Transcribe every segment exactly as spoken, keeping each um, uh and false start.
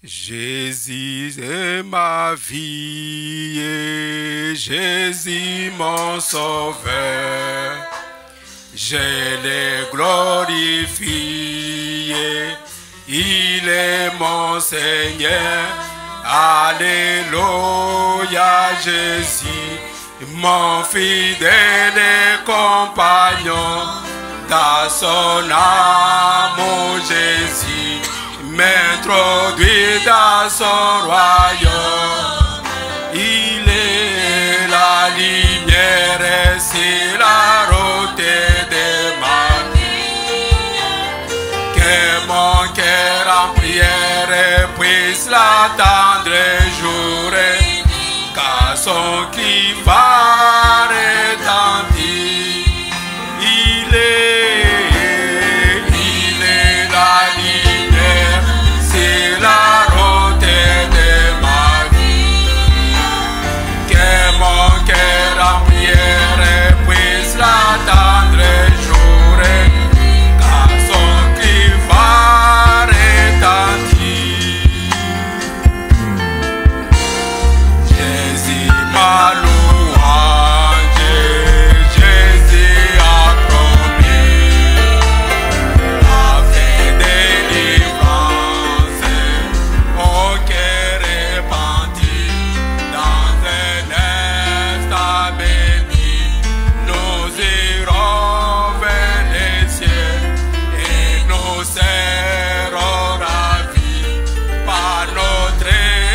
Jésus est ma vie et Jésus mon sauveur. Je l'ai glorifié, il est mon Seigneur. Alléluia, Jésus, mon fidèle compagnon. Dans son amour, Jésus m'introduit dans son royaume. Il est la lumière et c'est la route de ma vie. Que mon cœur en prière puisse l'attendre jour et car son cri va retentir. Il est, il est la lumière, c'est la route de ma vie. Que mon cœur en prière puisse l'attendre jour et car son cri va retentir. Jésus ma louange, Jésus a promis la fin délivrance au cœur repenti. Dans un instant béni, nous irons vers les cieux et nous serons ravis par notre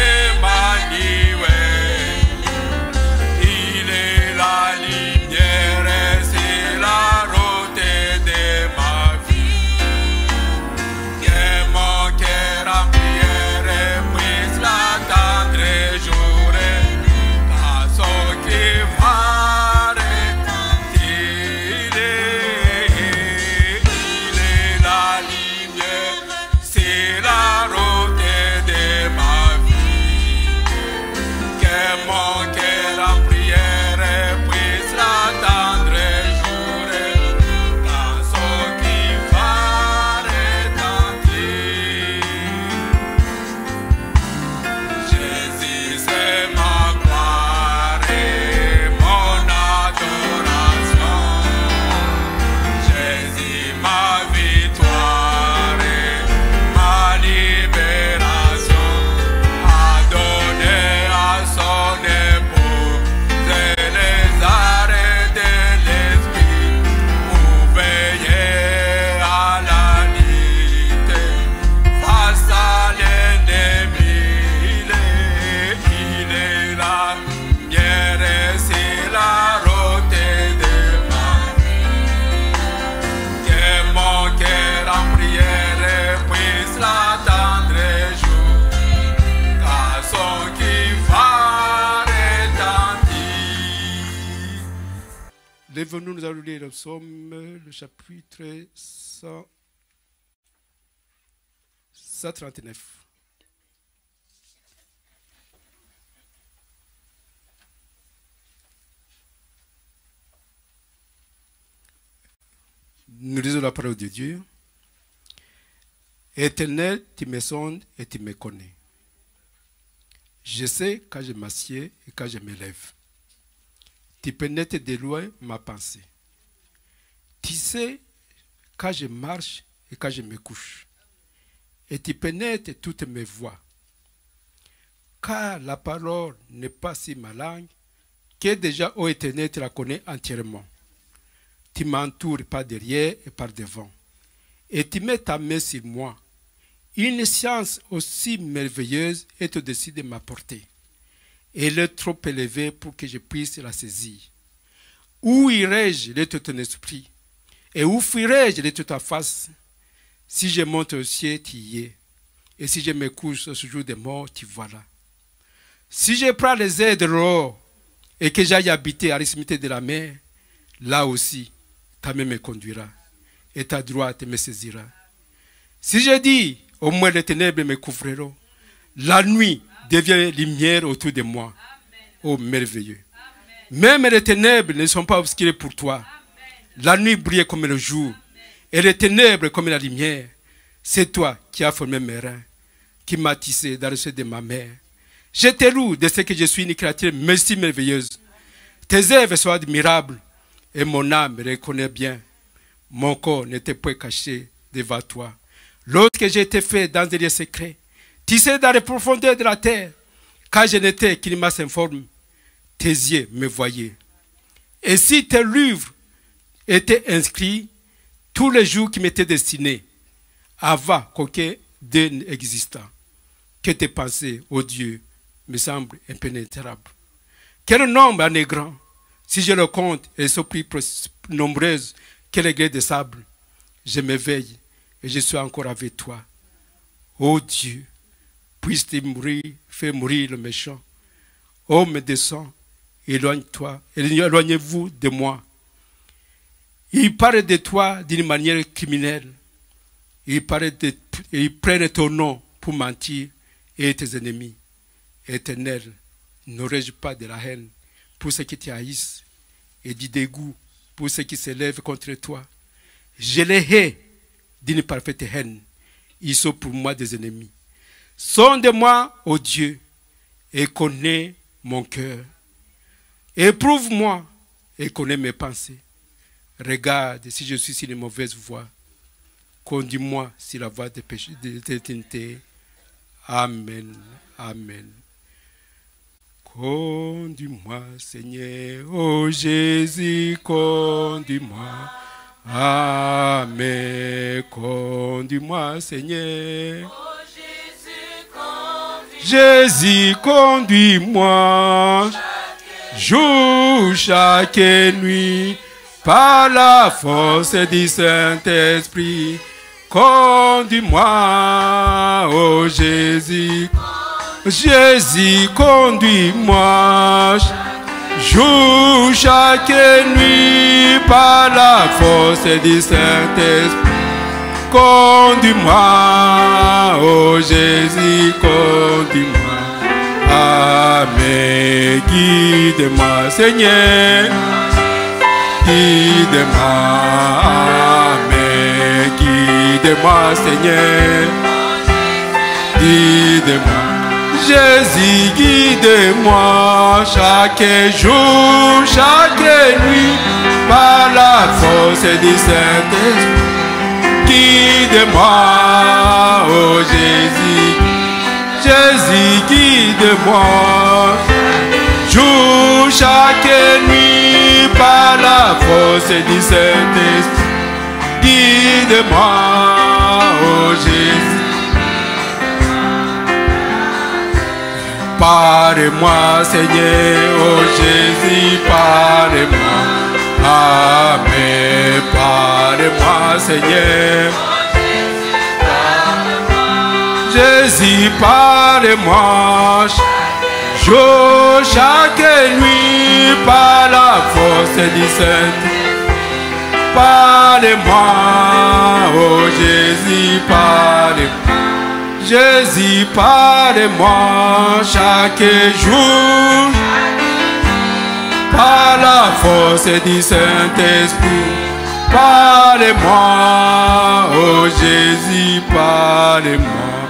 Emmanuel. Il est la lumière et c'est la route de ma vie. Que mon cœur en prière puisse l'attendre jour et car son cri va retentir. Il est, il est la lumière, c'est la route de ma vie. Que mon cœur en prière puisse l'attendre jour et car son cri va retentir. Jésus c'est ma gloire et mon adoration. Jésus ma victoire et ma libération. Adonné à son époux, c'est les arrêts de l'esprit pour veiller à la lutte face à l'ennemi. Il est, il est la lumière et c'est la route de ma vie. Que mon cœur en prière puisse l'attendre jour car son qui va retentir. Lève-nous, nous allons lire le psaume, le chapitre cent trente-neuf. Nous lisons la parole de Dieu. Éternel, tu me sondes et tu me connais. Je sais quand je m'assieds et quand je me lève. Tu pénètres de loin ma pensée. Tu sais quand je marche et quand je me couche. Et tu pénètres toutes mes voies. Car la parole n'est pas si ma langue que déjà, ô Éternel, tu la connais entièrement. Tu m'entoures par derrière et par devant. Et tu mets ta main sur moi. Une science aussi merveilleuse est au-dessus de ma portée. Elle est trop élevée pour que je puisse la saisir. Où irai-je de ton esprit? Et où fuirai-je de ta face? Si je monte au ciel, tu y es. Et si je me couche au jour des morts, tu vois là. Si je prends les airs de l'eau et que j'aille habiter à l'extrémité de la mer, là aussi, ta main me conduira et ta droite me saisira. Si je dis, au moins les ténèbres me couvriront, la nuit devient lumière autour de moi. Oh merveilleux. Même les ténèbres ne sont pas obscures pour toi. La nuit brille comme le jour et les ténèbres comme la lumière. C'est toi qui as formé mes reins. qui m'a tissé dans le sein de ma mère. Je te loue de ce que je suis une créature merci merveilleuse. Tes œuvres sont admirables et mon âme reconnaît bien. Mon corps n'était point caché devant toi. Lorsque j'ai été fait dans des lieux secrets, tissé dans les profondeurs de la terre, quand je n'étais qu'une masse informe, tes yeux me voyaient. Et si tes livres étaient inscrits, tous les jours qui m'étaient destinés, avant qu'aucun d'eux n'existât, que tes pensées, ô Dieu, me semblent impénétrables. Quel nombre en est grand, si je le compte, elles sont plus nombreuses que les grès de sable. Je m'éveille et je suis encore avec toi. Ô Dieu, puisse-t-il mourir, faire mourir le méchant. Homme de sang, éloigne-toi, éloignez-vous de moi. Il parle de toi d'une manière criminelle. Il, parle de, il prennent ton nom pour mentir et tes ennemis. Éternel, n'aurais-je pas de la haine pour ceux qui te haïssent et du dégoût pour ceux qui s'élèvent contre toi? Je les hais d'une parfaite haine. Ils sont pour moi des ennemis. Sonde-moi, ô Dieu, et connais mon cœur. Éprouve-moi et connais mes pensées. Regarde si je suis sur une mauvaise voie. Conduis-moi sur la voie de péché, de l'éternité. Amen. Amen. Conduis-moi, Seigneur, ô Jésus, conduis-moi. Amen. Conduis-moi, Seigneur. Oh Jésus, conduis-moi. Jésus, conduis-moi. Jour, chaque nuit, par la force du Saint-Esprit. Conduis-moi, ô Jésus. Jésus, conduis-moi. Jour, chaque nuit, par la force du Saint-Esprit. Conduis-moi, ô Jésus, conduis-moi. Amen. Guide-moi, Seigneur. Guide-moi. Amen. Guide-moi, Seigneur. Guide-moi. Jésus, guide-moi chaque jour, chaque nuit, par la force du Saint-Esprit. Guide-moi, oh Jésus, Jésus, guide-moi, jour, chaque nuit, par la force du Saint-Esprit. Guide-moi, oh Jésus. Parle-moi, Seigneur, oh Jésus, parle-moi. Amen. Parle-moi, Seigneur. Jésus, parle-moi. Jour, chaque nuit, par la force du Saint-Esprit. Parle-moi, oh Jésus, parle-moi. Jésus, parle-moi chaque jour, par la force du Saint-Esprit. Parle-moi, oh Jésus, parle-moi.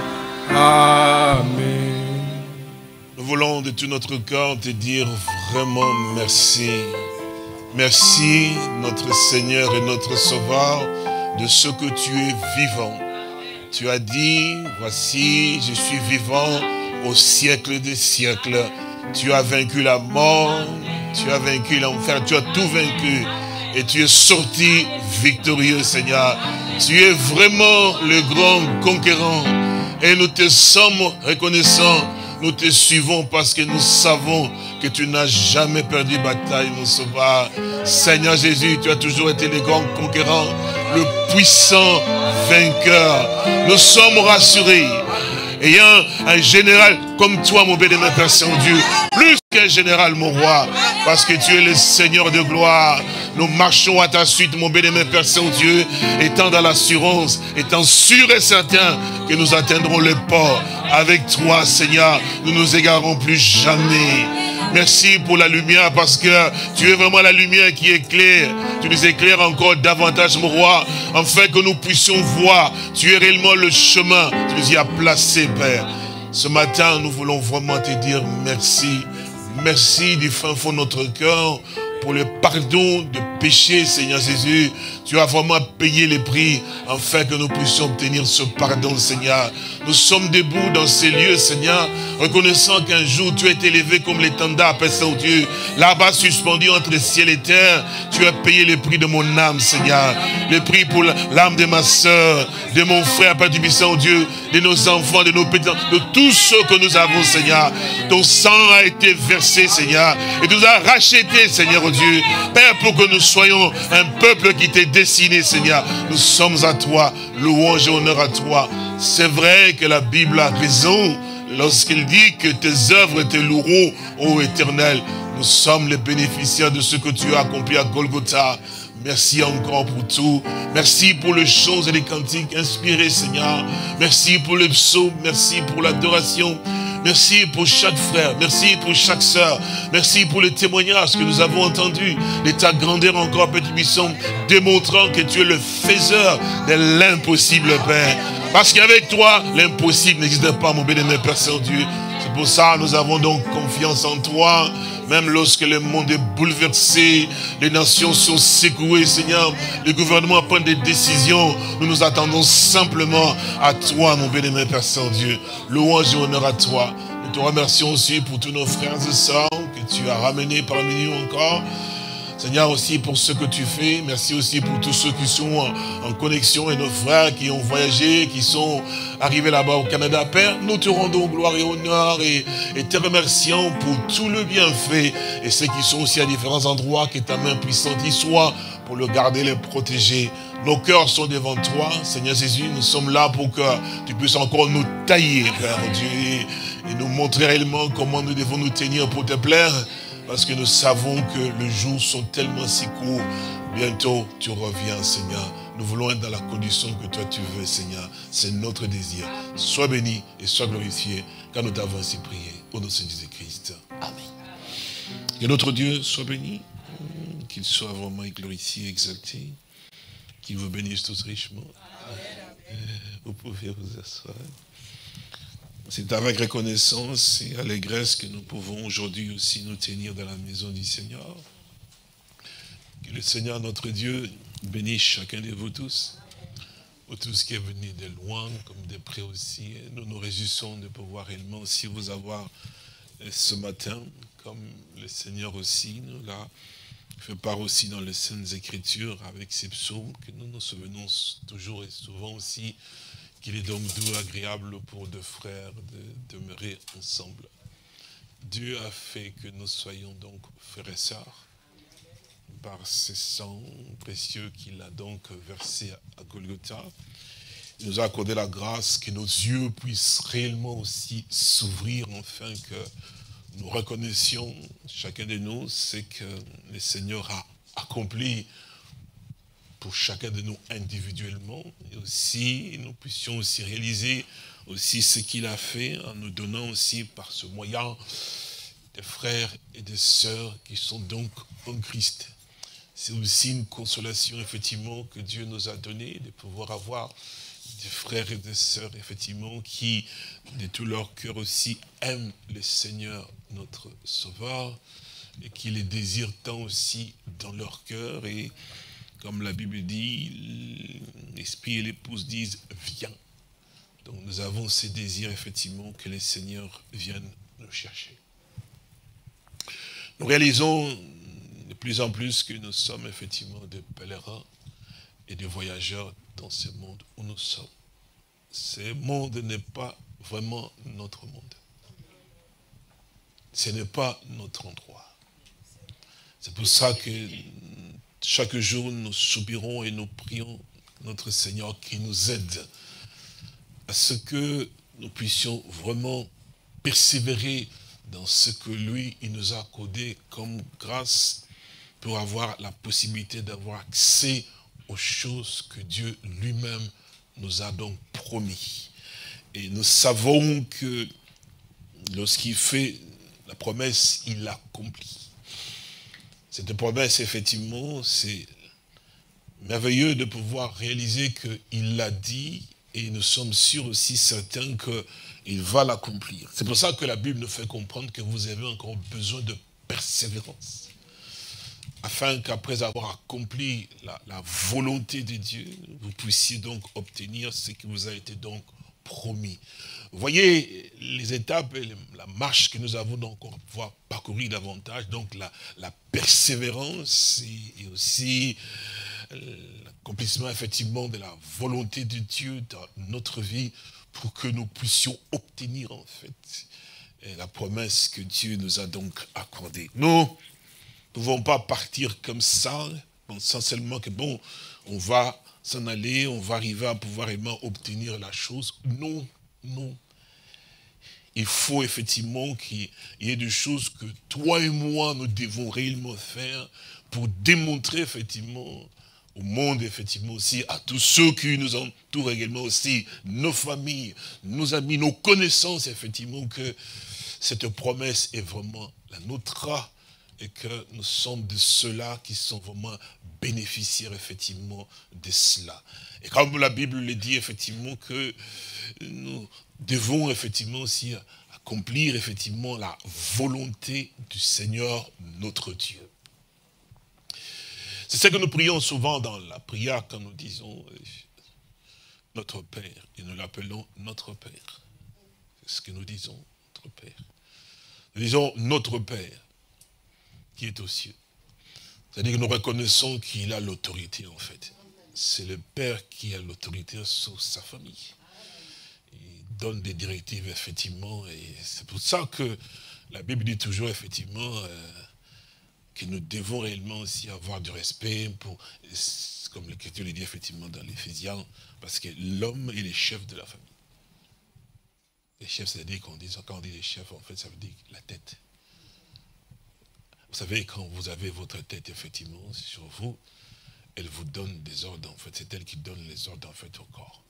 Amen. Nous voulons de tout notre cœur te dire vraiment merci. Merci, notre Seigneur et notre Sauveur, de ce que tu es vivant. Tu as dit, voici, je suis vivant au siècle des siècles. Tu as vaincu la mort, tu as vaincu l'enfer, tu as tout vaincu. Et tu es sorti victorieux, Seigneur. Tu es vraiment le grand conquérant. Et nous te sommes reconnaissants. Nous te suivons parce que nous savons que tu n'as jamais perdu bataille, mon Sauveur. Seigneur Jésus, tu as toujours été le grand conquérant, le puissant vainqueur. Nous sommes rassurés. Ayant un général comme toi, mon béni, mon Père Saint-Dieu, plus qu'un général, mon roi, parce que tu es le Seigneur de gloire. Nous marchons à ta suite, mon béni, mon Père Saint-Dieu, étant dans l'assurance, étant sûr et certain que nous atteindrons le port. Avec toi, Seigneur, nous ne nous égarerons plus jamais. Merci pour la lumière, parce que tu es vraiment la lumière qui éclaire. Tu nous éclaires encore davantage, mon roi, afin que nous puissions voir. Tu es réellement le chemin. Tu nous y as placé, Père. Ce matin, nous voulons vraiment te dire merci. Merci du fin fond de notre cœur pour le pardon de péché, Seigneur Jésus. Tu as vraiment payé les prix afin que nous puissions obtenir ce pardon, Seigneur. Nous sommes debout dans ces lieux, Seigneur, reconnaissant qu'un jour tu as été élevé comme l'étendard, Père Saint-Dieu. Là-bas, suspendu entre ciel et terre, tu as payé le prix de mon âme, Seigneur. Le prix pour l'âme de ma soeur, de mon frère, Père du Saint-Dieu, de nos enfants, de nos petits, de tous ceux que nous avons, Seigneur. Ton sang a été versé, Seigneur, et tu nous as rachetés, Seigneur Dieu. Père, pour que nous soyons un peuple qui t'est destiné, Seigneur. Nous sommes à toi, louange et honneur à toi. C'est vrai que la Bible a raison lorsqu'il dit que tes œuvres te loueront, ô Éternel. Nous sommes les bénéficiaires de ce que tu as accompli à Golgotha. Merci encore pour tout. Merci pour les chants et les cantiques inspirés, Seigneur. Merci pour le psaume. Merci pour l'adoration. Merci pour chaque frère. Merci pour chaque sœur. Merci pour les témoignages que nous avons entendus. De ta grandeur encore, Petit Buisson, démontrant que tu es le faiseur de l'impossible, Père. Parce qu'avec toi, l'impossible n'existe pas, mon bien-aimé Père Saint-Dieu. C'est pour ça que nous avons donc confiance en toi. Même lorsque le monde est bouleversé, les nations sont secouées, Seigneur, le gouvernement prend des décisions, nous nous attendons simplement à toi, mon bien-aimé Père Saint-Dieu. Louange et honneur à toi. Nous te remercions aussi pour tous nos frères et sœurs que tu as ramenés parmi nous encore. Seigneur, aussi pour ce que tu fais. Merci aussi pour tous ceux qui sont en, en connexion et nos frères qui ont voyagé, qui sont arrivés là-bas au Canada. Père, nous te rendons gloire et honneur et, et te remercions pour tout le bienfait. Et ceux qui sont aussi à différents endroits, que ta main puissante y soit pour le garder, le protéger. Nos cœurs sont devant toi, Seigneur Jésus. Nous sommes là pour que tu puisses encore nous tailler, Père Dieu, et, et nous montrer réellement comment nous devons nous tenir pour te plaire. Parce que nous savons que les jours sont tellement si courts. Bientôt, tu reviens, Seigneur. Nous voulons être dans la condition que toi tu veux, Seigneur. C'est notre désir. Sois béni et sois glorifié, car nous t'avons ainsi prié. Au nom de Jésus-Christ. Amen. Que notre Dieu soit béni, qu'il soit vraiment glorifié, exalté, qu'il vous bénisse tous richement. Amen. Vous pouvez vous asseoir. C'est avec reconnaissance et allégresse que nous pouvons aujourd'hui aussi nous tenir dans la maison du Seigneur. Que le Seigneur, notre Dieu, bénisse chacun de vous tous, vous tous qui est venu de loin comme de près aussi. Et nous nous réjouissons de pouvoir réellement aussi vous avoir ce matin, comme le Seigneur aussi nous l'a fait part aussi dans les Saintes Écritures avec ces psaumes que nous nous souvenons toujours et souvent aussi. Qu'il est donc doux, agréable pour deux frères de demeurer ensemble. Dieu a fait que nous soyons donc frères et sœurs par ce sang précieux qu'il a donc versé à Golgotha. Il nous a accordé la grâce que nos yeux puissent réellement aussi s'ouvrir afin que nous reconnaissions, chacun de nous, ce que le Seigneur a accompli pour chacun de nous individuellement, et aussi nous puissions aussi réaliser aussi ce qu'il a fait en nous donnant aussi par ce moyen des frères et des sœurs qui sont donc en Christ. C'est aussi une consolation effectivement que Dieu nous a donnée de pouvoir avoir des frères et des sœurs effectivement qui de tout leur cœur aussi aiment le Seigneur notre Sauveur et qui les désirent tant aussi dans leur cœur. Et comme la Bible dit, l'Esprit et l'épouse disent « Viens ». Donc nous avons ces désirs, effectivement, que les seigneurs viennent nous chercher. Nous réalisons de plus en plus que nous sommes effectivement des pèlerins et des voyageurs dans ce monde où nous sommes. Ce monde n'est pas vraiment notre monde. Ce n'est pas notre endroit. C'est pour ça que chaque jour, nous soupirons et nous prions notre Seigneur qui nous aide à ce que nous puissions vraiment persévérer dans ce que lui, il nous a accordé comme grâce pour avoir la possibilité d'avoir accès aux choses que Dieu lui-même nous a donc promis. Et nous savons que lorsqu'il fait la promesse, il l'accomplit. Cette promesse, effectivement, c'est merveilleux de pouvoir réaliser qu'il l'a dit et nous sommes sûrs aussi certains qu'il va l'accomplir. C'est pour ça que la Bible nous fait comprendre que vous avez encore besoin de persévérance. Afin qu'après avoir accompli la, la volonté de Dieu, vous puissiez donc obtenir ce qui vous a été donc promis. Vous voyez les étapes et la marche que nous avons donc encore pouvoir parcourir davantage, donc la, la persévérance et, et aussi l'accomplissement effectivement de la volonté de Dieu dans notre vie pour que nous puissions obtenir en fait la promesse que Dieu nous a donc accordée. Nous ne pouvons pas partir comme ça, pensant seulement que bon, on va s'en aller, on va arriver à pouvoir vraiment obtenir la chose. Non, non. Il faut effectivement qu'il y ait des choses que toi et moi, nous devons réellement faire pour démontrer effectivement au monde, effectivement aussi, à tous ceux qui nous entourent également aussi, nos familles, nos amis, nos connaissances, effectivement, que cette promesse est vraiment la nôtre et que nous sommes de ceux-là qui sont vraiment bénéficiaires, effectivement, de cela. Et comme la Bible le dit, effectivement, que nous devons, effectivement, aussi accomplir, effectivement, la volonté du Seigneur, notre Dieu. C'est ce que nous prions souvent dans la prière quand nous disons euh, notre Père, et nous l'appelons notre Père. C'est ce que nous disons, notre Père. Nous disons notre Père qui est aux cieux. C'est-à-dire que nous reconnaissons qu'il a l'autorité en fait. C'est le Père qui a l'autorité sur sa famille. Il donne des directives effectivement, et c'est pour ça que la Bible dit toujours effectivement euh, que nous devons réellement aussi avoir du respect, pour, comme l'Écriture le dit effectivement dans l'Éphésiens, parce que l'homme est le chef de la famille. Les chefs, c'est-à-dire qu'on dit, quand on dit les chefs, en fait, ça veut dire la tête. Vous savez, quand vous avez votre tête effectivement sur vous, elle vous donne des ordres, en fait. C'est elle qui donne les ordres, en fait, au corps.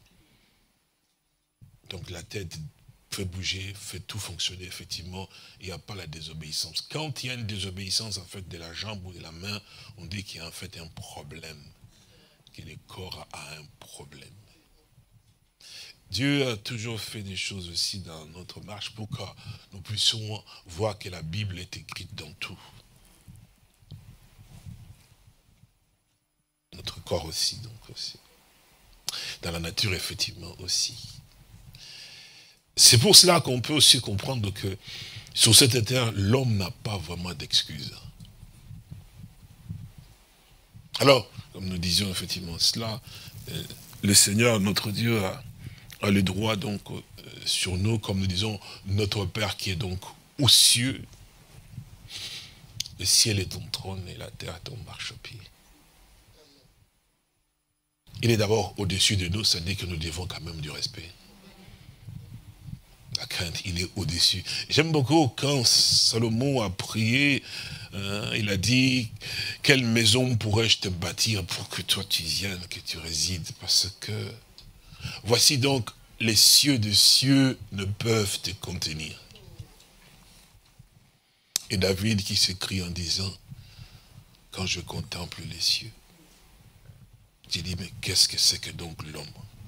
Donc la tête fait bouger, fait tout fonctionner, effectivement, il n'y a pas la désobéissance. Quand il y a une désobéissance, en fait, de la jambe ou de la main, on dit qu'il y a en fait un problème, que le corps a un problème. Dieu a toujours fait des choses aussi dans notre marche pour que nous puissions voir que la Bible est écrite dans tout. Notre corps aussi, donc aussi. Dans la nature, effectivement, aussi. C'est pour cela qu'on peut aussi comprendre que sur cette terre, l'homme n'a pas vraiment d'excuses. Alors, comme nous disions effectivement cela, euh, le Seigneur, notre Dieu, a, a le droit donc euh, sur nous, comme nous disons, notre Père qui est donc aux cieux. Le ciel est ton trône et la terre ton marchepied. Il est d'abord au-dessus de nous, ça dit que nous devons quand même du respect. La crainte, il est au-dessus. J'aime beaucoup quand Salomon a prié, euh, il a dit, quelle maison pourrais-je te bâtir pour que toi tu viennes, que tu résides, parce que voici donc les cieux des cieux ne peuvent te contenir. Et David qui s'écrie en disant, quand je contemple les cieux, j'ai dit, mais qu'est-ce que c'est que donc l'homme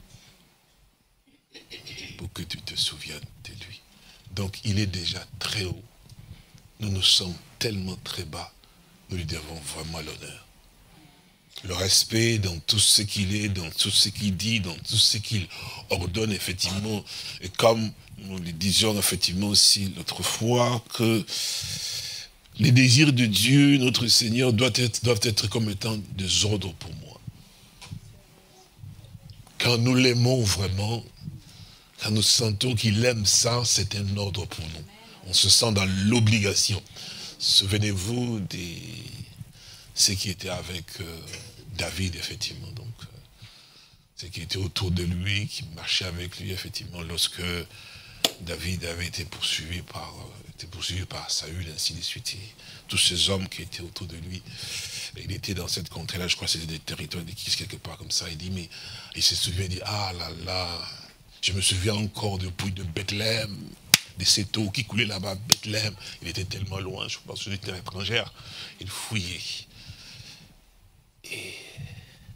pour que tu te souviennes de lui. Donc il est déjà très haut. Nous nous sommes tellement très bas. Nous lui devons vraiment l'honneur. Le respect dans tout ce qu'il est, dans tout ce qu'il dit, dans tout ce qu'il ordonne effectivement. Et comme nous le disions effectivement aussi l'autre fois, que les désirs de Dieu, notre Seigneur, doivent être, doivent être comme étant des ordres pour moi. Quand nous l'aimons vraiment, quand nous sentons qu'il aime ça, c'est un ordre pour nous. On se sent dans l'obligation. Souvenez-vous de ce qui était avec euh, David, effectivement. Donc, euh, ce qui était autour de lui, qui marchait avec lui, effectivement, lorsque David avait été poursuivi par, euh, été poursuivi par Saül, ainsi de suite. Et tous ces hommes qui étaient autour de lui. Et il était dans cette contrée-là, je crois que c'était des territoires de Kis, quelque part comme ça. Il dit, mais il se souvient, il dit, ah là là. Je me souviens encore du puits de Bethléem, de cette eau qui coulait là-bas à Bethléem. Il était tellement loin, je pense que c'était étrangère. Il fouillait. Et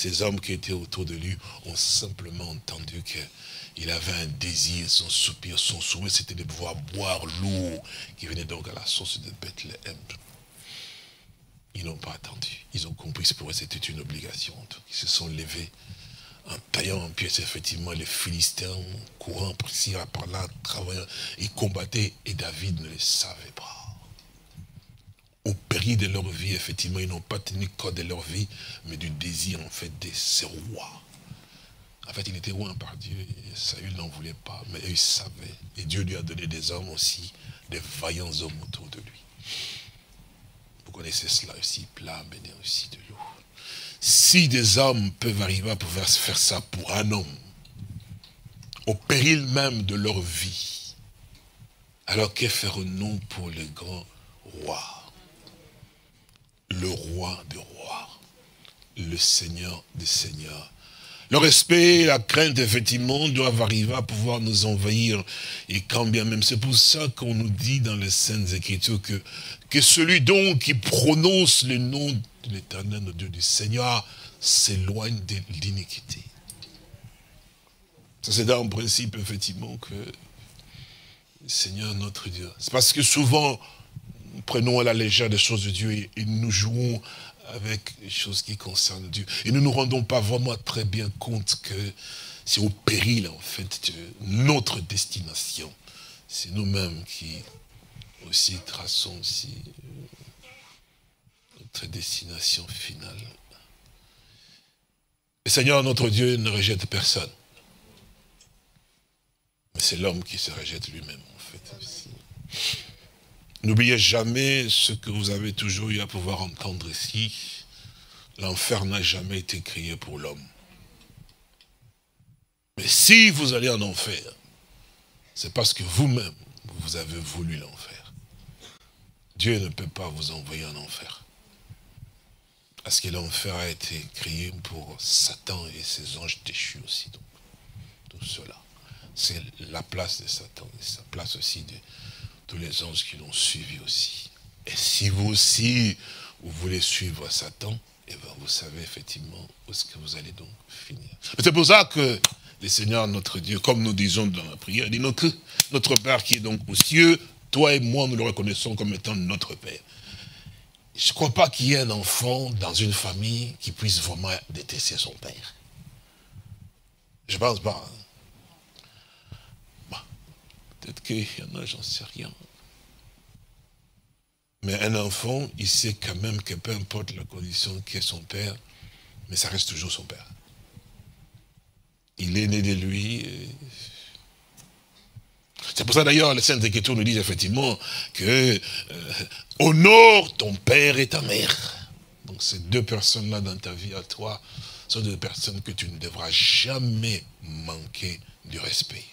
ces hommes qui étaient autour de lui ont simplement entendu qu'il avait un désir, son soupir, son souhait, c'était de pouvoir boire l'eau qui venait donc à la source de Bethléem. Ils n'ont pas attendu. Ils ont compris que pour eux c'était une obligation. Ils se sont levés en taillant en pièces effectivement les Philistins, courant par-ci, par-là, travaillant. Ils combattaient et David ne les savait pas. Au péril de leur vie, effectivement, ils n'ont pas tenu compte de leur vie, mais du désir en fait de ces rois. En fait, il était roi par Dieu, et Saül n'en voulait pas, mais il savait. Et Dieu lui a donné des hommes aussi, des vaillants hommes autour de lui. Vous connaissez cela aussi, plat, amener aussi de l'eau. Si des hommes peuvent arriver à pouvoir faire ça pour un homme, au péril même de leur vie, alors que ferons-nous pour le grand roi, le roi des rois, le Seigneur des seigneurs? Le respect et la crainte, effectivement, doivent arriver à pouvoir nous envahir. Et quand bien même, c'est pour ça qu'on nous dit dans les Saintes Écritures que, que celui donc qui prononce le nom de l'Éternel, notre Dieu, du Seigneur, s'éloigne de l'iniquité. Ça, c'est un principe, effectivement, que le Seigneur, notre Dieu. C'est parce que souvent, nous prenons à la légère des choses de Dieu et, et nous jouons avec les choses qui concernent Dieu. Et nous ne nous rendons pas vraiment très bien compte que c'est au péril, en fait, de notre destination. C'est nous-mêmes qui aussi traçons aussi notre destination finale. Le Seigneur, notre Dieu, ne rejette personne. Mais c'est l'homme qui se rejette lui-même, en fait, aussi. N'oubliez jamais ce que vous avez toujours eu à pouvoir entendre ici. L'enfer n'a jamais été créé pour l'homme. Mais si vous allez en enfer, c'est parce que vous-même, vous avez voulu l'enfer. Dieu ne peut pas vous envoyer en enfer. Parce que l'enfer a été créé pour Satan et ses anges déchus aussi. Donc, tout cela. C'est la place de Satan et sa place aussi de tous les anges qui l'ont suivi aussi. Et si vous aussi, vous voulez suivre Satan, eh bien vous savez effectivement où est-ce que vous allez donc finir. C'est pour ça que le Seigneur, notre Dieu, comme nous disons dans la prière, dit notre, notre Père qui est donc aux cieux, toi et moi, nous le reconnaissons comme étant notre Père. Je ne crois pas qu'il y ait un enfant dans une famille qui puisse vraiment détester son père. Je ne pense pas. Bon, peut-être qu'il y en a, j'en sais rien. Mais un enfant, il sait quand même que peu importe la condition qu'est son père, mais ça reste toujours son père. Il est né de lui. Et... c'est pour ça d'ailleurs, les Saintes Écritures nous disent effectivement que euh, honore ton père et ta mère. Donc ces deux personnes-là dans ta vie à toi sont deux personnes que tu ne devras jamais manquer du respect.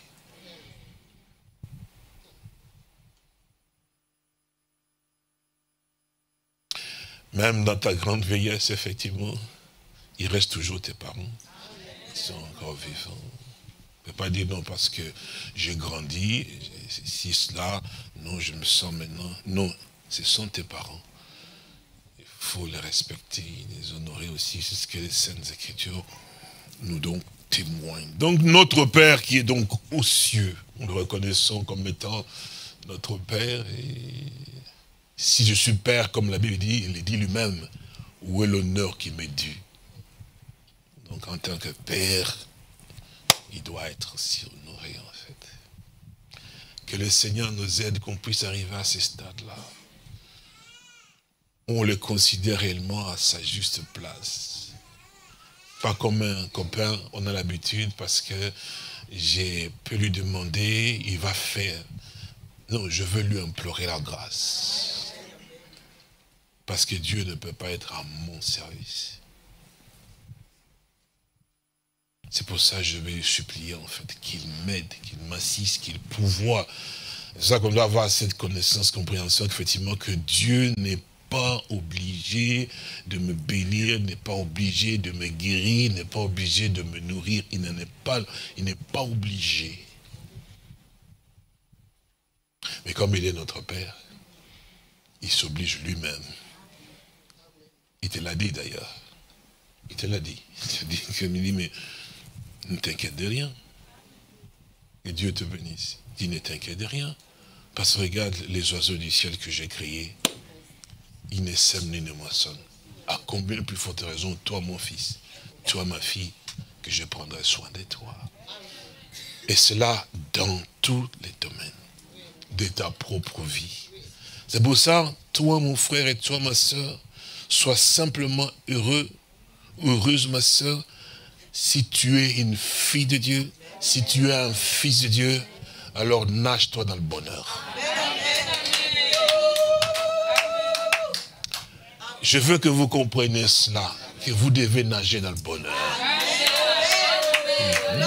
Même dans ta grande vieillesse, effectivement, il reste toujours tes parents. Ils sont encore vivants. On ne peut pas dire non parce que j'ai grandi, si cela, non, je me sens maintenant. Non, ce sont tes parents. Il faut les respecter, les honorer aussi. C'est ce que les Saintes Écritures nous donc témoignent. Donc notre Père qui est donc aux cieux, nous le reconnaissons comme étant notre Père. Et si je suis Père, comme la Bible dit, il dit lui-même, où est l'honneur qui m'est dû? Donc en tant que Père, il doit être aussi honoré en fait. Que le Seigneur nous aide, qu'on puisse arriver à ce stade-là. On le considère réellement à sa juste place. Pas comme un copain, on a l'habitude parce que j'ai pu lui demander, il va faire. Non, je veux lui implorer la grâce. Parce que Dieu ne peut pas être à mon service. C'est pour ça que je vais lui supplier en fait qu'il m'aide, qu'il m'assiste, qu'il pourvoie. C'est ça qu'on doit avoir cette connaissance, compréhension, effectivement, que Dieu n'est pas obligé de me bénir, n'est pas obligé de me guérir, n'est pas obligé de me nourrir. Il n'en est pas, il n'est pas obligé. Mais comme il est notre Père, il s'oblige lui-même. Il te l'a dit d'ailleurs. Il te l'a dit. Il te dit, il dit, mais ne t'inquiète de rien. Que Dieu te bénisse. Il dit, ne t'inquiète de rien. Parce que regarde les oiseaux du ciel que j'ai créés. Ils ne sèment ni ne moissonnent. À combien de plus forte raison, toi mon fils, toi ma fille, que je prendrai soin de toi. Et cela dans tous les domaines de ta propre vie. C'est pour ça, toi mon frère et toi ma soeur, sois simplement heureux, heureuse ma soeur, si tu es une fille de Dieu, si tu es un fils de Dieu, alors nage-toi dans le bonheur. Je veux que vous compreniez cela, que vous devez nager dans le bonheur. Mmh.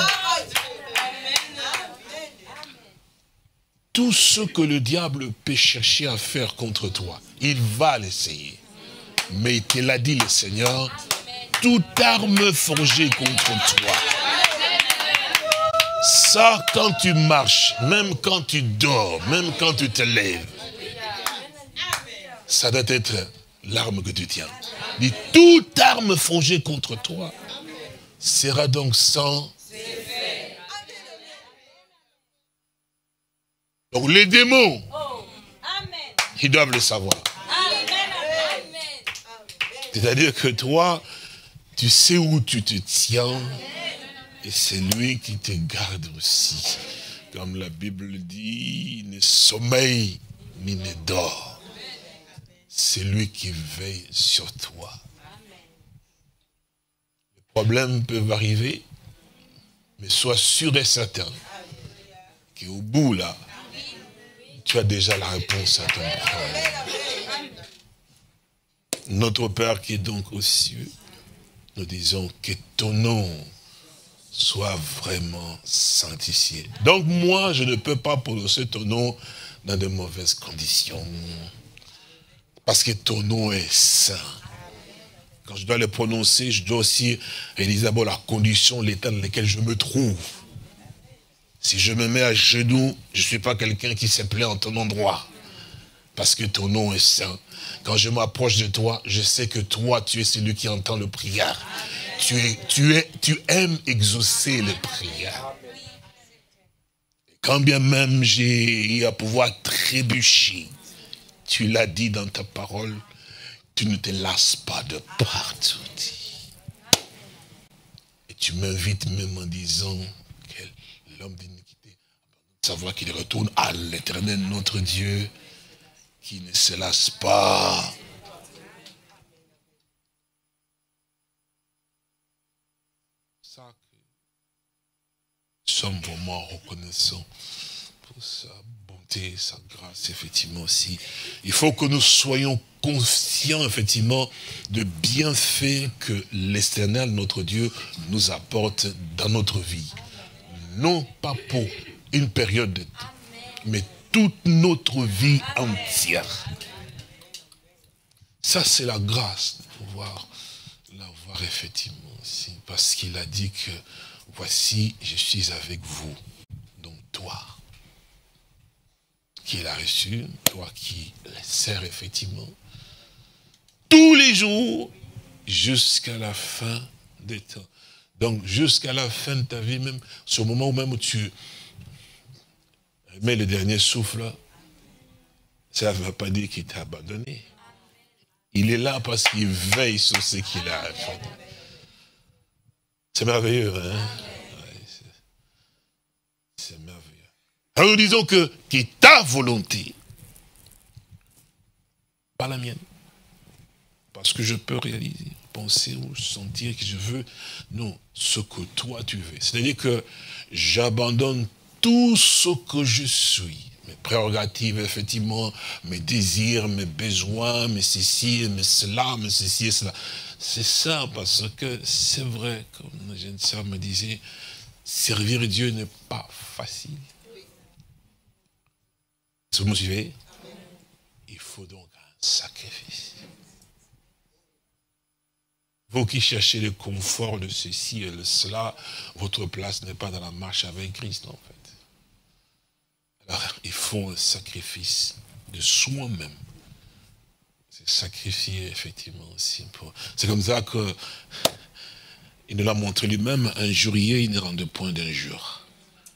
Tout ce que le diable peut chercher à faire contre toi, il va l'essayer. Mais il te l'a dit le Seigneur, toute arme forgée contre toi. Ça, quand tu marches, même quand tu dors, même quand tu te lèves, ça doit être l'arme que tu tiens. Dit, toute arme forgée contre toi sera donc sans. Donc les démons, ils doivent le savoir. C'est-à-dire que toi, tu sais où tu te tiens, et c'est lui qui te garde aussi. Comme la Bible dit, il ne sommeille ni ne dort. C'est lui qui veille sur toi. Les problèmes peuvent arriver, mais sois sûr et certain qu'au bout là, tu as déjà la réponse à ton problème. Notre Père qui est donc aux cieux, nous disons que ton nom soit vraiment sanctifié. Donc moi, je ne peux pas prononcer ton nom dans de mauvaises conditions. Parce que ton nom est saint. Quand je dois le prononcer, je dois aussi réaliser d'abord la condition, l'état dans lequel je me trouve. Si je me mets à genoux, je ne suis pas quelqu'un qui se plaît en ton endroit. Parce que ton nom est saint. Quand je m'approche de toi, je sais que toi, tu es celui qui entend le prière. Tu, es, tu, es, tu aimes exaucer les prières. Quand bien même j'ai eu à pouvoir trébucher, tu l'as dit dans ta parole, tu ne te lasses pas de partout. Et tu m'invites même en disant que l'homme d'iniquité, savoir qu'il retourne à l'Éternel, notre Dieu, qui ne se lasse pas. Ça que nous sommes vraiment reconnaissants pour ça. Sa grâce, effectivement aussi. Il faut que nous soyons conscients, effectivement, de bienfaits que l'Éternel, notre Dieu, nous apporte dans notre vie. Non pas pour une période de temps, mais toute notre vie entière. Ça, c'est la grâce de pouvoir l'avoir, effectivement, aussi. Parce qu'il a dit que, voici, je suis avec vous. Donc, toi, qui l'a reçu, toi qui le sers effectivement, tous les jours, jusqu'à la fin des temps. Donc, jusqu'à la fin de ta vie, même, sur le moment où même où tu mets le dernier souffle, ça ne veut pas dire qu'il t'a abandonné. Il est là parce qu'il veille sur ce qu'il a fait. C'est merveilleux, hein? C'est merveilleux. Alors nous disons que, que ta volonté, pas la mienne, parce que je peux réaliser, penser ou sentir que je veux, non, ce que toi tu veux. C'est-à-dire que j'abandonne tout ce que je suis, mes prérogatives, effectivement, mes désirs, mes besoins, mes ceci, mes cela, mes ceci et cela. C'est ça, parce que c'est vrai, comme la jeune sœur me disait, servir Dieu n'est pas facile. Est-ce que vous me suivez? Il faut donc un sacrifice. Vous qui cherchez le confort de ceci et de cela, votre place n'est pas dans la marche avec Christ, en fait. Alors, il faut un sacrifice de soi-même. C'est sacrifier, effectivement, aussi. C'est comme ça que Il nous l'a montré lui-même, injurier, il ne rendait point d'injure.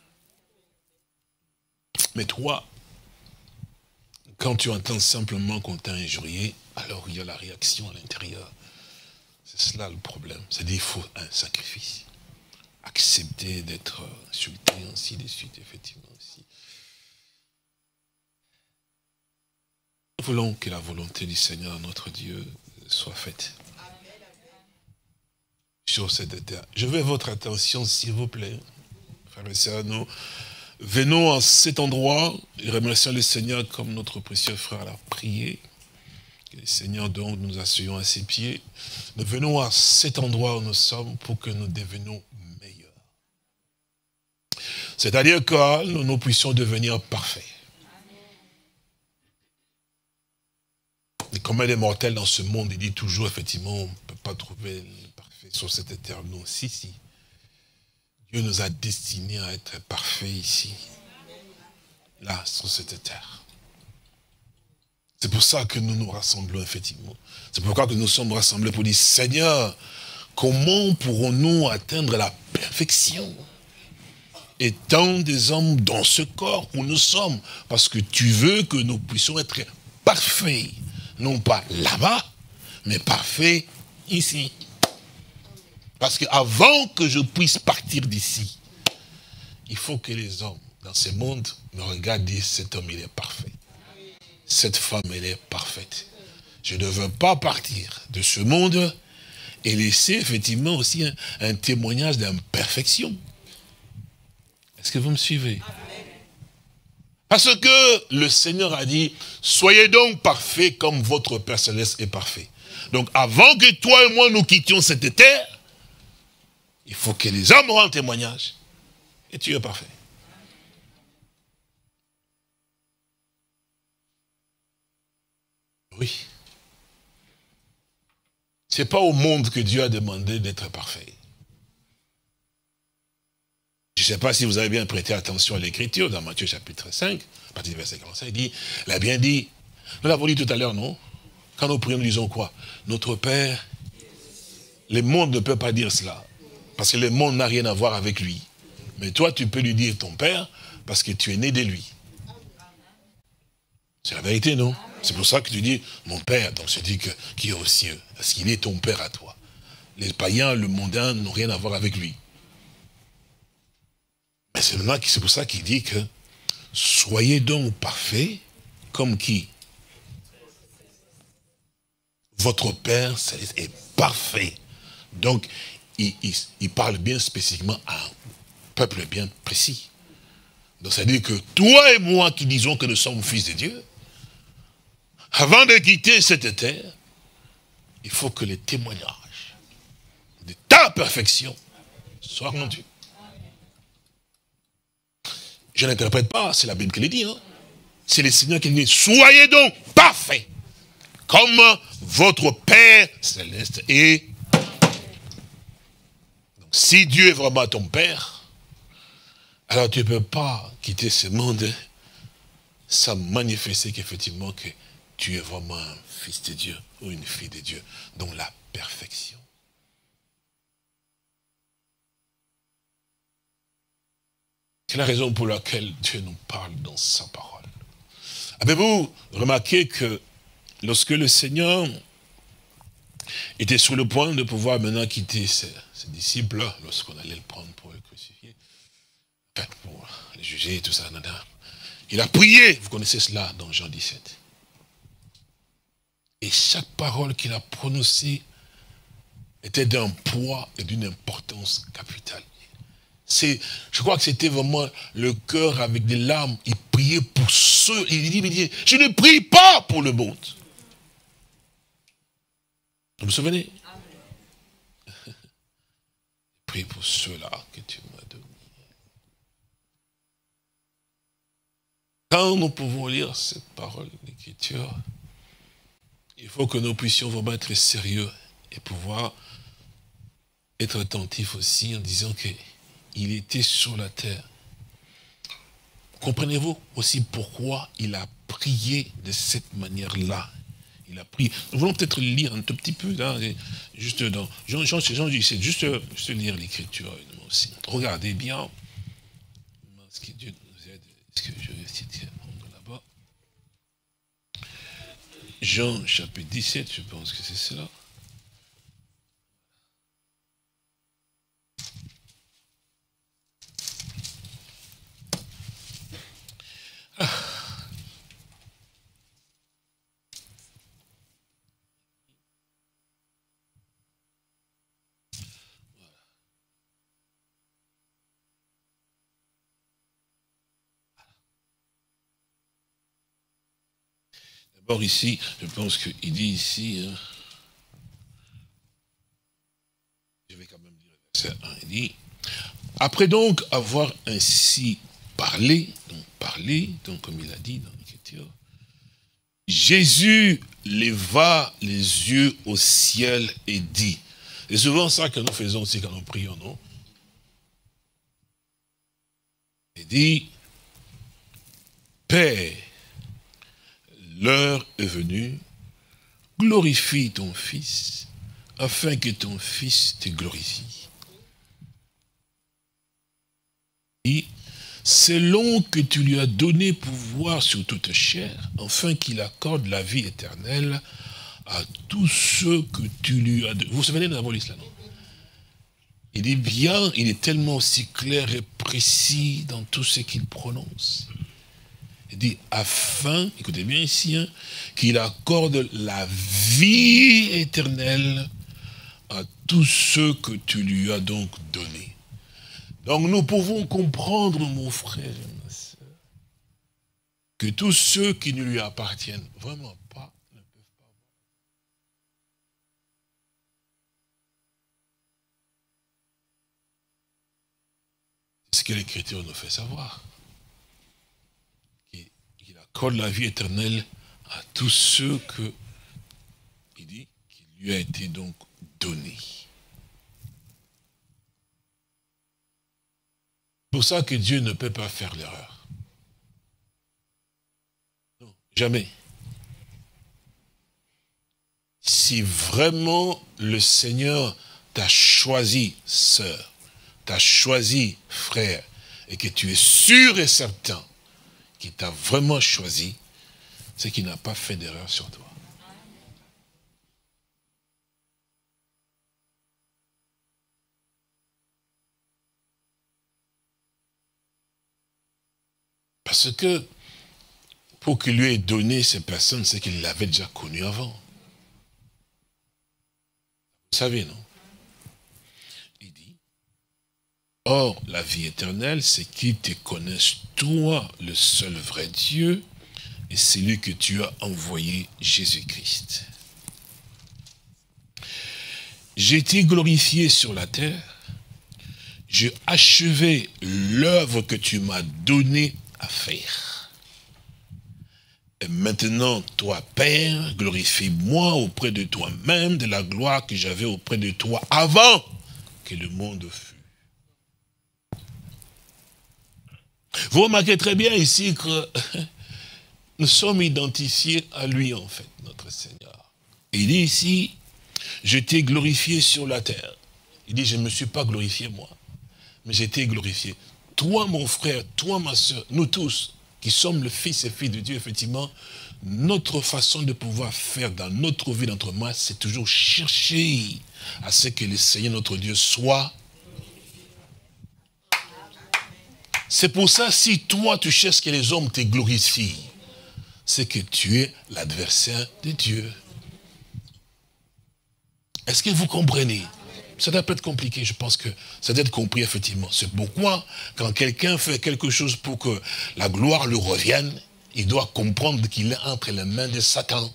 Mais toi, quand tu entends simplement qu'on t'a injurié, alors il y a la réaction à l'intérieur. C'est cela le problème. C'est-à-dire qu'il faut un sacrifice. Accepter d'être insulté, ainsi de suite, effectivement aussi. Nous voulons que la volonté du Seigneur, notre Dieu, soit faite. Sur cette terre. Je veux votre attention, s'il vous plaît. Frères et sœurs, nous venons à cet endroit et remercions le Seigneur comme notre précieux frère l'a prié. Que le Seigneur, donc, nous asseyons à ses pieds. Nous venons à cet endroit où nous sommes pour que nous devenions meilleurs. C'est-à-dire que nous, nous puissions devenir parfaits. Et combien de mortels dans ce monde, il dit toujours, effectivement, on ne peut pas trouver le parfait sur cette terre. Non, si, si. Dieu nous a destinés à être parfaits ici. Là, sur cette terre. C'est pour ça que nous nous rassemblons, effectivement. C'est pourquoi que nous sommes rassemblés pour dire, Seigneur, comment pourrons-nous atteindre la perfection étant des hommes dans ce corps où nous sommes? Parce que tu veux que nous puissions être parfaits. Non pas là-bas, mais parfaits ici. Parce qu'avant que je puisse partir d'ici, il faut que les hommes dans ce monde me regardent et disent, cet homme, il est parfait. Cette femme, elle est parfaite. Je ne veux pas partir de ce monde et laisser effectivement aussi un, un témoignage d'imperfection. Est-ce que vous me suivez? Parce que le Seigneur a dit, soyez donc parfaits comme votre Père Céleste est parfait. Donc avant que toi et moi nous quittions cette terre, il faut que les hommes rendent témoignage. Et tu es parfait. Oui. Ce n'est pas au monde que Dieu a demandé d'être parfait. Je ne sais pas si vous avez bien prêté attention à l'écriture, dans Matthieu chapitre cinq, à partir du verset quarante-cinq, il dit, il a bien dit, nous l'avons dit tout à l'heure, non? Quand nous prions, nous disons quoi? Notre Père, le monde ne peut pas dire cela, parce que le monde n'a rien à voir avec lui. Mais toi, tu peux lui dire ton Père, parce que tu es né de lui. C'est la vérité, non? C'est pour ça que tu dis, mon Père, donc je dis que, qui est aux cieux, parce qu'il est ton Père à toi. Les païens, le mondain n'ont rien à voir avec lui. Mais c'est maintenant c'est pour ça qu'il dit que soyez donc parfaits comme qui? Votre Père est parfait. Donc, il, il, il parle bien spécifiquement à un peuple bien précis. Donc, ça veut dire que toi et moi qui disons que nous sommes fils de Dieu, avant de quitter cette terre, il faut que les témoignages de ta perfection soient rendus. Je n'interprète pas, c'est la Bible qui le dit. Hein. C'est le Seigneur qui dit, soyez donc parfaits, comme votre Père Céleste est. Donc, si Dieu est vraiment ton Père, alors tu ne peux pas quitter ce monde sans manifester qu'effectivement que tu es vraiment un fils de Dieu ou une fille de Dieu, dont la perfection. C'est la raison pour laquelle Dieu nous parle dans sa parole. Avez-vous remarqué que lorsque le Seigneur était sur le point de pouvoir maintenant quitter ses, ses disciples, lorsqu'on allait le prendre pour le crucifier, enfin, pour le juger et tout ça, il a prié, vous connaissez cela dans Jean dix-sept. Et chaque parole qu'il a prononcée était d'un poids et d'une importance capitale. Je crois que c'était vraiment le cœur avec des larmes. Il priait pour ceux. Il dit, il dit, je ne prie pas pour le monde. Vous vous souvenez? Je prie pour ceux-là que tu m'as donnés. Quand nous pouvons lire cette parole d'écriture, il faut que nous puissions vraiment être sérieux et pouvoir être attentifs aussi en disant que il était sur la terre. Comprenez-vous aussi pourquoi il a prié de cette manière-là? il a pris. Nous voulons peut-être lire un tout petit peu, là, juste dans Jean, Jean, Jean, c'est juste, juste lire l'écriture aussi. Regardez bien ce que Dieu nous aide. Est-ce que je vais citer là-bas? Jean chapitre dix-sept, je pense que c'est cela. Ah. D'abord ici, je pense qu'il dit ici, hein, je vais quand même lire le verset un, il dit, après donc avoir ainsi parlé, donc parlé, donc comme il a dit dans l'écriture, Jésus leva les yeux au ciel et dit, c'est souvent ça que nous faisons aussi quand nous prions, non? Il dit, Père, l'heure est venue, glorifie ton Fils, afin que ton Fils te glorifie. Et selon que tu lui as donné pouvoir sur toute chair, afin qu'il accorde la vie éternelle à tous ceux que tu lui as donné. Vous vous souvenez de la police là, non? Il dit bien, il est tellement aussi clair et précis dans tout ce qu'il prononce. Il dit, afin, écoutez bien ici, hein, qu'il accorde la vie éternelle à tous ceux que tu lui as donc donnés. Donc nous pouvons comprendre, mon frère et ma soeur, que tous ceux qui ne lui appartiennent vraiment pas, ne peuvent pas voir. C'est ce que l'Écriture nous fait savoir. Il accorde la vie éternelle à tous ceux que, il dit, qui lui a été donc donné. C'est pour ça que Dieu ne peut pas faire l'erreur. Non, jamais. Si vraiment le Seigneur t'a choisi, sœur, t'a choisi, frère, et que tu es sûr et certain qu'il t'a vraiment choisi, c'est qu'il n'a pas fait d'erreur sur toi. Parce que pour qu'il lui ait donné ces personnes, c'est qu'il l'avait déjà connu avant. Vous savez, non? Il dit, or, la vie éternelle, c'est qu'ils te connaissent, toi, le seul vrai Dieu, et celui que tu as envoyé, Jésus-Christ. J'ai été glorifié sur la terre, j'ai achevé l'œuvre que tu m'as donnée à faire. Et maintenant, toi, Père, glorifie-moi auprès de toi-même de la gloire que j'avais auprès de toi avant que le monde fût. Vous remarquez très bien ici que nous sommes identifiés à lui, en fait, notre Seigneur. Il dit ici, je t'ai glorifié sur la terre. Il dit, je ne me suis pas glorifié moi, mais j'ai été glorifié. Toi, mon frère, toi, ma soeur, nous tous, qui sommes le fils et filles de Dieu, effectivement, notre façon de pouvoir faire dans notre vie, dans notre main, c'est toujours chercher à ce que le Seigneur, notre Dieu, soit. C'est pour ça, si toi, tu cherches que les hommes te glorifient, c'est que tu es l'adversaire de Dieu. Est-ce que vous comprenez? Ça doit pas être compliqué, je pense que ça doit être compris, effectivement. C'est pourquoi, quand quelqu'un fait quelque chose pour que la gloire lui revienne, il doit comprendre qu'il est entre les mains de Satan.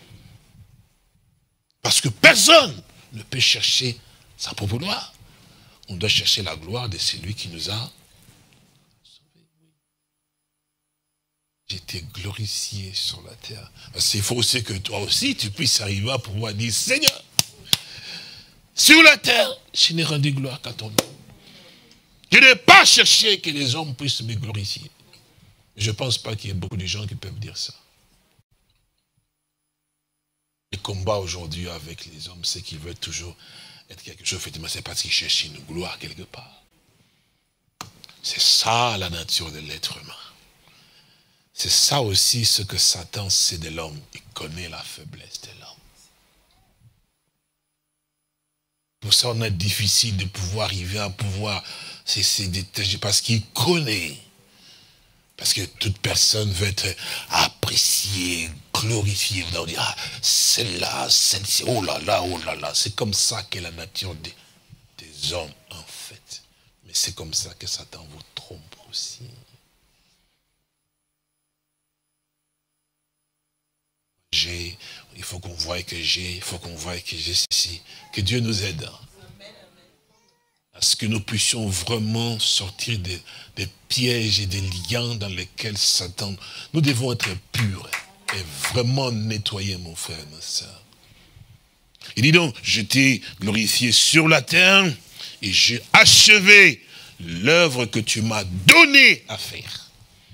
Parce que personne ne peut chercher sa propre gloire. On doit chercher la gloire de celui qui nous a sauvés. J'ai été glorifié sur la terre. Parce qu'il faut aussi que toi aussi, tu puisses arriver à pouvoir dire, Seigneur, sur la terre, je n'ai rendu gloire qu'à ton nom. Je n'ai pas cherché que les hommes puissent me glorifier. Je ne pense pas qu'il y ait beaucoup de gens qui peuvent dire ça. Le combat aujourd'hui avec les hommes, c'est qu'ils veulent toujours être quelque chose, effectivement, c'est parce qu'ils cherchent une gloire quelque part. C'est ça la nature de l'être humain. C'est ça aussi ce que Satan sait de l'homme. Il connaît la faiblesse de l'homme. Pour ça, on est difficile de pouvoir arriver à pouvoir, c'est détacher, parce qu'il connaît. Parce que toute personne veut être appréciée, glorifiée. On dit, ah, celle-là, celle-ci, oh là là, oh là là. C'est comme ça qu'est la nature des, des hommes, en fait. Mais c'est comme ça que Satan vous trompe aussi. J'ai, il faut qu'on voie que j'ai, il faut qu'on voie que j'ai ceci. Que Dieu nous aide. À ce que nous puissions vraiment sortir des, des pièges et des liens dans lesquels Satan... Nous devons être purs et vraiment nettoyer, mon frère et ma soeur. Il dit donc, je t'ai glorifié sur la terre et j'ai achevé l'œuvre que tu m'as donnée à faire.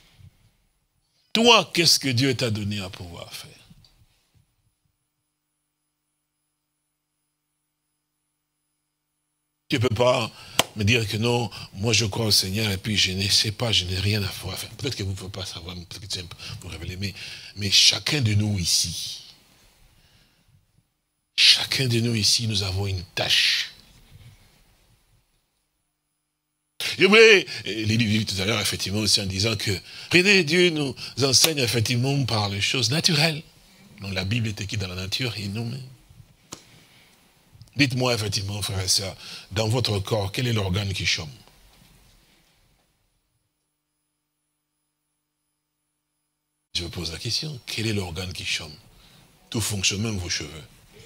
Toi, qu'est-ce que Dieu t'a donné à pouvoir faire? Tu ne peux pas me dire que non, moi je crois au Seigneur et puis je ne sais pas, je n'ai rien à faire. Peut-être que vous ne pouvez pas savoir, peut-être que c'est vous révéler, mais, mais chacun de nous ici, chacun de nous ici, nous avons une tâche. Je voulais, l'ai dit tout à l'heure, effectivement, aussi en disant que, regardez, Dieu nous enseigne effectivement par les choses naturelles. Donc la Bible est écrite dans la nature et nous mêmes. Dites-moi effectivement, frère et sœur, dans votre corps, quel est l'organe qui chôme? Je vous pose la question, quel est l'organe qui chôme? Tout fonctionne, même vos cheveux.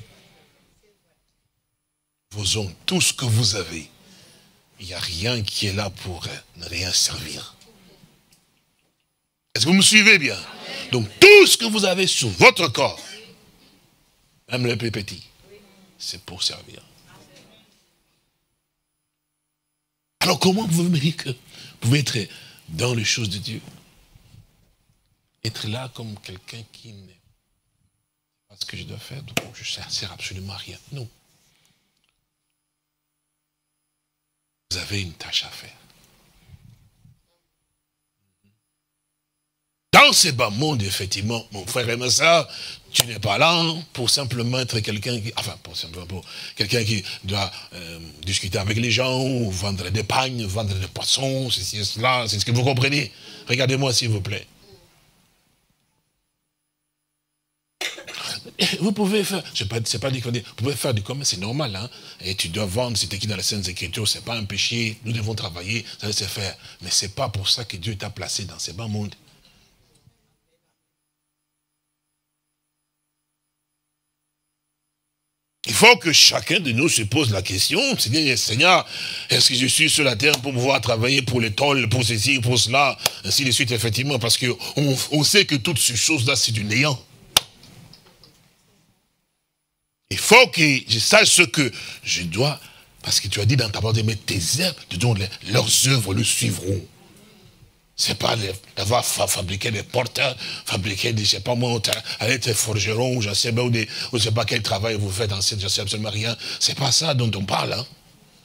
Vos ongles, tout ce que vous avez. Il n'y a rien qui est là pour ne rien servir. Est-ce que vous me suivez bien? Donc tout ce que vous avez sur votre corps, même le plus petit, c'est pour servir. Alors comment vous me dites que vous pouvez être dans les choses de Dieu? Être là comme quelqu'un qui n'est pas ce que je dois faire, donc je ne sers absolument à rien. Non. Vous avez une tâche à faire. Dans ce bas monde, effectivement, mon frère et ma soeur, tu n'es pas là pour simplement être quelqu'un qui, enfin, pour simplement pour quelqu'un qui doit euh, discuter avec les gens, ou vendre des pagnes, vendre des poissons, ceci et cela, c'est ce que vous comprenez. Regardez-moi, s'il vous plaît. Vous pouvez faire, je ne sais pas dire, vous pouvez faire du commerce, c'est normal, hein. Et tu dois vendre, c'est écrit dans les Saintes Écritures, c'est pas un péché, nous devons travailler, ça doit se faire. Mais c'est pas pour ça que Dieu t'a placé dans ce bas monde. Il faut que chacun de nous se pose la question, c'est-à-dire, Seigneur, est-ce que je suis sur la terre pour pouvoir travailler pour les tôles, pour ceci, pour cela, ainsi de suite, effectivement, parce qu'on on sait que toutes ces choses-là, c'est du néant. Il faut que je sache ce que je dois, parce que tu as dit dans ta parole, mais tes œuvres, leurs œuvres le suivront. C'est pas d'avoir fabriqué des porteurs, fabriquer des, je sais pas moi, aller être forgeron, ou je sais pas, ou, des, ou je sais pas quel travail vous faites en cette, je sais absolument rien. C'est pas ça dont on parle, hein.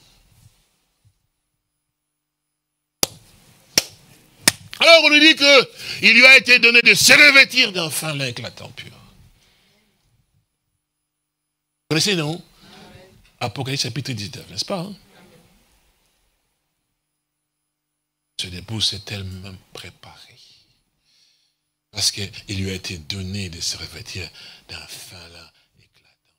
Alors on nous dit que il lui a été donné de se revêtir d'un fin lin éclatant pur. Vous connaissez, non? Apocalypse chapitre dix-neuf, n'est-ce pas, hein? Son épouse s'est elle-même préparée. Parce qu'il lui a été donné de se revêtir d'un fin lin éclatant.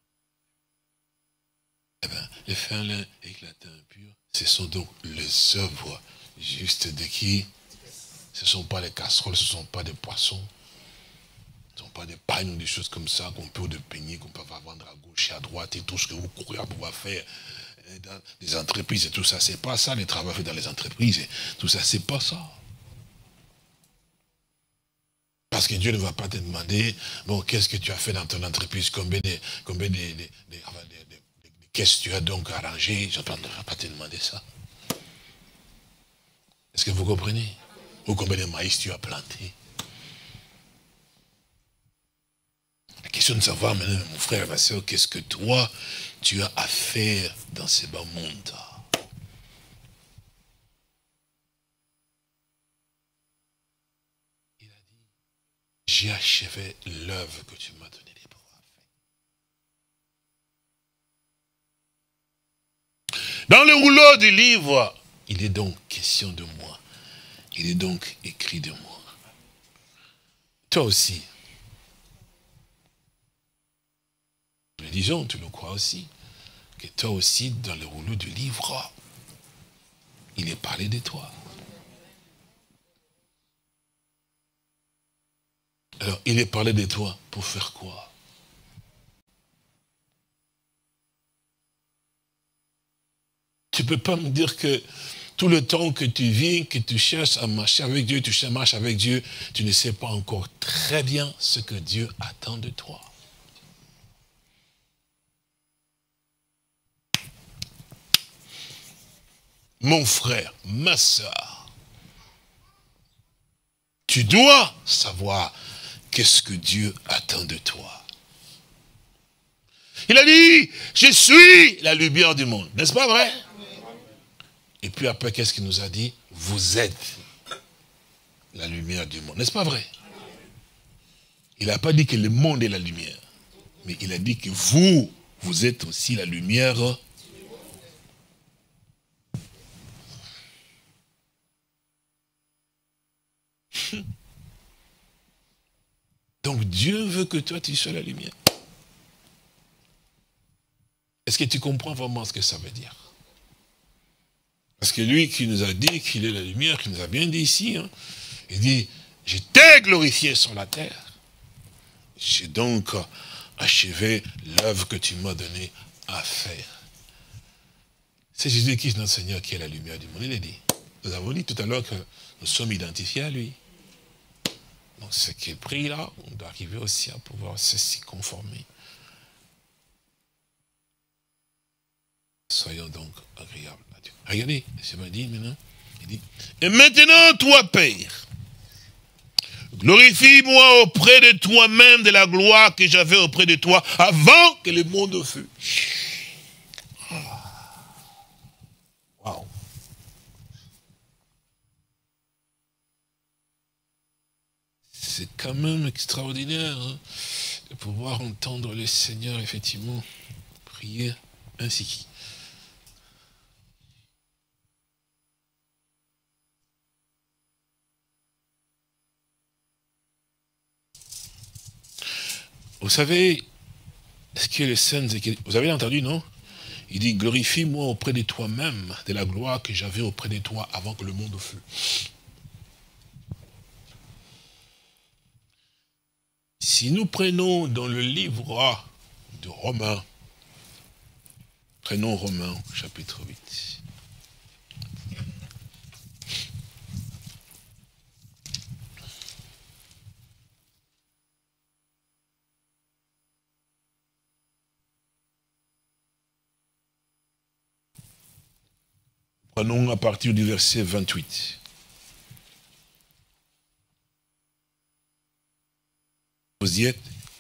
Eh bien, les fins lin éclatants purs, ce sont donc les œuvres justes de qui? Ce ne sont pas les casseroles, ce ne sont pas des poissons. Ce ne sont pas des pagnes ou des choses comme ça qu'on peut de peigner, qu'on peut vendre à gauche et à droite et tout ce que vous courez à pouvoir faire dans les entreprises et tout ça. C'est pas ça les travaux faits dans les entreprises. Et tout ça, c'est pas ça. Parce que Dieu ne va pas te demander, bon, qu'est-ce que tu as fait dans ton entreprise, combien de, combien de, de, de, de, de, de caisses tu as donc arrangées. Je ne va pas te demander ça. Est-ce que vous comprenez? Ou combien de maïs tu as planté? La question de savoir maintenant, mon frère, ma soeur, qu'est-ce que toi, tu as à faire dans ce bas monde? Il a dit, j'ai achevé l'œuvre que tu m'as donnée de pouvoir faire. Dans le rouleau du livre, il est donc question de moi. Il est donc écrit de moi. Toi aussi. Nous le disons, tu le crois aussi, que toi aussi, dans le rouleau du livre, il est parlé de toi. Alors, il est parlé de toi pour faire quoi? Tu ne peux pas me dire que tout le temps que tu vis, que tu cherches à marcher avec Dieu, tu marches avec Dieu, tu ne sais pas encore très bien ce que Dieu attend de toi. Mon frère, ma soeur, tu dois savoir qu'est-ce que Dieu attend de toi. Il a dit, je suis la lumière du monde. N'est-ce pas vrai? Et puis après, qu'est-ce qu'il nous a dit? Vous êtes la lumière du monde. N'est-ce pas vrai? Il n'a pas dit que le monde est la lumière. Mais il a dit que vous, vous êtes aussi la lumière. Donc Dieu veut que toi, tu sois la lumière. Est-ce que tu comprends vraiment ce que ça veut dire? Parce que lui qui nous a dit qu'il est la lumière, qui nous a bien dit ici, hein, il dit, je t'ai glorifié sur la terre. J'ai donc achevé l'œuvre que tu m'as donnée à faire. C'est Jésus-Christ, notre Seigneur, qui est la lumière du monde. Il a dit. Nous avons dit tout à l'heure que nous sommes identifiés à lui. Donc ce qui est pris là, on doit arriver aussi à pouvoir s'y conformer. Soyons donc agréables à Dieu. Regardez, c'est m'a dit maintenant. Il dit, et maintenant, toi, Père, glorifie-moi auprès de toi-même de la gloire que j'avais auprès de toi avant que le monde fût. Waouh. C'est quand même extraordinaire hein, de pouvoir entendre le Seigneur effectivement prier ainsi. Vous savez, ce que les saints, vous avez entendu, non? Il dit, glorifie-moi auprès de toi-même de la gloire que j'avais auprès de toi avant que le monde fût. Si nous prenons dans le livre de Romains, prenons Romains, chapitre huit. Prenons à partir du verset vingt-huit. Vous y êtes?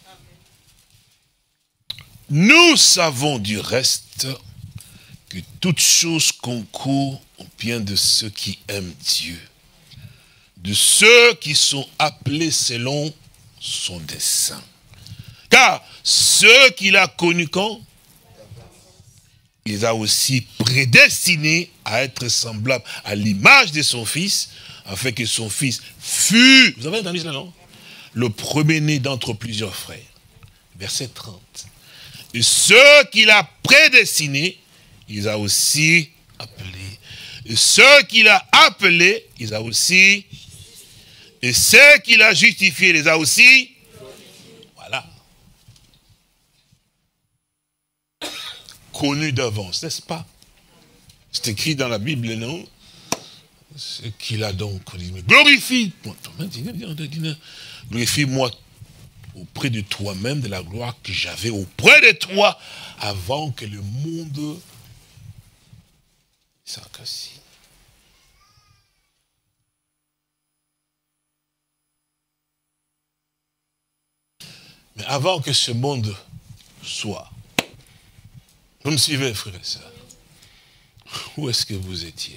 Nous savons du reste que toute chose concourt au bien de ceux qui aiment Dieu, de ceux qui sont appelés selon son dessein. Car ceux qu'il a connus quand? Il a aussi prédestiné à être semblable à l'image de son fils, afin que son fils fût, vous avez entendu cela, non? Le premier-né d'entre plusieurs frères. Verset trente. Et ceux qu'il a prédestinés, il a aussi appelés. Et ceux qu'il a appelés, il a aussi. Et ceux qu'il a justifiés, il les a aussi. Voilà. Connus d'avance, n'est-ce pas? C'est écrit dans la Bible, non? Ce qu'il a donc glorifie. Glorifie-moi auprès de toi-même de la gloire que j'avais auprès de toi avant que le monde s'accassit. Mais avant que ce monde soit, vous me suivez, frères et sœurs, où est-ce que vous étiez?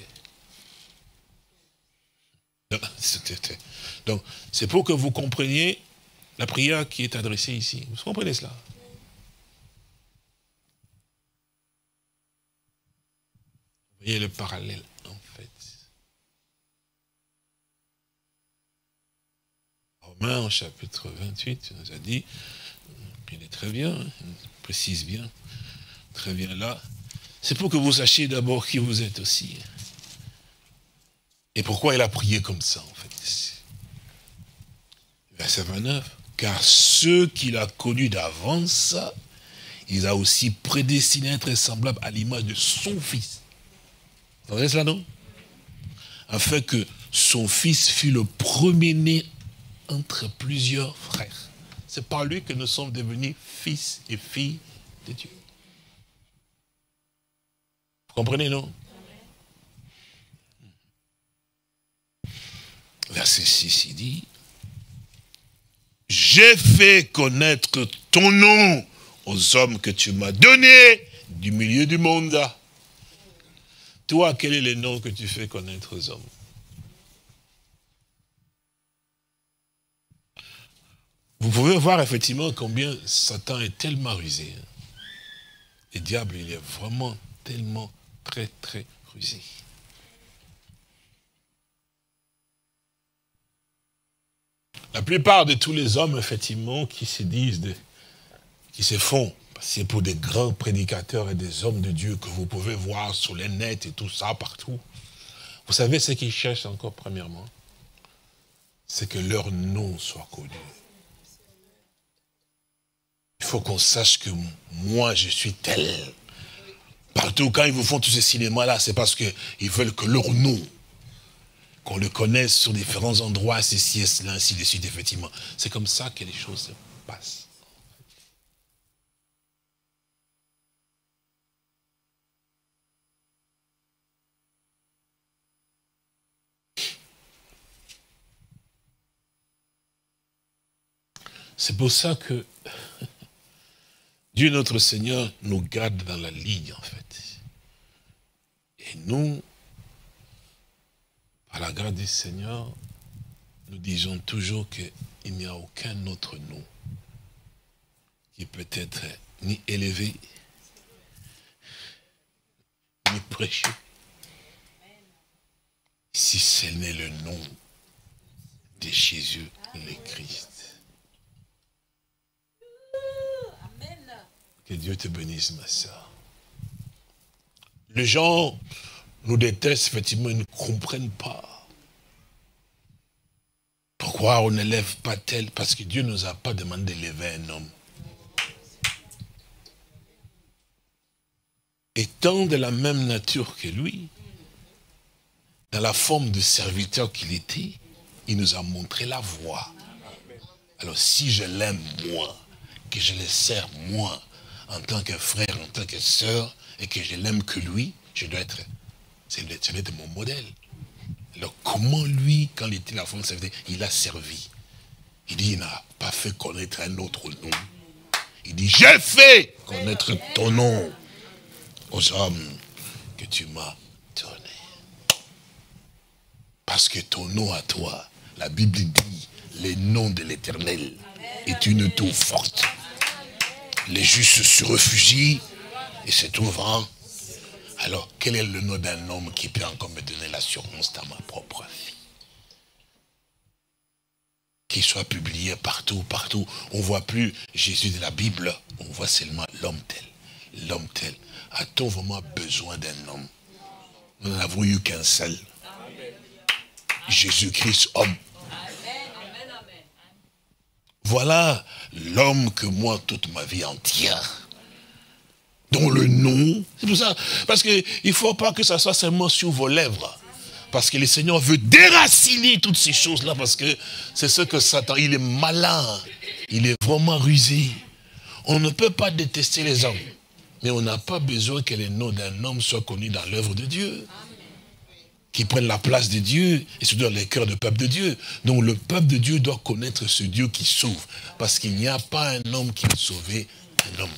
Donc, c'est pour que vous compreniez la prière qui est adressée ici. Vous comprenez cela? Vous voyez le parallèle, en fait. Romains, au chapitre vingt-huit, il nous a dit, il est très bien, il précise bien, très bien là. C'est pour que vous sachiez d'abord qui vous êtes aussi. Et pourquoi il a prié comme ça, en fait. Verset vingt-neuf. Car ceux qu'il a connus d'avance, il a aussi prédestiné à être semblable à l'image de son fils. Vous voyez cela, non? Afin que son fils fût le premier-né entre plusieurs frères. C'est par lui que nous sommes devenus fils et filles de Dieu. Vous comprenez, non? Verset six, il dit, j'ai fait connaître ton nom aux hommes que tu m'as donnés du milieu du monde. Toi, quel est le nom que tu fais connaître aux hommes? Vous pouvez voir effectivement combien Satan est tellement rusé. Le diable, il est vraiment tellement très très rusé. La plupart de tous les hommes, effectivement, qui se disent, de, qui se font passer pour des grands prédicateurs et des hommes de Dieu que vous pouvez voir sur les nets et tout ça, partout. Vous savez ce qu'ils cherchent encore, premièrement? C'est que leur nom soit connu. Il faut qu'on sache que moi, je suis tel. Partout, quand ils vous font tous ces cinémas-là, c'est parce qu'ils veulent que leur nom, qu'on le connaisse sur différents endroits, ceci et cela, ainsi de suite, effectivement. C'est comme ça que les choses se passent. C'est pour ça que Dieu notre Seigneur nous garde dans la ligne, en fait. Et nous, à la grâce du Seigneur, nous disons toujours qu'il n'y a aucun autre nom qui peut être ni élevé, ni prêché, si ce n'est le nom de Jésus le Christ. Que Dieu te bénisse, ma soeur. Les gens nous détestent, effectivement, ils ne comprennent pas. Pourquoi on n'élève pas tel? Parce que Dieu ne nous a pas demandé d'élever un homme. Étant de la même nature que lui, dans la forme de serviteur qu'il était, il nous a montré la voie. Alors si je l'aime moi, que je le sers moi, en tant que frère, en tant que sœur, et que je l'aime que lui, je dois être, c'est de mon modèle. Alors comment lui, quand il était la femme de serviteur, il a servi? Il dit, il n'a pas fait connaître un autre nom. Il dit, j'ai fait connaître ton nom aux hommes que tu m'as donné. Parce que ton nom à toi, la Bible dit, le nom de l'Éternel est une tour forte. Les justes se réfugient et se trouvent. Alors, quel est le nom d'un homme qui peut encore me donner l'assurance dans ma propre vie? Qu'il soit publié partout, partout. On ne voit plus Jésus de la Bible, on voit seulement l'homme tel. L'homme tel. A-t-on vraiment besoin d'un homme? Nous n'en avons eu qu'un seul. Jésus-Christ, homme. Voilà l'homme que moi, toute ma vie entière, dont le nom, c'est pour ça, parce qu'il ne faut pas que ça soit seulement sur vos lèvres, parce que le Seigneur veut déraciner toutes ces choses-là, parce que c'est ce que Satan, il est malin, il est vraiment rusé. On ne peut pas détester les hommes, mais on n'a pas besoin que le nom d'un homme soit connu dans l'œuvre de Dieu. qui prennent la place de Dieu, et surtout dans les cœurs du peuple de Dieu. Donc le peuple de Dieu doit connaître ce Dieu qui sauve, parce qu'il n'y a pas un homme qui peut sauver un homme.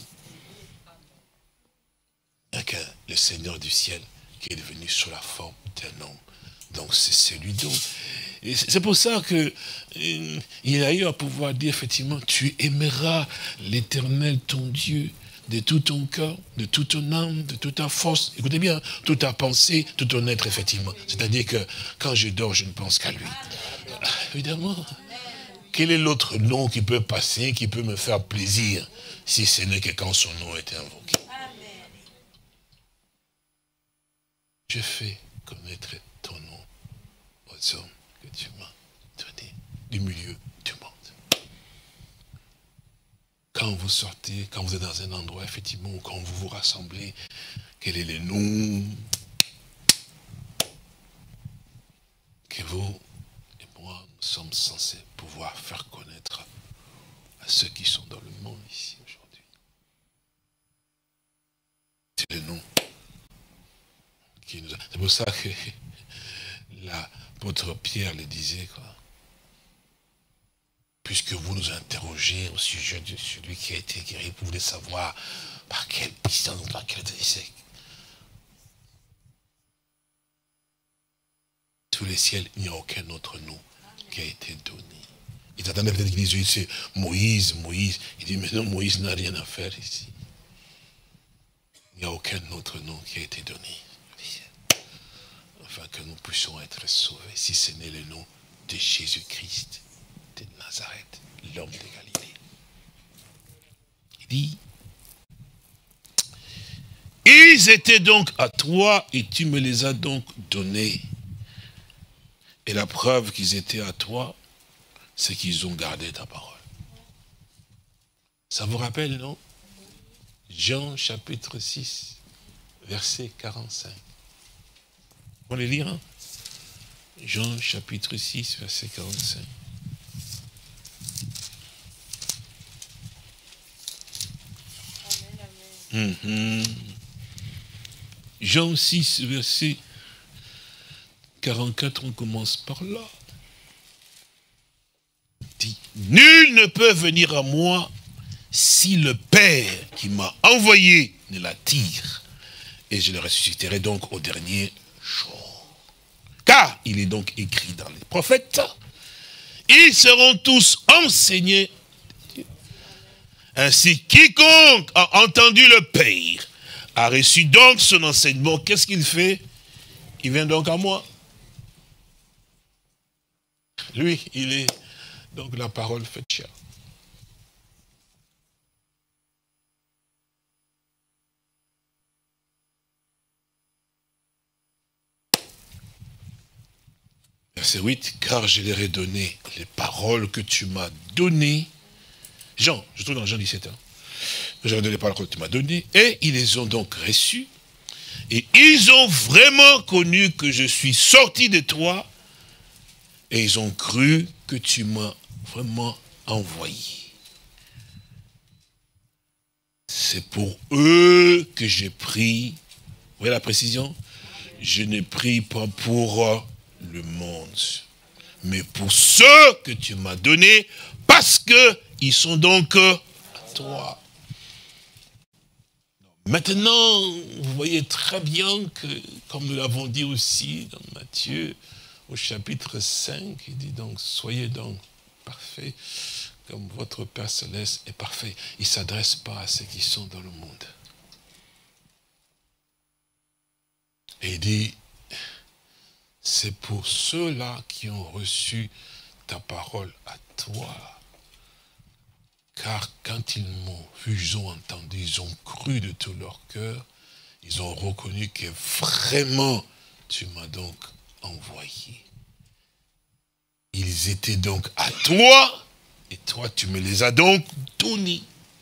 Il n'y a que le Seigneur du ciel qui est devenu sous la forme d'un homme. Donc c'est celui donc. Et c'est pour ça que euh, il a eu à pouvoir dire effectivement, tu aimeras l'Éternel ton Dieu de tout ton cœur, de toute ton âme, de toute ta force. Écoutez bien, toute ta pensée, tout ton être, effectivement. C'est-à-dire que quand je dors, je ne pense qu'à lui. Évidemment. Quel est l'autre nom qui peut passer, qui peut me faire plaisir, si ce n'est que quand son nom est invoqué? Je fais connaître ton nom aux hommes que tu m'as donné du milieu du monde. Quand vous sortez, quand vous êtes dans un endroit, effectivement, ou quand vous vous rassemblez, quel est le nom que vous et moi, nous sommes censés pouvoir faire connaître à ceux qui sont dans le monde ici aujourd'hui? C'est le nom. C'est pour ça que l'apôtre Pierre le disait, quoi. Puisque vous nous interrogez au sujet de celui qui a été guéri, vous voulez savoir par quelle puissance, par quelle décès. Tous les ciels, il n'y a aucun autre nom qui a été donné. Il attendait peut-être qu'il dise, c'est Moïse, Moïse. Il dit, mais non, Moïse n'a rien à faire ici. Il n'y a aucun autre nom qui a été donné. Afin que nous puissions être sauvés, si ce n'est le nom de Jésus-Christ de Nazareth, l'homme de Galilée. Il dit, ils étaient donc à toi et tu me les as donc donnés. Et la preuve qu'ils étaient à toi, c'est qu'ils ont gardé ta parole. Ça vous rappelle, non? Jean chapitre six, verset quarante-cinq. On va les lire, hein? Jean chapitre six, verset quarante-cinq. Amen, amen. Mm-hmm. Jean six, verset quarante-quatre, on commence par là. Il dit, nul ne peut venir à moi si le Père qui m'a envoyé ne l'attire, et je le ressusciterai donc au dernier jour. Car il est donc écrit dans les prophètes, ils seront tous enseignés. Ainsi, quiconque a entendu le Père a reçu donc son enseignement. Qu'est-ce qu'il fait? Il vient donc à moi. Lui, il est donc la parole faite chair. Verset huit, car je leur ai donné les paroles que tu m'as données. Jean, je trouve dans Jean dix-sept, hein. J'avais donné les paroles que tu m'as données, et ils les ont donc reçues, et ils ont vraiment connu que je suis sorti de toi, et ils ont cru que tu m'as vraiment envoyé. C'est pour eux que j'ai pris, vous voyez la précision? Je ne prie pas pour le monde, mais pour ceux que tu m'as donnés, parce qu'ils sont donc à toi. Maintenant, vous voyez très bien que, comme nous l'avons dit aussi dans Matthieu, au chapitre cinq, il dit donc, soyez donc parfaits, comme votre Père Céleste est parfait. Il ne s'adresse pas à ceux qui sont dans le monde. Et il dit, c'est pour ceux-là qui ont reçu ta parole à toi. Car quand ils m'ont vu, ils ont entendu, ils ont cru de tout leur cœur, ils ont reconnu que vraiment tu m'as donc envoyé. Ils étaient donc à toi, et toi tu me les as donc donnés.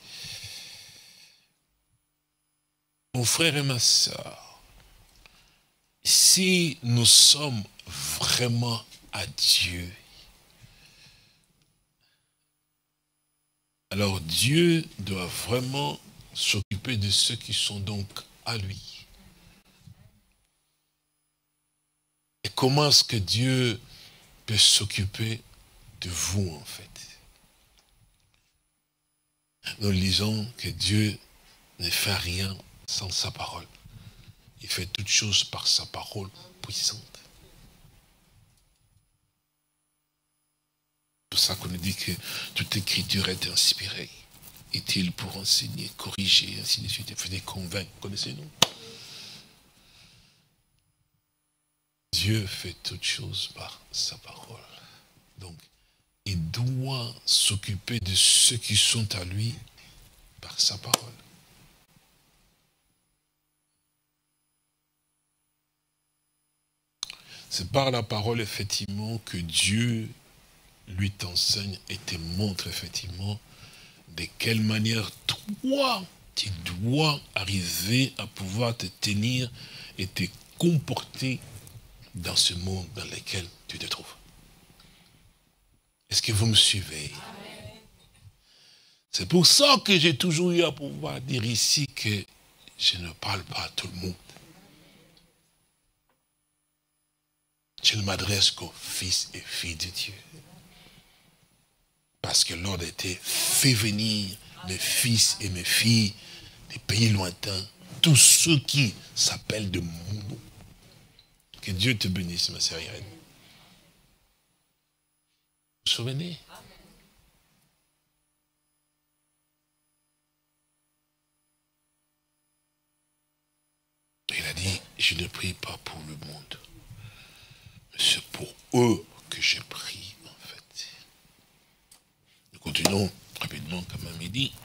Mon frère et ma soeur, si nous sommes vraiment à Dieu, alors Dieu doit vraiment s'occuper de ceux qui sont donc à lui. Et comment est-ce que Dieu peut s'occuper de vous, en fait? Nous lisons que Dieu ne fait rien sans sa parole. Il fait toutes choses par sa parole puissante. C'est pour ça qu'on nous dit que toute écriture est inspirée, utile pour enseigner, corriger, ainsi de suite, et faire convaincre. Connaissez-nous? Dieu fait toutes choses par sa parole. Donc, il doit s'occuper de ceux qui sont à lui par sa parole. C'est par la parole, effectivement, que Dieu lui t'enseigne et te montre, effectivement, de quelle manière toi, tu dois arriver à pouvoir te tenir et te comporter dans ce monde dans lequel tu te trouves. Est-ce que vous me suivez? C'est pour ça que j'ai toujours eu à pouvoir dire ici que je ne parle pas à tout le monde. Je ne m'adresse qu'aux fils et filles de Dieu. Parce que l'ordre était fait venir mes fils et mes filles des pays lointains, tous ceux qui s'appellent de mon nom. Que Dieu te bénisse, ma sœur Irène. Vous vous souvenez? Il a dit, je ne prie pas pour le monde, mais c'est pour eux que je prie, en fait. Nous continuons rapidement, quand même, il dit,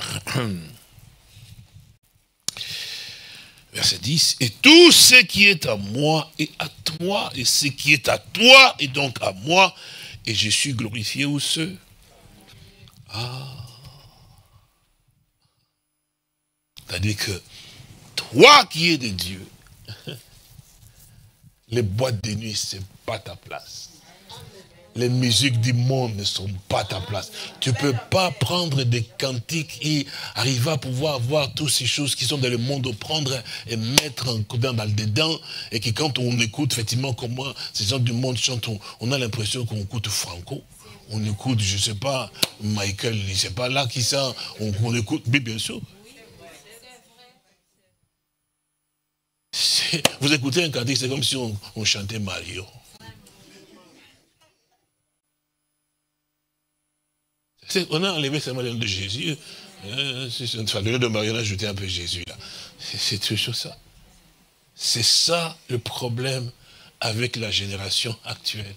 verset dix, et tout ce qui est à moi est à toi, et ce qui est à toi est donc à moi, et je suis glorifié où ceux? Ah. C'est-à-dire que toi qui es de Dieu, les boîtes de nuit, ce n'est pas ta place. Les musiques du monde ne sont pas ta place. Tu ne peux pas prendre des cantiques et arriver à pouvoir avoir toutes ces choses qui sont dans le monde, prendre et mettre un coup dans le dedans, et que quand on écoute effectivement comment ces gens du monde chantent, on, on a l'impression qu'on écoute Franco. On écoute, je ne sais pas, Michael, je ne sais pas là qui ça, on, on écoute, mais bien sûr. Vous écoutez un cantique, c'est comme si on, on chantait Mario. On a enlevé ce Mario de Jésus. Euh, enfin, le nom de Mario, on a ajouté un peu Jésus là. C'est toujours ça. C'est ça le problème avec la génération actuelle.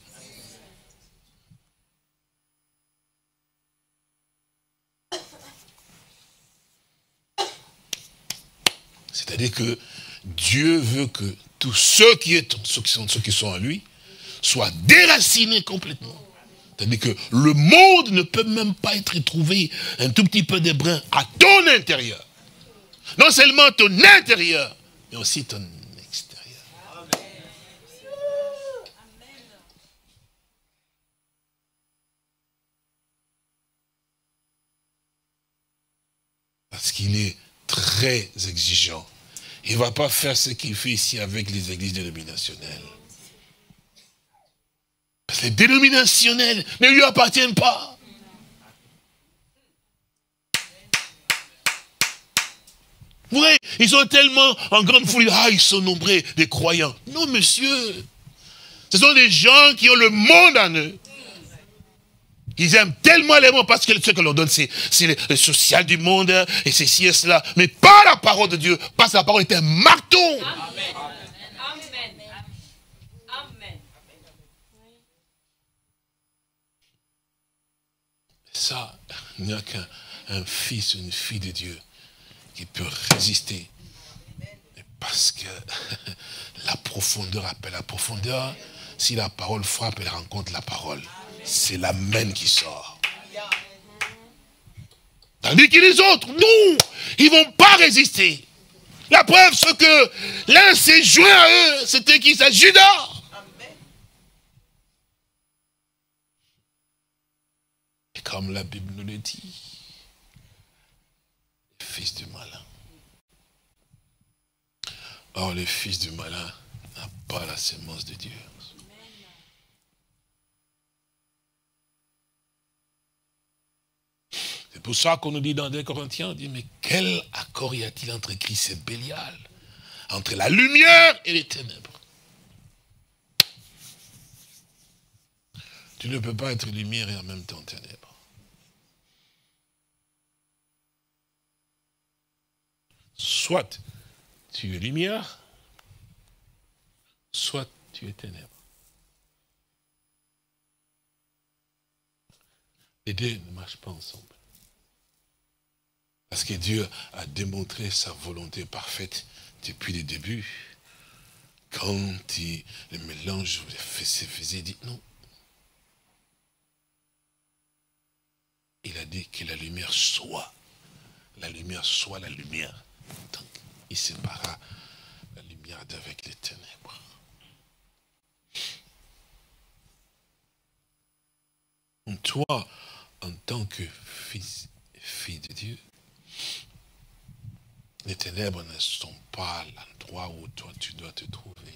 C'est-à-dire que Dieu veut que tous ceux qui, est, ceux qui sont ceux qui sont en lui soient déracinés complètement. C'est-à-dire que le monde ne peut même pas être trouvé un tout petit peu de brin à ton intérieur. Non seulement ton intérieur, mais aussi ton extérieur. Parce qu'il est très exigeant. Il ne va pas faire ce qu'il fait ici avec les églises dénominationnelles. Parce que les dénominationnels ne lui appartiennent pas. Vous voyez, ils sont tellement en grande foule, ah, ils sont nombreux des croyants. Non, monsieur. Ce sont des gens qui ont le monde en eux. Ils aiment tellement les mots parce que ce que l'on donne, c'est le, le social du monde, et ceci et cela. Mais pas la parole de Dieu, parce que la parole est un marteau. Amen. Amen. Amen. Ça, il n'y a qu'un fils ou une fille de Dieu qui peut résister. Parce que la profondeur appelle la profondeur. Si la parole frappe, elle rencontre la parole. C'est l'amen qui sort. Tandis que les autres, non, ils ne vont pas résister. La preuve, c'est que l'un s'est joint à eux. C'était qui? C'est Judas. Et comme la Bible nous le dit, le fils du malin. Or, le fils du malin n'a pas la sémence de Dieu. C'est pour ça qu'on nous dit dans deux Corinthiens, on dit, mais quel accord y a-t-il entre Christ et Bélial? Entre la lumière et les ténèbres. Tu ne peux pas être lumière et en même temps ténèbres. Soit tu es lumière, soit tu es ténèbres. Les deux ne marchent pas ensemble. Parce que Dieu a démontré sa volonté parfaite depuis le début. Quand il, le mélange se faisait, il dit non. Il a dit que la lumière soit. La lumière soit la lumière. Donc, il sépara la lumière d'avec les ténèbres. Toi, en tant que fils et fille de Dieu, les ténèbres ne sont pas l'endroit où toi tu dois te trouver.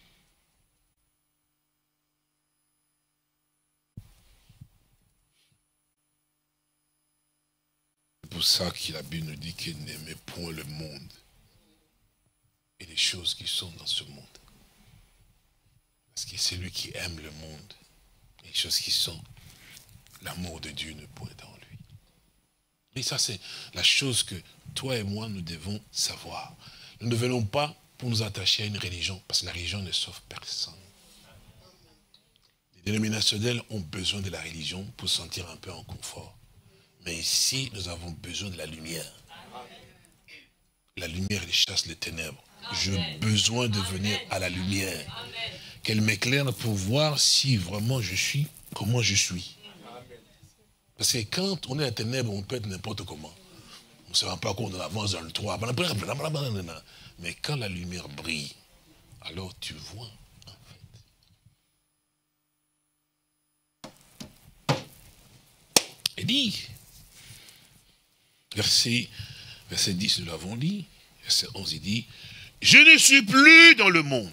C'est pour ça que la Bible nous dit qu'il n'aimait point le monde et les choses qui sont dans ce monde. Parce que c'est lui qui aime le monde et les choses qui sont, l'amour de Dieu ne point en lui. Et ça, c'est la chose que toi et moi, nous devons savoir. Nous ne venons pas pour nous attacher à une religion, parce que la religion ne sauve personne. Les dénominationnels ont besoin de la religion pour se sentir un peu en confort. Mais ici, nous avons besoin de la lumière. La lumière, elle chasse les ténèbres. J'ai besoin de venir à la lumière. Qu'elle m'éclaire pour voir si vraiment je suis, comment je suis. Parce que quand on est à ténèbres, on peut être n'importe comment. On ne se rend pas compte, on avance dans le toit. Mais quand la lumière brille, alors tu vois, en fait. Il dit, verset, verset dix, nous l'avons dit, verset onze, il dit, je ne suis plus dans le monde.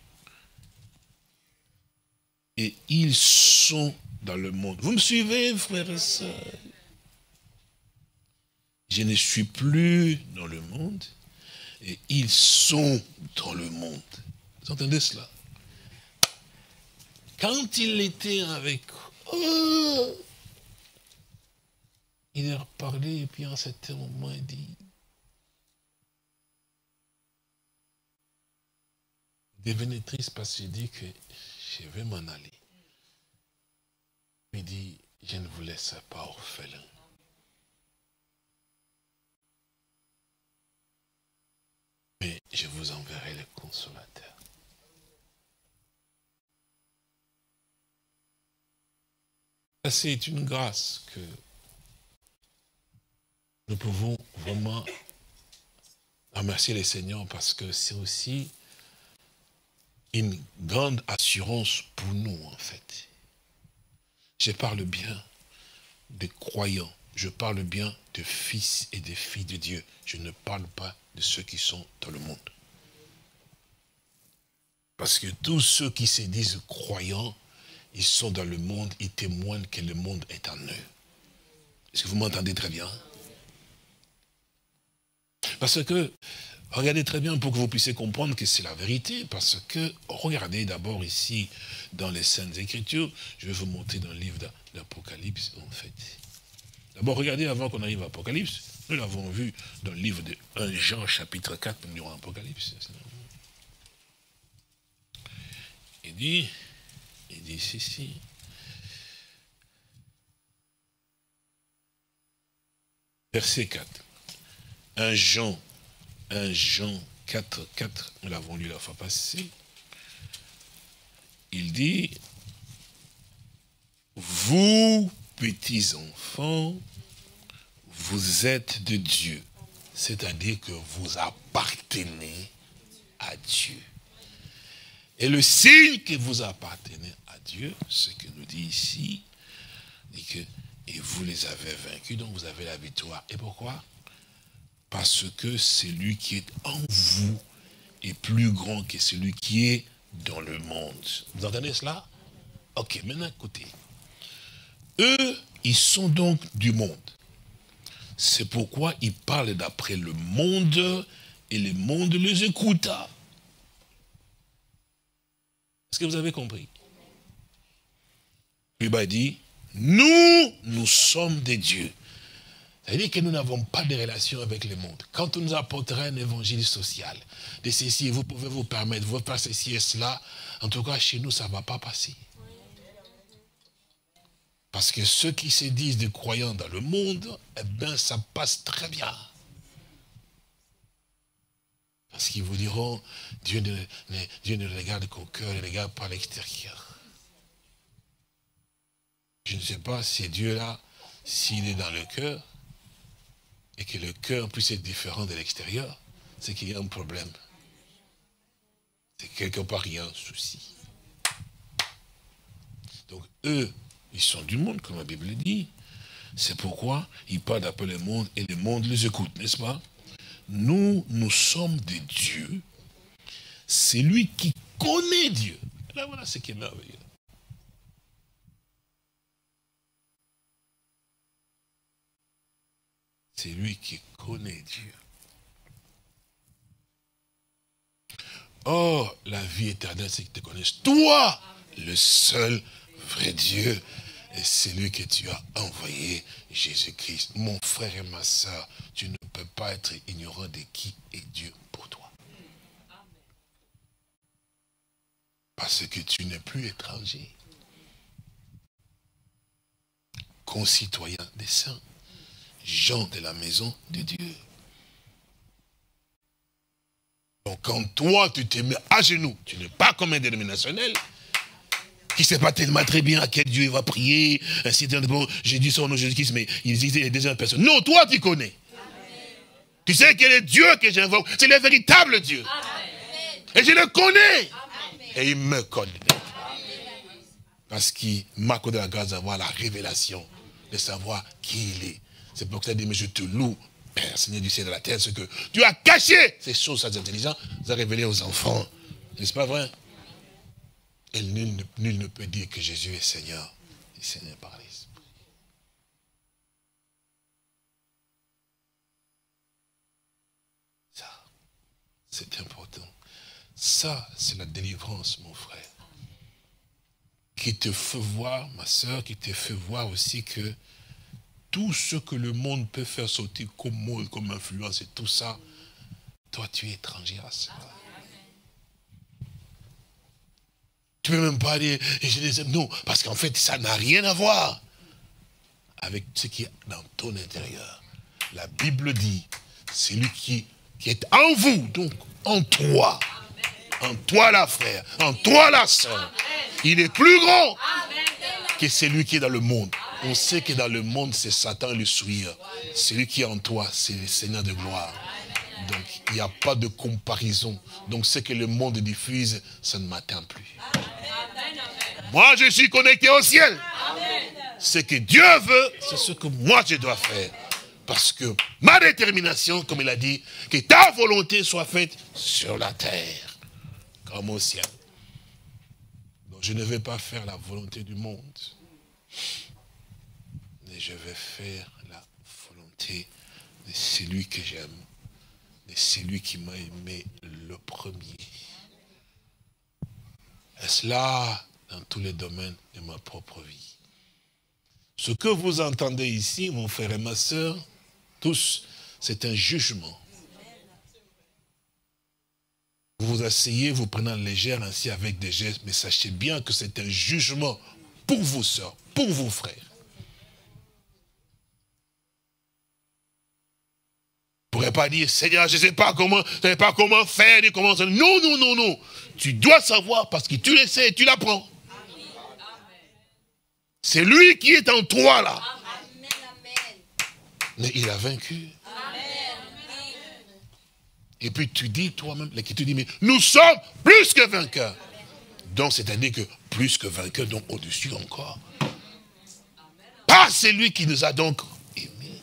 Et ils sont dans le monde. Vous me suivez, frères et sœurs? Je ne suis plus dans le monde et ils sont dans le monde. Vous entendez cela? Quand il était avec eux, il leur parlait et puis en certain moment il dit, il devenait triste parce qu'il dit que je vais m'en aller. Il dit, je ne vous laisserai pas orphelin. Mais je vous enverrai le consolateur. C'est une grâce que nous pouvons vraiment remercier les Seigneurs parce que c'est aussi une grande assurance pour nous en fait. Je parle bien des croyants, je parle bien de fils et de filles de Dieu. Je ne parle pas de ceux qui sont dans le monde. Parce que tous ceux qui se disent croyants, ils sont dans le monde, ils témoignent que le monde est en eux. Est-ce que vous m'entendez très bien? Parce que, regardez très bien pour que vous puissiez comprendre que c'est la vérité, parce que, regardez d'abord ici, dans les Saintes Écritures, je vais vous montrer dans le livre d'Apocalypse, en fait. D'abord, regardez avant qu'on arrive à Apocalypse, nous l'avons vu dans le livre de premier Jean, chapitre quatre, nous dirons Apocalypse. Il dit, il dit ceci. Verset quatre. premier Jean, premier Jean quatre, quatre, nous l'avons lu la fois passée. Il dit, vous, petits enfants, vous êtes de Dieu. C'est-à-dire que vous appartenez à Dieu. Et le signe que vous appartenez à Dieu, ce que nous dit ici, dit que, et vous les avez vaincus, donc vous avez la victoire. Et pourquoi? Parce que celui qui est en vous est plus grand que celui qui est dans le monde. Vous entendez cela? Ok, maintenant écoutez. Eux, ils sont donc du monde. C'est pourquoi ils parlent d'après le monde et le monde les écoute. Est-ce que vous avez compris? Puis il dit, nous, nous sommes des dieux. C'est-à-dire que nous n'avons pas de relation avec le monde. Quand on nous apportera un évangile social, de ceci, vous pouvez vous permettre, vous faire ceci et cela, en tout cas chez nous, ça ne va pas passer. Parce que ceux qui se disent des croyants dans le monde, eh bien, ça passe très bien. Parce qu'ils vous diront, Dieu ne, ne, Dieu ne regarde qu'au cœur, il ne regarde pas à l'extérieur. Je ne sais pas si Dieu-là, s'il est dans le cœur, et que le cœur puisse être différent de l'extérieur, c'est qu'il y a un problème. C'est quelque part, il y a un souci. Donc eux, ils sont du monde, comme la Bible dit. C'est pourquoi ils parlent d'après le monde et le monde les écoute, n'est-ce pas? Nous, nous sommes des dieux. C'est lui qui connaît Dieu. Là, voilà ce qui est merveilleux. C'est lui qui connaît Dieu. Oh, la vie éternelle, c'est que tu connaisses toi, le seul vrai Dieu, et c'est lui que tu as envoyé, Jésus-Christ. Mon frère et ma soeur, tu ne peux pas être ignorant de qui est Dieu pour toi. Parce que tu n'es plus étranger. Concitoyen des saints. Gens de la maison de Dieu. Donc quand toi tu te mets à genoux, tu n'es pas comme un dénominationnel qui ne sait pas tellement très bien à quel Dieu il va prier, ainsi de bon, j'ai dit son nom Jésus-Christ, mais il existe des deuxièmes personnes. Non, toi tu connais. Amen. Tu sais quel est Dieu que j'invoque, c'est le véritable Dieu. Amen. Et je le connais. Amen. Et il me connaît. Amen. Parce qu'il m'a accordé la grâce d'avoir la révélation, de savoir qui il est. C'est pour ça qu'il dit, mais je te loue, Père, Seigneur du ciel et de la terre, ce que tu as caché, ces choses intelligentes, tu as révélé aux enfants. N'est-ce pas vrai? Et nul ne, nul ne peut dire que Jésus est Seigneur. Il est Seigneur par l'Esprit. Ça, c'est important. Ça, c'est la délivrance, mon frère. Qui te fait voir, ma soeur, qui te fait voir aussi que tout ce que le monde peut faire sauter comme mot, comme influence et tout ça, toi tu es étranger à ça. Tu ne peux même pas dire, et je les aime, non, parce qu'en fait ça n'a rien à voir avec ce qui est dans ton intérieur. La Bible dit, c'est lui qui, qui est en vous, donc en toi, en toi la frère, en toi la sœur, il est plus grand que celui qui est dans le monde. On sait que dans le monde, c'est Satan le souilleur. Celui qui est en toi, c'est le Seigneur de gloire. Donc, il n'y a pas de comparaison. Donc, ce que le monde diffuse, ça ne m'atteint plus. Moi, je suis connecté au ciel. Ce que Dieu veut, c'est ce que moi, je dois faire. Parce que ma détermination, comme il a dit, que ta volonté soit faite sur la terre, comme au ciel. Donc, je ne vais pas faire la volonté du monde. Mais je vais faire la volonté de celui que j'aime, de celui qui m'a aimé le premier. Et cela dans tous les domaines de ma propre vie. Ce que vous entendez ici, mon frère et ma soeur, tous, c'est un jugement. Vous vous asseyez, vous prenez en légère ainsi avec des gestes, mais sachez bien que c'est un jugement pour vous, sœurs, pour vous, frères. Vous ne pourrez pas dire, Seigneur, je ne sais pas comment, je ne sais pas comment faire, ni comment... Non, non, non, non. Tu dois savoir parce que tu le sais et tu l'apprends. C'est lui qui est en toi, là. Mais il a vaincu. Et puis tu dis toi-même, l'Écriture dit, mais nous sommes plus que vainqueurs. Donc c'est-à-dire que plus que vainqueurs, donc au-dessus encore. Pas celui qui nous a donc aimés.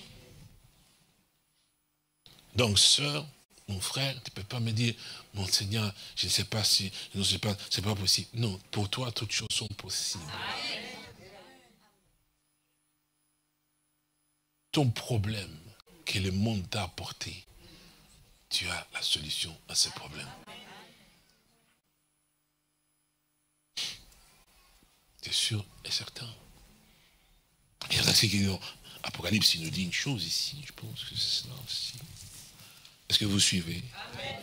Donc sœur, mon frère, tu ne peux pas me dire, mon Seigneur, je ne sais pas si, je ne sais pas, c'est pas possible. Non, pour toi, toutes choses sont possibles. ton problème que le monde t'a apporté, tu as la solution à ce problème. C'est sûr et certain. Et là, c'est que Apocalypse, il nous dit une chose ici, je pense que c'est cela aussi. Est-ce que vous suivez? Amen.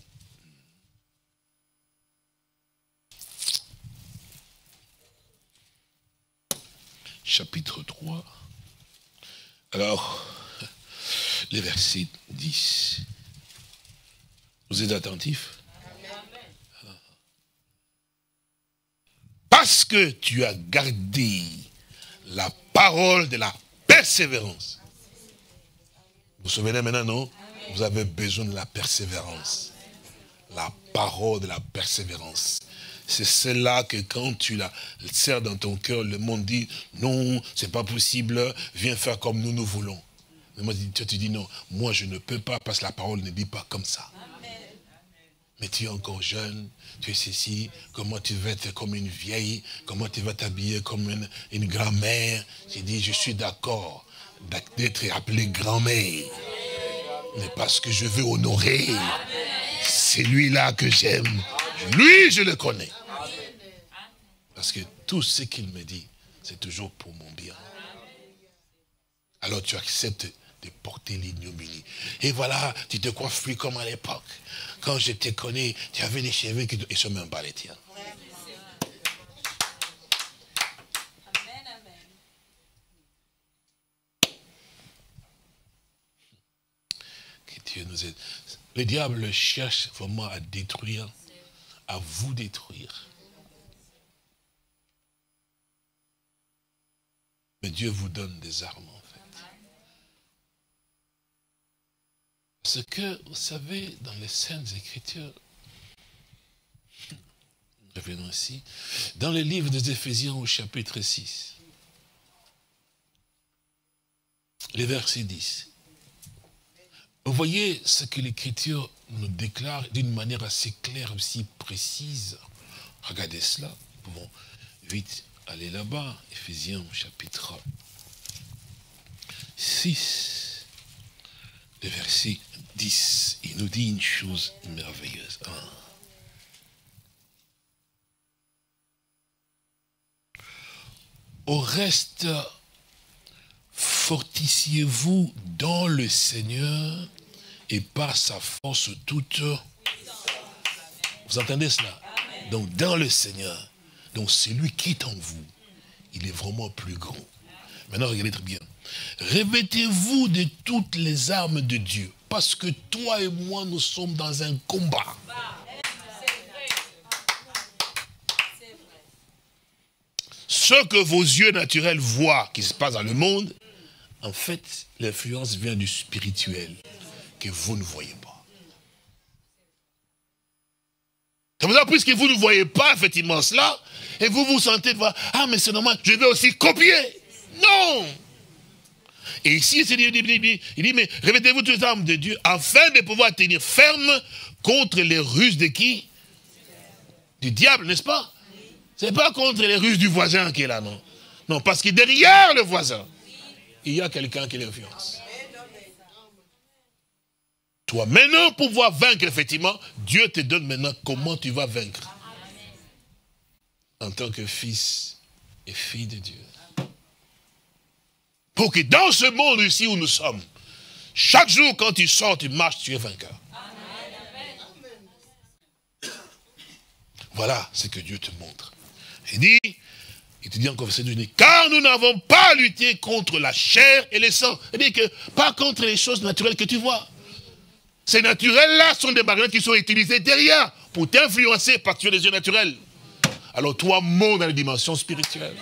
Chapitre trois. Alors, les versets dix. Vous êtes attentifs? Amen. Parce que tu as gardé la parole de la persévérance. Vous vous souvenez maintenant, non? Amen. Vous avez besoin de la persévérance. La parole de la persévérance. C'est celle-là que quand tu la serres dans ton cœur, le monde dit, non, c'est pas possible, viens faire comme nous, nous voulons. Mais moi, tu te dis, non, moi je ne peux pas parce que la parole ne dit pas comme ça. Amen. Mais tu es encore jeune, tu es ceci, comment tu vas être comme une vieille, comment tu vas t'habiller comme une, une grand-mère. J'ai dit, je suis d'accord d'être appelé grand-mère. Mais parce que je veux honorer, c'est lui-là que j'aime. Lui, je le connais. Parce que tout ce qu'il me dit, c'est toujours pour mon bien. Alors tu acceptes de porter l'ignominie. Et voilà, tu te coiffes plus comme à l'époque. Quand je te connais, tu avais des cheveux qui ne sont même pas les tiens. Que Dieu nous aide. Le diable cherche vraiment à détruire, à vous détruire. Mais Dieu vous donne des armes, en fait. Parce que, vous savez, dans les Saintes Écritures, revenons ici, dans le livre des Éphésiens au chapitre six, les versets dix, vous voyez ce que l'Écriture nous déclare d'une manière assez claire, aussi précise. Regardez cela, nous pouvons vite aller là-bas, Éphésiens chapitre six, le verset dix, il nous dit une chose merveilleuse. Ah. Au reste, fortifiez-vous dans le Seigneur et par sa force toute. Vous entendez cela? Donc dans le Seigneur. Donc celui qui est en vous, il est vraiment plus grand. Maintenant regardez très bien. Revêtez-vous de toutes les armes de Dieu. Parce que toi et moi, nous sommes dans un combat. Ce que vos yeux naturels voient qui se passe dans le monde, en fait, l'influence vient du spirituel que vous ne voyez pas. Ça vous a pris que vous ne voyez pas effectivement cela, et vous vous sentez de voir, ah mais c'est normal, je vais aussi copier. Non. Et ici, il dit, il dit mais revêtez-vous toutes les armes de Dieu, afin de pouvoir tenir ferme contre les ruses de qui? Du diable, n'est-ce pas? C'est pas contre les ruses du voisin qui est là, non. Non, parce que derrière le voisin, il y a quelqu'un qui l'influence. Toi, maintenant, pour pouvoir vaincre, effectivement, Dieu te donne maintenant comment tu vas vaincre. En tant que fils et fille de Dieu. Pour que dans ce monde ici où nous sommes, chaque jour quand tu sors, tu marches, tu es vainqueur. Voilà ce que Dieu te montre. Il dit, il te dit encore, verset douze, car nous n'avons pas à lutter contre la chair et le sang. Il dit que pas contre les choses naturelles que tu vois. Ces naturels-là sont des barrières qui sont utilisées derrière pour t'influencer parce que tu as des yeux naturels. Alors toi, monte dans les dimensions spirituelles.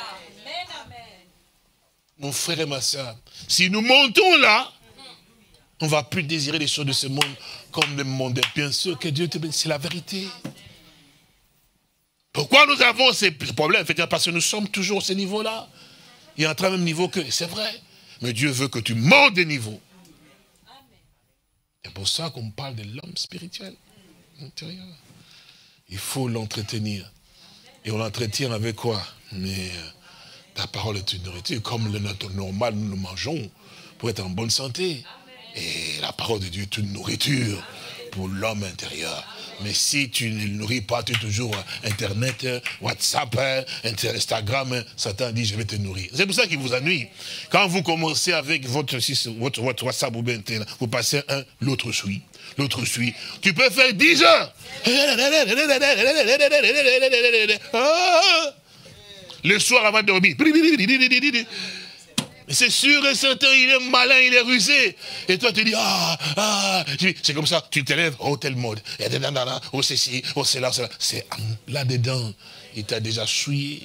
Mon frère et ma soeur, si nous montons là, on ne va plus désirer les choses de ce monde comme le monde. Bien sûr que Dieu te bénisse, c'est la vérité. Pourquoi nous avons ces problèmes? Parce que nous sommes toujours à ce niveau-là. Il est entre le même niveau que, c'est vrai. Mais Dieu veut que tu montes des niveaux. C'est pour ça qu'on parle de l'homme spirituel. Intérieur. Il faut l'entretenir. Et on l'entretient avec quoi? Mais ta parole est une nourriture. Comme le normal, nous nous mangeons. pour être en bonne santé. Et la parole de Dieu est une nourriture pour l'homme intérieur. Mais si tu ne le nourris pas, tu es toujours Internet, WhatsApp, Instagram, Satan dit je vais te nourrir. C'est pour ça qu'il vous ennuie. Quand vous commencez avec votre, votre, votre WhatsApp ou bien vous passez un, l'autre suit, l'autre suit. Tu peux faire dix heures. Le soir avant de dormir. C'est sûr et certain, il est malin, il est rusé. Et toi, tu dis, ah, ah, c'est comme ça, tu te lèves, oh, tel mode, oh, c'est ci, oh, c'est là, c'est là. C'est là-dedans, il t'a déjà souillé.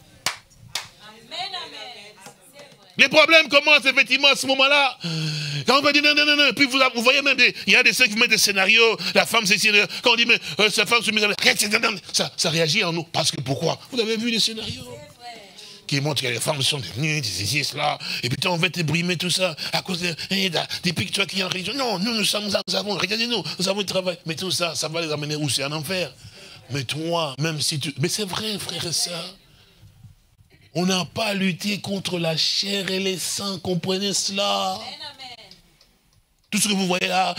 Les problèmes commencent effectivement à ce moment-là. Quand on va dire non, non, non, non, puis vous, vous voyez même, des, il y a des ceux qui mettent des scénarios, la femme, c'est ici, quand on dit, mais euh, sa femme se met ça, ça réagit en nous. Parce que pourquoi? Vous avez vu les scénarios qui montrent que les femmes sont devenues, des ici, cela, et puis on va te brimer tout ça, à cause de, eh, depuis que tu as qui en religion. Non, nous, nous sommes, nous avons, regardez-nous, nous avons le travail. Mais tout ça, ça va les amener où? C'est en enfer. Mais toi, même si tu... Mais c'est vrai, frère et sœur. On n'a pas lutté contre la chair et les sangs, comprenez cela? Tout ce que vous voyez là,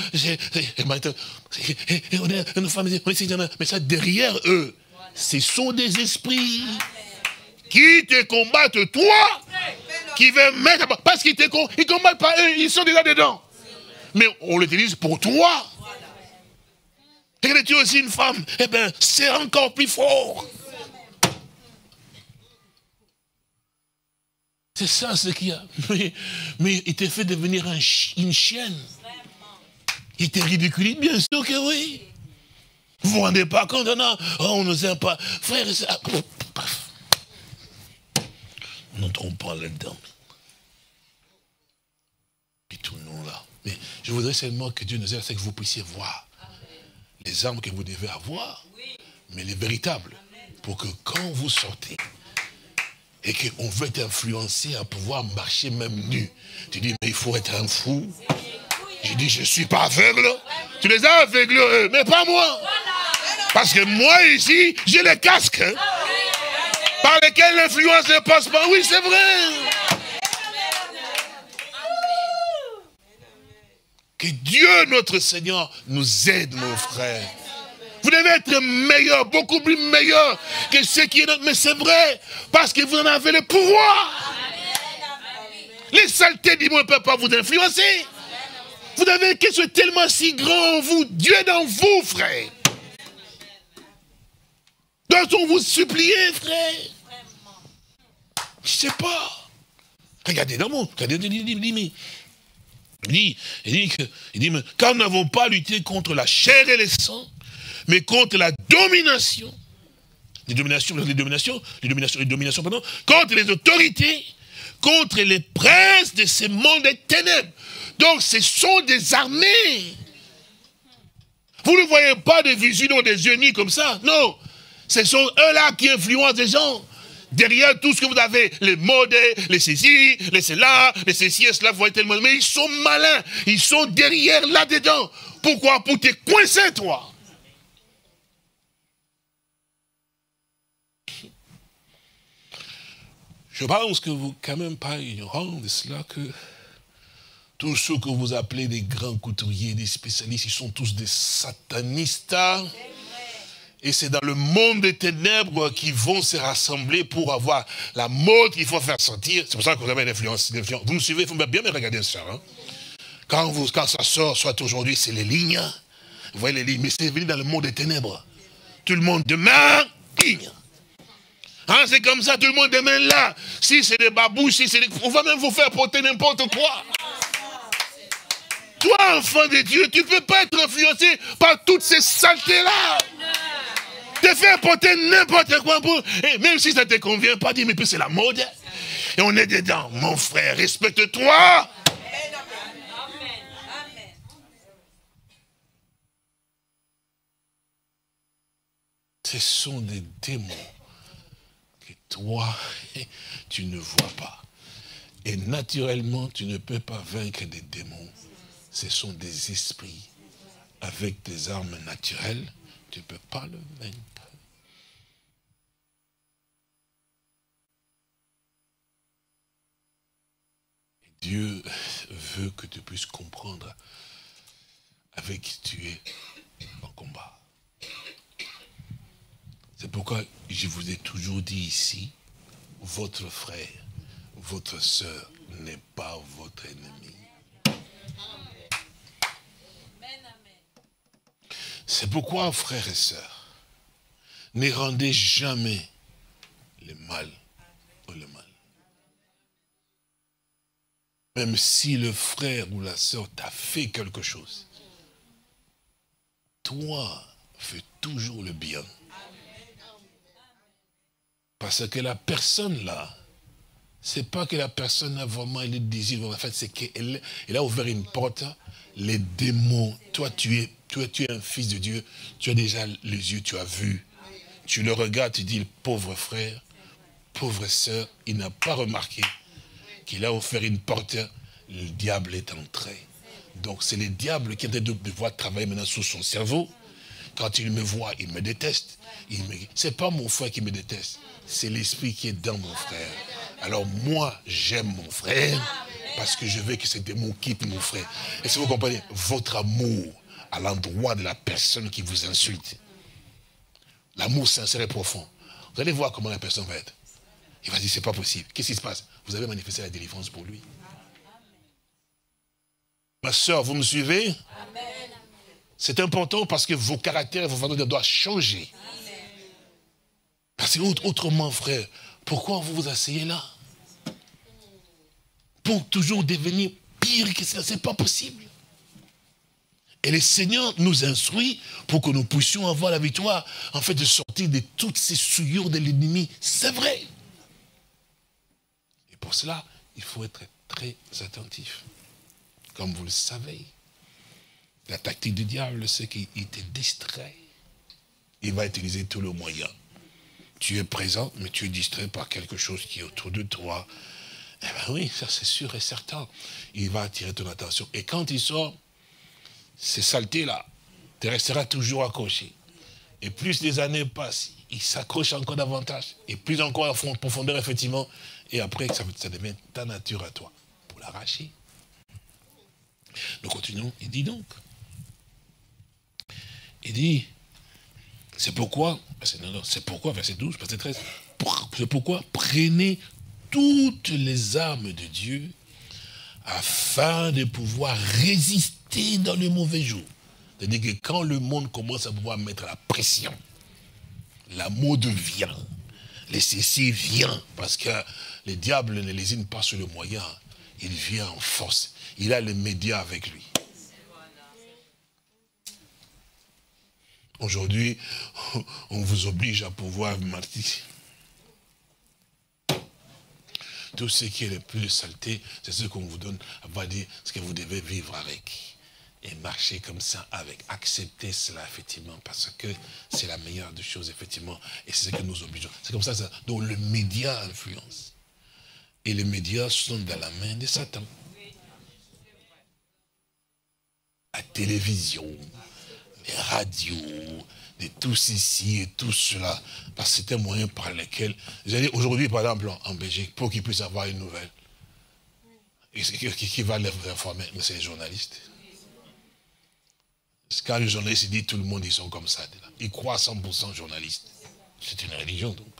on est une femme, mais ça derrière eux, ce sont des esprits qui te combattent toi, qui veulent mettre, parce qu'ils te ils combattent pas eux, ils sont déjà dedans. Mais on l'utilise pour toi. Et que tu es aussi une femme, eh bien, c'est encore plus fort. C'est ça ce qu'il y a. Mais, mais il t'a fait devenir un, une chienne. Il t'a ridiculé, bien sûr que oui. Vous vous rendez pas compte, non, oh, on ne sait pas. Frère, n'entrons pas là-dedans. Puis tout le monde là. Mais je voudrais seulement que Dieu nous aide, c'est que vous puissiez voir les armes que vous devez avoir, mais les véritables, pour que quand vous sortez, et qu'on veut t'influencer à pouvoir marcher même nu. Tu dis, mais il faut être un fou. Je dis, je ne suis pas aveugle. Tu les as aveugles, eux, mais pas moi. Parce que moi, ici, j'ai les casques. Hein, par lesquels l'influence ne passe pas. Oui, c'est vrai. Que Dieu, notre Seigneur, nous aide, mon frère. Vous devez être meilleur, beaucoup plus meilleur que ce qui est notre... Mais c'est vrai, parce que vous en avez le pouvoir. Les saletés du monde ne peuvent pas vous influencer. Vous avez quelque chose tellement si grand en vous. Dieu est dans vous, frère. Doit-on vous supplier, frère? Je ne sais pas. Regardez dans mon... Regardez, il dit, il dit, il dit, que, il dit, mais quand nous n'avons pas lutté contre la chair et les sangs, mais contre la domination, les dominations, les dominations, les dominations, les dominations, pardon, contre les autorités, contre les princes de ces mondes des ténèbres. Donc ce sont des armées. Vous ne voyez pas des visus dans des yeux nus comme ça, non. Ce sont eux-là qui influencent les gens. Derrière tout ce que vous avez, les modes, les ceci, les cela, les ceci et cela, vous voyez tellement. Mais ils sont malins, ils sont derrière là-dedans. Pourquoi? Pour te coincer, toi. Je pense que vous, quand même pas ignorant de cela, que tous ceux que vous appelez des grands couturiers, des spécialistes, ils sont tous des satanistes. Et c'est dans le monde des ténèbres qu'ils vont se rassembler pour avoir la mode qu'il faut faire sortir. C'est pour ça que vous avez l'influence. Vous me suivez, il faut bien me regarder ça. Hein. Quand, vous, quand ça sort, soit aujourd'hui, c'est les lignes. Vous voyez les lignes, mais c'est venu dans le monde des ténèbres. Tout le monde demain, ligne. Hein, c'est comme ça, tout le monde demain là. Si c'est des babouches, si c'est des... on va même vous faire porter n'importe quoi. Toi, enfant de Dieu, tu ne peux pas être influencé par toutes ces saletés-là. Te faire porter n'importe quoi pour... Et même si ça ne te convient pas, dis, mais puis c'est la mode. Et on est dedans. Mon frère, respecte-toi. Ce sont des démons que toi, tu ne vois pas. Et naturellement, tu ne peux pas vaincre des démons. Ce sont des esprits. Avec des armes naturelles, tu ne peux pas le vaincre. Et Dieu veut que tu puisses comprendre avec qui tu es en combat. C'est pourquoi je vous ai toujours dit ici, votre frère, votre sœur n'est pas votre ennemi. C'est pourquoi, frères et sœurs, ne rendez jamais le mal pour le mal. Même si le frère ou la sœur t'a fait quelque chose, toi, fais toujours le bien. Parce que la personne là, c'est pas que la personne a vraiment le désir, en fait, c'est qu'elle elle a ouvert une porte, les démons, toi tu es, toi tu es un fils de Dieu, tu as déjà les yeux, tu as vu, tu le regardes, tu dis, pauvre frère, pauvre sœur, il n'a pas remarqué qu'il a offert une porte, le diable est entré. Donc c'est le diable qui est en train de devoir travailler maintenant sur son cerveau. Quand il me voit, il me déteste. Il me... C'est pas mon frère qui me déteste, c'est l'esprit qui est dans mon frère. Alors moi, j'aime mon frère parce que je veux que ce démon quitte mon frère. Et si vous comprenez, votre amour à l'endroit de la personne qui vous insulte, l'amour sincère et profond, vous allez voir comment la personne va être. Il va dire, c'est pas possible. Qu'est-ce qui se passe? Vous avez manifesté la délivrance pour lui. Ma soeur, vous me suivez? C'est important parce que vos caractères et vos valeurs doivent changer. Parce que autrement, frère, pourquoi vous vous asseyez là? Pour toujours devenir pire que ça, c'est pas possible. Et le Seigneur nous instruit pour que nous puissions avoir la victoire, en fait, de sortir de toutes ces souillures de l'ennemi. C'est vrai. Et pour cela, il faut être très attentif. Comme vous le savez, la tactique du diable, c'est qu'il te distrait. Il va utiliser tous les moyens. Tu es présent, mais tu es distrait par quelque chose qui est autour de toi. Eh bien oui, ça c'est sûr et certain. Il va attirer ton attention. Et quand il sort, ces saletés-là, tu resteras toujours accroché. Et plus les années passent, il s'accroche encore davantage. Et plus encore en profondeur, effectivement. Et après, ça, ça devient ta nature à toi. Pour l'arracher. Nous continuons. Il dit donc. Il dit, c'est pourquoi, c'est pourquoi, verset douze, verset treize, c'est pourquoi prenez toutes les armes de Dieu afin de pouvoir résister dans le mauvais jour. C'est-à-dire que quand le monde commence à pouvoir mettre la pression, la mode vient, les ceci vient, parce que le diable ne lésine pas sur le moyen, il vient en force. Il a les médias avec lui. Aujourd'hui, on vous oblige à pouvoir martyrer. Tout ce qui est le plus de saleté, c'est ce qu'on vous donne, on va dire ce que vous devez vivre avec. Et marcher comme ça avec. Accepter cela, effectivement, parce que c'est la meilleure des choses, effectivement. Et c'est ce que nous obligeons. C'est comme ça, ça. Donc le média influence. Et les médias sont dans la main de Satan. La télévision, les radios, de tout ceci et tout cela, parce que c'est un moyen par lequel, aujourd'hui par exemple en Belgique, pour qu'ils puissent avoir une nouvelle, et qui, qui va les informer, mais c'est les journalistes. Quand les journalistes disent tout le monde, ils sont comme ça, ils croient à cent pour cent journalistes. C'est une religion donc.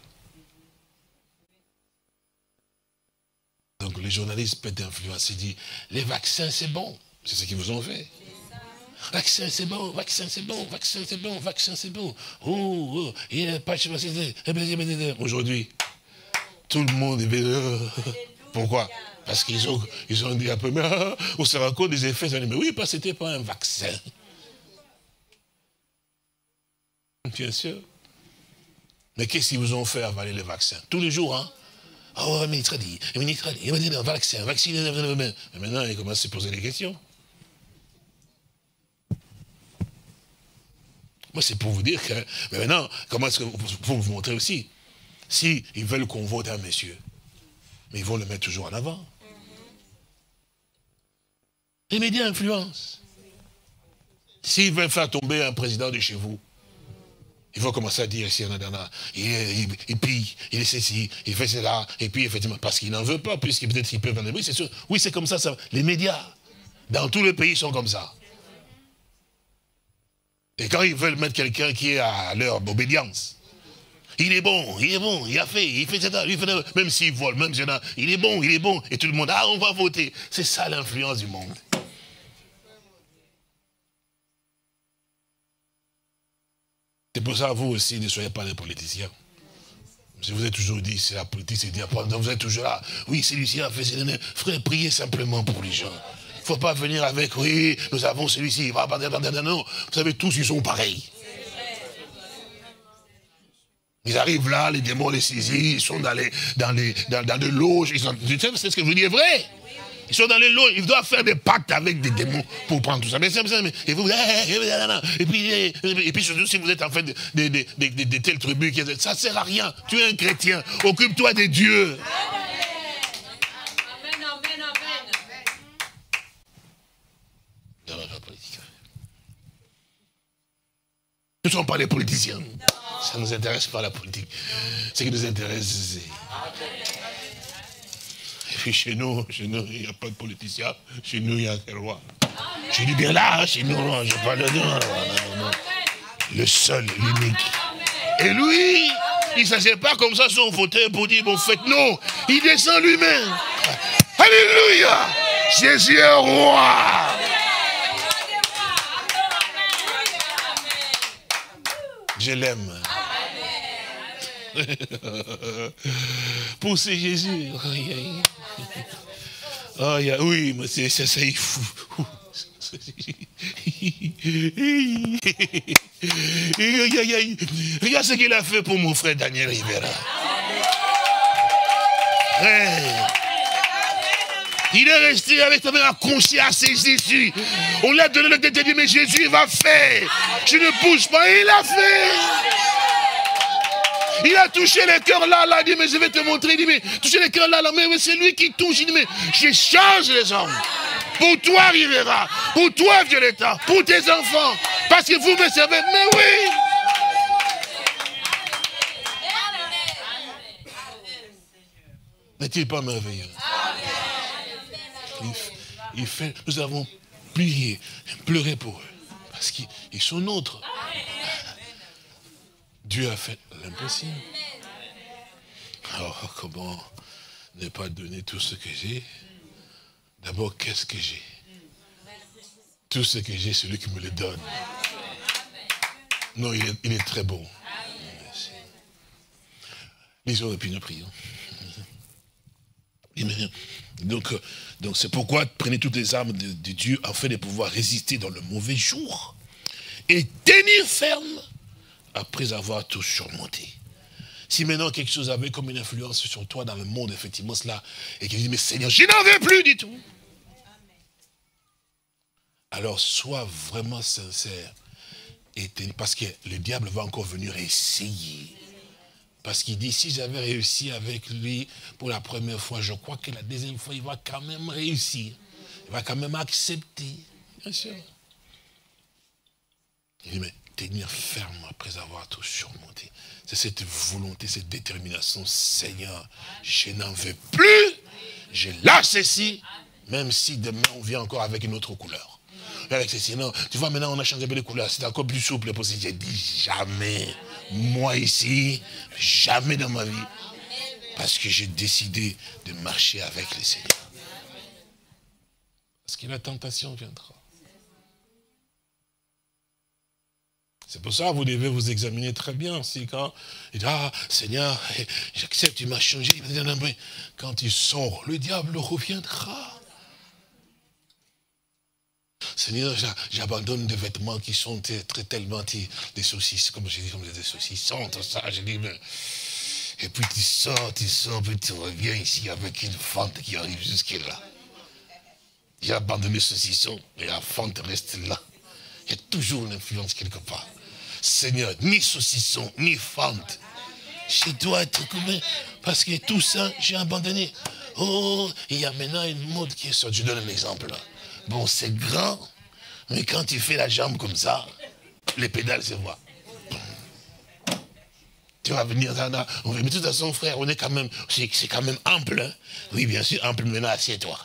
Donc les journalistes peuvent influencer, disent, les vaccins c'est bon, c'est ce qu'ils vous ont fait. Vaccin c'est bon, vaccin c'est bon, vaccin c'est bon, vaccin c'est bon. Oh, oh, il n'y a pas de... Aujourd'hui, tout le monde est... Pourquoi? Parce qu'ils ont, ils ont dit un peu, mais ah, on se rend compte des effets. Mais oui, parce que ce n'était pas un vaccin. Bien sûr. Mais qu'est-ce qu'ils vous ont fait avaler les vaccins? Tous les jours, hein? Oh, mais il te dit, il te dit, il m'a dit, vaccin, vaccin, mais maintenant, il commence à se poser des questions. Moi, c'est pour vous dire que, mais maintenant, comment est-ce que, pour vous montrer aussi, si ils veulent qu'on vote un monsieur, mais ils vont le mettre toujours en avant. Les médias influencent. S'ils veulent faire tomber un président de chez vous, Il faut commencer à dire ici, il, il, il pille, il est ceci, il fait cela, et puis effectivement, parce qu'il n'en veut pas, puisqu'il peut-être qu'il peut vendre. Oui, c'est sûr. Oui, c'est comme ça, ça. Les médias, dans tous les pays, sont comme ça. Et quand ils veulent mettre quelqu'un qui est à leur obédience, il est bon, il est bon, il a fait, il fait ça, il fait, même s'il vole, même s'il il est bon, il est bon, et tout le monde, ah, on va voter. C'est ça l'influence du monde. C'est pour ça, vous aussi, ne soyez pas des politiciens. Si vous êtes toujours dit, c'est la politique, c'est dire, vous êtes toujours là, oui, celui-ci a fait, frère, priez simplement pour les gens. Il ne faut pas venir avec, oui, nous avons celui-ci, il va pas dire, non, vous savez, tous, ils sont pareils. Ils arrivent là, les démons les saisissent, ils sont dans les, dans les, dans, dans des loges, ils sont, c'est ce que je vous dis est vrai. Ils sont dans les lots, ils doivent faire des pactes avec des démons pour prendre tout ça. Mais c'est ça, mais et vous, et puis, et puis surtout si vous êtes en fait de, de, de, de, de, de telles tribus, ça ne sert à rien. Tu es un chrétien, occupe-toi des dieux. Amen, amen, amen. Nous ne sommes pas des politiciens. Ça ne nous intéresse pas la politique. Ce qui nous intéresse, c'est... Et puis chez nous, chez nous, il n'y a pas de politicien. Chez nous, il y a un roi. Je dis bien là, chez nous, je parle de nous. Le seul, l'unique. Et lui, il ne s'assied pas comme ça sur son fauteuil pour dire, bon, faites non. Il descend lui-même. Alléluia. Jésus est roi. Je l'aime. Poussez Jésus. Oh, yeah, oui, mais c'est ça, c'est fou. Regarde ce qu'il a fait pour mon frère Daniel Rivera. Hey. Il est resté avec sa mère accroché à ses Jésus. On lui a donné le tête et dit, mais Jésus va faire. Je ne bouge pas, il a fait. Il a touché les cœurs là, là, il dit, mais je vais te montrer. Il dit, mais toucher les cœurs là, là, mais c'est lui qui touche. Il dit, mais je change les hommes. Pour toi, Rivera. Pour toi, Violetta. Pour tes enfants. Parce que vous me servez. Mais oui. N'est-il pas merveilleux? Il, il fait, nous avons prié, pleuré pour eux. Parce qu'ils sont nôtres. Dieu a fait l'impossible. Alors, comment ne pas donner tout ce que j'ai? D'abord, qu'est-ce que j'ai? Tout ce que j'ai, c'est lui qui me le donne. Non, il est, il est très bon. Merci. Lisons et puis nous prions. Donc, donc c'est pourquoi prenez toutes les armes de, de Dieu afin de pouvoir résister dans le mauvais jour et tenir ferme après avoir tout surmonté. Si maintenant quelque chose avait comme une influence sur toi dans le monde, effectivement cela, et qu'il dit, mais Seigneur, je n'en veux plus du tout. Alors sois vraiment sincère, et parce que le diable va encore venir essayer. Parce qu'il dit, si j'avais réussi avec lui pour la première fois, je crois que la deuxième fois, il va quand même réussir. Il va quand même accepter. Bien sûr. Il dit, mais tenir ferme après avoir tout surmonté. C'est cette volonté, cette détermination. Seigneur, je n'en veux plus. Je lâche ceci, même si demain on vient encore avec une autre couleur. Avec ceci, non. Tu vois, maintenant on a changé de couleur. C'est encore plus souple possible. J'ai dit jamais. Moi ici, jamais dans ma vie. Parce que j'ai décidé de marcher avec le Seigneur. Parce que la tentation viendra. C'est pour ça que vous devez vous examiner très bien. Si quand il dit, ah Seigneur, j'accepte, tu m'as changé. Quand il sort, le diable reviendra. Seigneur, j'abandonne des vêtements qui sont très, tellement des saucisses, comme je dis, comme des saucissons, tout ça. Je dis, mais... Et puis tu sors, tu sors, puis tu reviens ici avec une fente qui arrive jusque là. J'ai abandonné ce saucisson, et la fente reste là. Il y a toujours une influence quelque part. Seigneur, ni saucisson, ni fente. Je dois être commun, parce que tout ça, j'ai abandonné. Oh, il y a maintenant une mode qui est sortie. Je donne un exemple. Bon, c'est grand, mais quand tu fais la jambe comme ça, les pédales se voient. tu vas venir, on va, mais de toute façon, frère, on est quand même, c'est quand même ample. Hein? Oui, bien sûr, ample, maintenant, assieds-toi.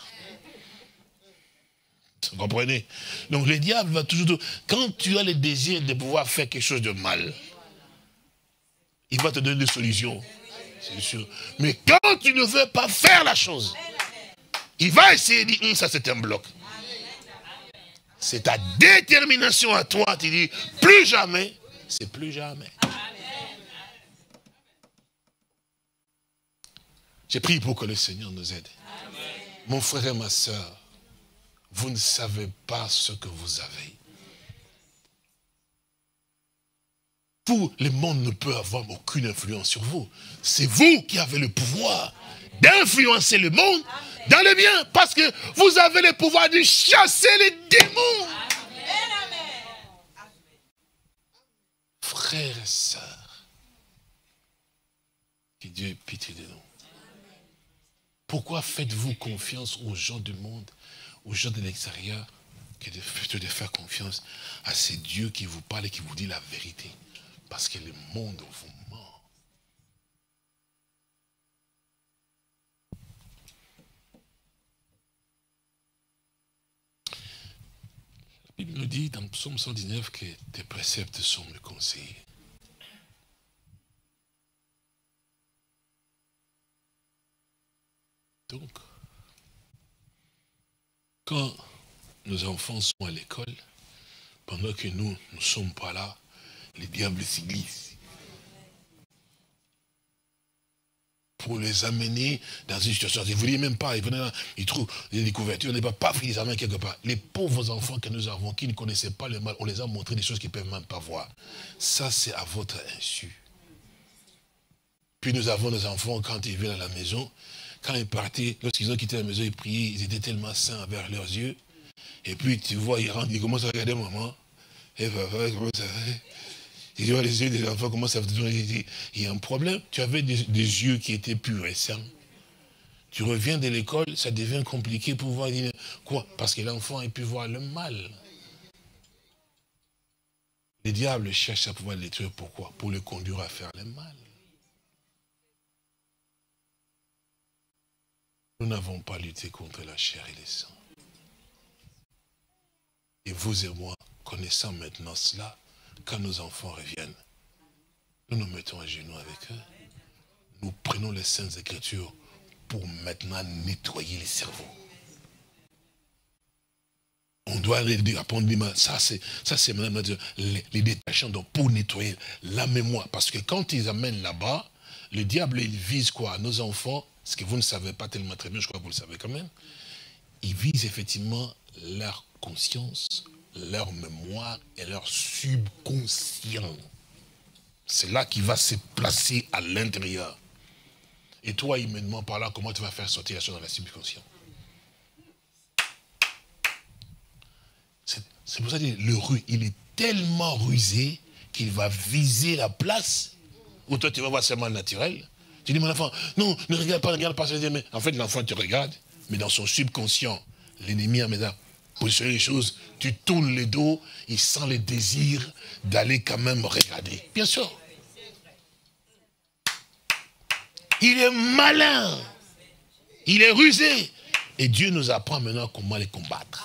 Vous comprenez? Donc le diable va toujours... Quand tu as le désir de pouvoir faire quelque chose de mal, il va te donner des solutions. C'est sûr. Mais quand tu ne veux pas faire la chose, il va essayer de dire, hum, ça c'est un bloc. C'est ta détermination à toi, tu dis, plus jamais, c'est plus jamais. J'ai prié pour que le Seigneur nous aide. Mon frère et ma soeur, vous ne savez pas ce que vous avez. Vous, le monde ne peut avoir aucune influence sur vous. C'est vous qui avez le pouvoir d'influencer le monde dans le bien. Parce que vous avez le pouvoir de chasser les démons. Frères et sœurs, que Dieu ait pitié de nous. Pourquoi faites-vous confiance aux gens du monde, aux gens de l'extérieur, que de, de faire confiance à ces dieux qui vous parlent et qui vous disent la vérité? Parce que le monde vous ment. La Bible nous dit dans Psaume cent dix-neuf que tes préceptes sont mes conseils. Donc, quand nos enfants sont à l'école, pendant que nous ne sommes pas là, les diables s'y glissent. Pour les amener dans une situation. Ils ne voulaient même pas, ils venaient là, ils trouvent des couvertures, on n'est pas paf, ils les amènent quelque part. Les pauvres enfants que nous avons, qui ne connaissaient pas le mal, on les a montré des choses qu'ils ne peuvent même pas voir. Ça, c'est à votre insu. Puis nous avons nos enfants, quand ils viennent à la maison, quand ils partaient, lorsqu'ils ont quitté la maison, ils priaient, ils étaient tellement saints envers leurs yeux. Et puis tu vois, ils rentrent, ils commencent à regarder maman. Et papa, comment ça va? Ils voient les yeux des enfants, comment ça va? Il y a un problème. Tu avais des, des yeux qui étaient purs et sains. Tu reviens de l'école, ça devient compliqué pour voir quoi? Parce que l'enfant a pu voir le mal. Les diables cherchent à pouvoir le détruire. Pourquoi? Pour le conduire à faire le mal. Nous n'avons pas lutté contre la chair et le sang. Et vous et moi, connaissant maintenant cela, quand nos enfants reviennent, nous nous mettons à genoux avec eux. Nous prenons les Saintes Écritures pour maintenant nettoyer les cerveaux. On doit les apprendre, ça c'est, ça c'est maintenant les, les détachants donc pour nettoyer la mémoire. Parce que quand ils amènent là-bas, le diable il vise quoi? Nos enfants, ce que vous ne savez pas tellement très bien, je crois que vous le savez quand même. Il vise effectivement leur conscience, leur mémoire et leur subconscient. C'est là qu'il va se placer à l'intérieur. Et toi, immédiatement par là, comment tu vas faire sortir la chose dans la subconscient? C'est pour ça que le ru, il est tellement rusé qu'il va viser la place où toi tu vas voir seulement le naturel. Tu dis, mon enfant, non, ne regarde pas, ne regarde pas. Mais en fait, l'enfant te regarde, mais dans son subconscient, l'ennemi a maintenant positionné les choses, tu tournes le dos, il sent le désir d'aller quand même regarder. Bien sûr. Il est malin. Il est rusé. Et Dieu nous apprend maintenant comment les combattre.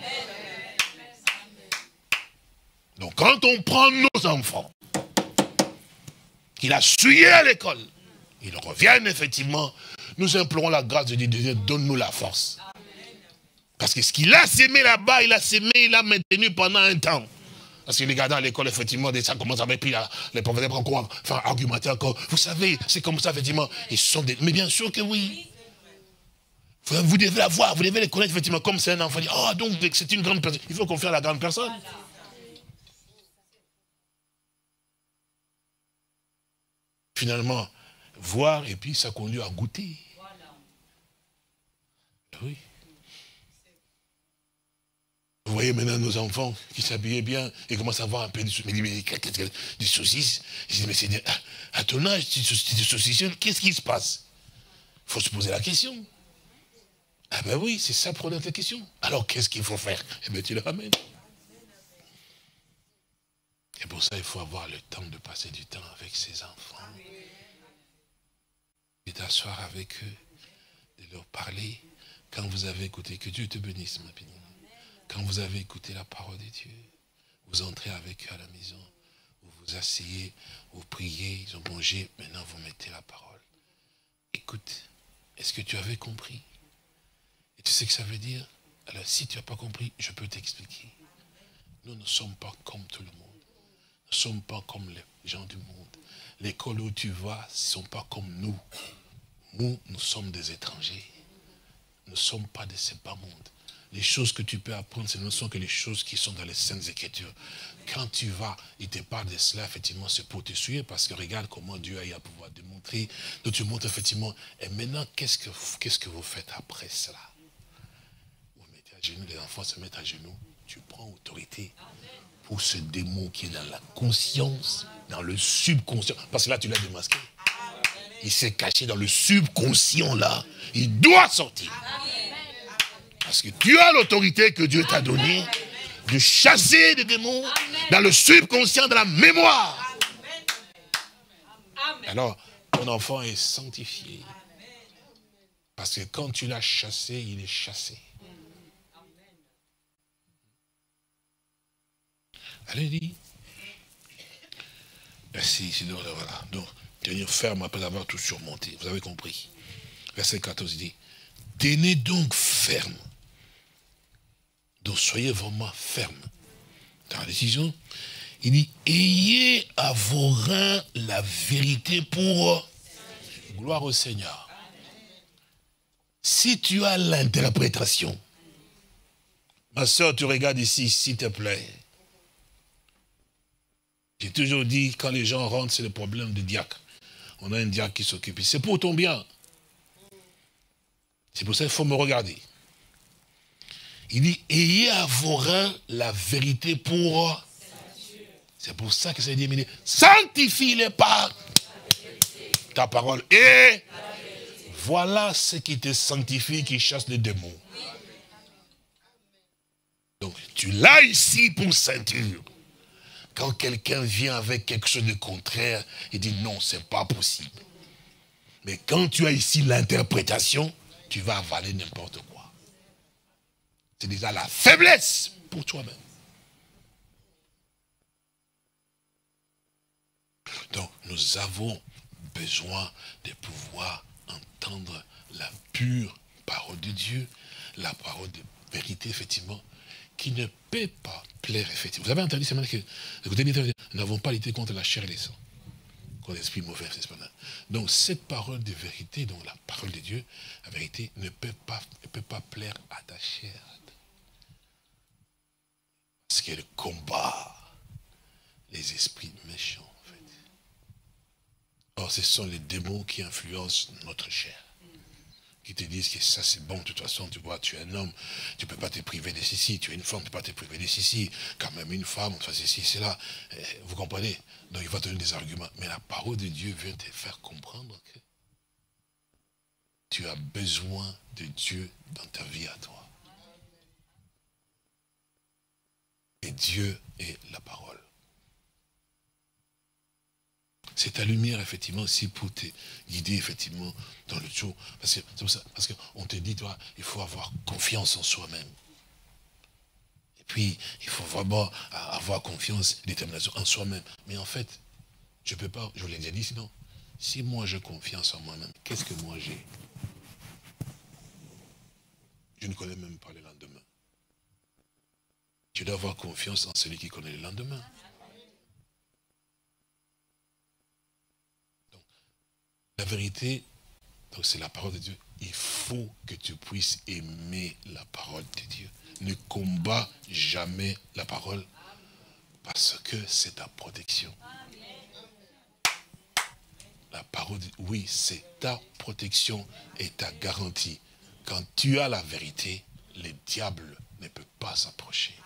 Donc quand on prend nos enfants, qu'il a souillé à l'école, ils reviennent effectivement, nous implorons la grâce de Dieu, donne-nous la force. Parce que ce qu'il a sémé là-bas, il a sémé, il a maintenu pendant un temps. Parce que les gars dans l'école, effectivement, ça commence à puis les professeurs prennent encore, enfin, argumenter encore. Vous savez, c'est comme ça, effectivement. Ils sont des... Mais bien sûr que oui. Vous devez la voir, vous devez les connaître, effectivement, comme c'est un enfant. Ah, oh, donc c'est une grande personne. Il faut confier à la grande personne. Finalement, voir, et puis ça conduit à goûter. Oui. Vous voyez maintenant nos enfants qui s'habillaient bien et commencent à avoir un peu de des saucisses. Je dis, mais c'est à ton âge, tu es saucissonne, qu'est-ce qui se passe? Il faut se poser la question. Ah ben oui, c'est ça pour notre question. Alors qu'est-ce qu'il faut faire? Eh bien tu le ramènes. Et pour ça, il faut avoir le temps de passer du temps avec ses enfants. t'asseoir avec eux, de leur parler. Quand vous avez écouté, que Dieu te bénisse, ma bénie. Quand vous avez écouté la parole de Dieu, vous entrez avec eux à la maison, vous vous asseyez, vous priez, ils ont mangé, maintenant vous mettez la parole. Écoute, est-ce que tu avais compris? Et tu sais ce que ça veut dire? Alors si tu n'as pas compris, je peux t'expliquer. Nous ne sommes pas comme tout le monde. Nous ne sommes pas comme les gens du monde. L'école où tu vas, ne sont pas comme nous. Nous, nous sommes des étrangers. Nous ne sommes pas de ce bas monde. Les choses que tu peux apprendre, ce ne sont que les choses qui sont dans les Saintes Écritures. Quand tu vas, il te parle de cela, effectivement, c'est pour te suivre, parce que regarde comment Dieu a eu à pouvoir démontrer. Donc tu montres effectivement, et maintenant, qu'est-ce que, qu'est-ce que vous faites après cela? Vous mettez à genoux, les enfants se mettent à genoux, tu prends autorité pour ce démon qui est dans la conscience, dans le subconscient, parce que là tu l'as démasqué. Il s'est caché dans le subconscient là, il doit sortir. Parce que tu as l'autorité que Dieu t'a donnée de chasser des démons dans le subconscient, dans la mémoire. Alors, ton enfant est sanctifié. Parce que quand tu l'as chassé, il est chassé. Allez-y. Merci, sinon, voilà. Donc, tenir ferme après avoir tout surmonté. Vous avez compris. Verset quatorze dit, tenez donc ferme. Donc soyez vraiment ferme dans la décision. Il dit, ayez à vos reins la vérité pour gloire au Seigneur. Si tu as l'interprétation, ma soeur, tu regardes ici, s'il te plaît. J'ai toujours dit, quand les gens rentrent, c'est le problème de diacre. On a un diacre qui s'occupe. C'est pour ton bien. C'est pour ça qu'il faut me regarder. Il dit, ayez à vos reins la vérité pour... C'est pour ça que ça dit, sanctifie-les par ta parole. Et voilà ce qui te sanctifie, qui chasse les démons. Donc, tu l'as ici pour ceinture. Quand quelqu'un vient avec quelque chose de contraire, il dit non, c'est pas possible. Mais quand tu as ici l'interprétation, tu vas avaler n'importe quoi. C'est déjà la faiblesse pour toi-même. Donc, nous avons besoin de pouvoir entendre la pure parole de Dieu, la parole de vérité, effectivement, qui ne peut pas plaire, effectivement. Vous avez entendu, c'est que, écoutez, nous n'avons pas lutté contre la chair et les sangs, contre l'esprit mauvais, c'est pas. Donc, cette parole de vérité, donc la parole de Dieu, la vérité, ne peut pas, ne peut pas plaire à ta chair. Parce qu'elle combat les esprits méchants, en fait. Or, ce sont les démons qui influencent notre chair. Qui te disent que ça c'est bon, de toute façon, tu vois, tu es un homme, tu ne peux pas te priver de ceci, tu es une femme, tu ne peux pas te priver de ceci, quand même une femme, on fait ceci, cela. Vous comprenez? Donc il va te donner des arguments. Mais la parole de Dieu vient te faire comprendre que tu as besoin de Dieu dans ta vie à toi. Et Dieu est la parole. C'est ta lumière, effectivement, aussi pour te guider, effectivement, dans le jour. Parce que, parce qu'on te dit, toi, il faut avoir confiance en soi-même. Et puis, il faut vraiment avoir confiance, détermination en soi-même. Mais en fait, je ne peux pas, je vous l'ai déjà dit, sinon, si moi j'ai confiance en moi-même, qu'est-ce que moi j'ai? Je ne connais même pas le lendemain. Tu dois avoir confiance en celui qui connaît le lendemain. La vérité, donc c'est la parole de Dieu. Il faut que tu puisses aimer la parole de Dieu. Ne combat jamais la parole parce que c'est ta protection. La parole de Dieu, oui, c'est ta protection et ta garantie. Quand tu as la vérité, le diable ne peut pas s'approcher.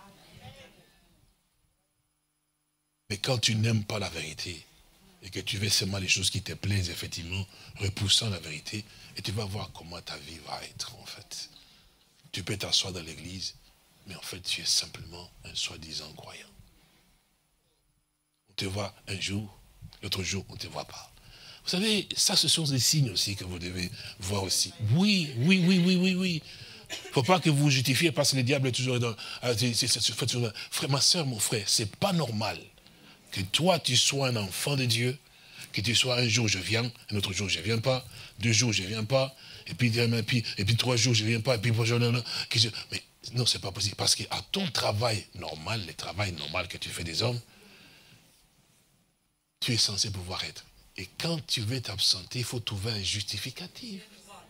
Mais quand tu n'aimes pas la vérité, et que tu fais seulement les choses qui te plaisent, effectivement, repoussant la vérité, et tu vas voir comment ta vie va être, en fait. Tu peux t'asseoir dans l'église, mais en fait, tu es simplement un soi-disant croyant. On te voit un jour, l'autre jour, on ne te voit pas. Vous Vous savez, ça, ce sont des signes aussi que vous devez voir aussi. Oui, oui, oui, oui, oui, oui. Il ne faut pas que vous vous justifiez parce que le diable est toujours dans... Frère, ma soeur, mon frère, c'est pas normal que toi, tu sois un enfant de Dieu, que tu sois un jour, je viens, un autre jour, je ne viens pas, deux jours, je ne viens pas, et puis, et puis, et puis trois jours, je ne viens pas, et puis... Mais non, ce n'est pas possible, parce qu'à ton travail normal, le travail normal que tu fais des hommes, tu es censé pouvoir être. Et quand tu veux t'absenter, il faut trouver un justificatif.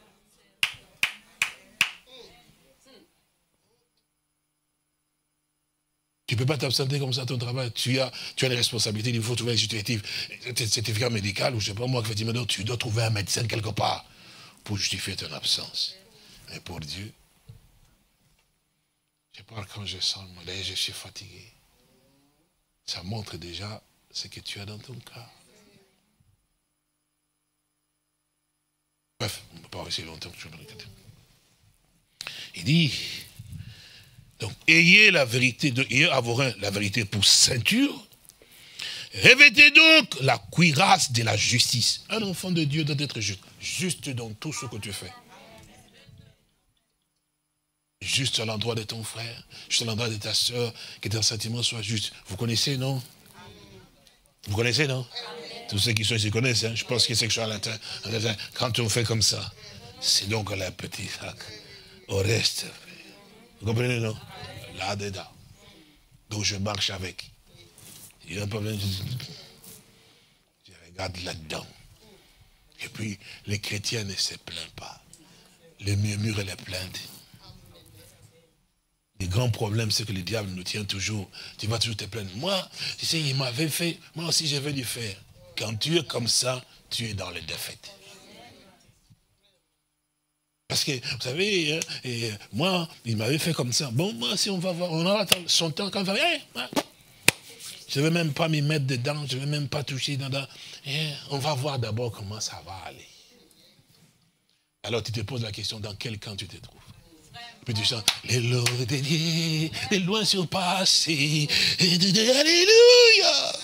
Tu ne peux pas t'absenter comme ça à ton travail. Tu as, tu as des responsabilités, il faut trouver un justificatif. Certificat médical, ou je ne sais pas moi, effectivement, tu dois trouver un médecin quelque part pour justifier ton absence. Mais pour Dieu, je parle quand je sens le malaise, je suis fatigué. Ça montre déjà ce que tu as dans ton cœur. Bref, on ne peut pas rester longtemps. Il dit, donc, ayez la vérité, de, ayez à vos reins la vérité pour ceinture. Revêtez donc la cuirasse de la justice. Un enfant de Dieu doit être juste. Juste dans tout ce que tu fais. Juste à l'endroit de ton frère, juste à l'endroit de ta soeur, que ton sentiment soit juste. Vous connaissez, non? Vous connaissez, non? Tous ceux qui sont ici connaissent, hein? Je pense que c'est que je suis en latin. Quand on fait comme ça, c'est donc la petite sac. Au reste, vous comprenez, non? Là-dedans. Donc je marche avec. Il n'y a pas besoin de... Je regarde là-dedans. Et puis, les chrétiens ne se plaignent pas. Les murmures et les plaintes. Le grand problème, c'est que le diable nous tient toujours. Tu vas toujours te plaindre. Moi, tu sais, il m'avait fait, moi aussi je vais lui faire. Quand tu es comme ça, tu es dans les défaites. Parce que, vous savez, hein, et moi, il m'avait fait comme ça. Bon, moi, si on va voir, on aura son temps quand on va... Hey, je ne vais même pas m'y mettre dedans, je ne vais même pas toucher dedans. Hey, on va voir d'abord comment ça va aller. Alors tu te poses la question, dans quel camp tu te trouves? Puis tu chantes, les lois des dieux, les lois surpassées, alléluia.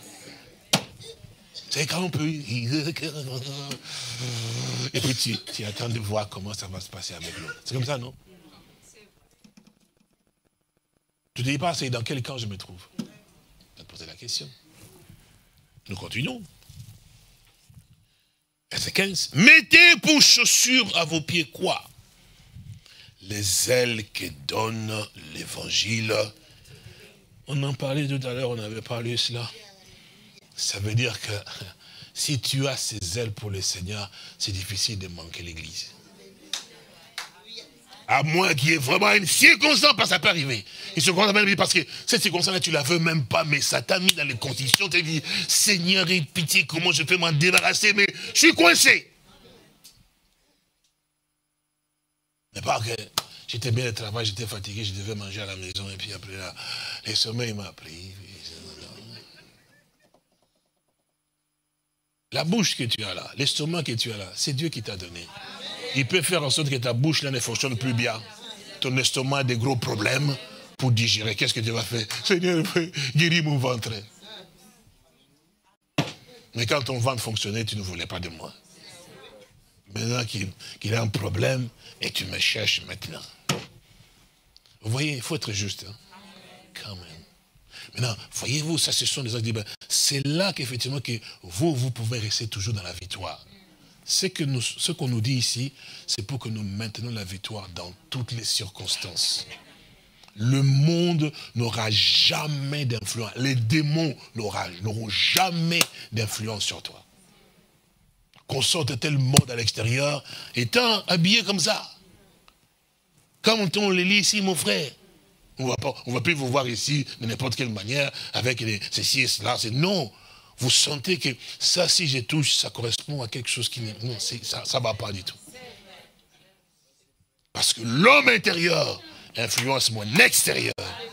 C'est quand on peut... Et puis tu, tu attends de voir comment ça va se passer avec l'autre. C'est comme ça, non? Tu ne dis pas, c'est dans quel camp je me trouve? Tu vas te poser la question. Nous continuons. Verset quinze. Mettez pour chaussures à vos pieds quoi? Les ailes que donne l'évangile. On en parlait tout à l'heure, on avait parlé de cela. Ça veut dire que si tu as ces ailes pour le Seigneur, c'est difficile de manquer l'église. À moins qu'il y ait vraiment une circonstance, parce que ça peut arriver. Une circonstance parce que cette circonstance-là, tu ne la veux même pas, mais ça t'a mis dans les conditions. Tu te dis, Seigneur, aie pitié, comment je peux m'en débarrasser, mais je suis coincé. Mais pas que j'étais bien au travail, j'étais fatigué, je devais manger à la maison, et puis après, là, le sommeil m'a pris. La bouche que tu as là, l'estomac que tu as là, c'est Dieu qui t'a donné. Il peut faire en sorte que ta bouche là ne fonctionne plus bien. Ton estomac a des gros problèmes pour digérer. Qu'est-ce que tu vas faire? Seigneur, guéris mon ventre. Mais quand ton ventre fonctionnait, tu ne voulais pas de moi. Maintenant qu'il qu'il a un problème, et tu me cherches maintenant. Vous voyez, il faut être juste. Hein? Quand même. Maintenant, voyez-vous, ça ce sont des actes. C'est là qu'effectivement que vous, vous pouvez rester toujours dans la victoire. Ce que nous, ce qu'on nous dit ici, c'est pour que nous maintenions la victoire dans toutes les circonstances. Le monde n'aura jamais d'influence. Les démons n'auront jamais d'influence sur toi. Qu'on sorte tel monde à l'extérieur, étant habillé comme ça. Quand on les lit ici, mon frère, on ne va plus vous voir ici de n'importe quelle manière, avec les, ceci et cela. Non, vous sentez que ça, si je touche, ça correspond à quelque chose qui n'est... Non, ça ne va pas du tout. Parce que l'homme intérieur influence mon extérieur.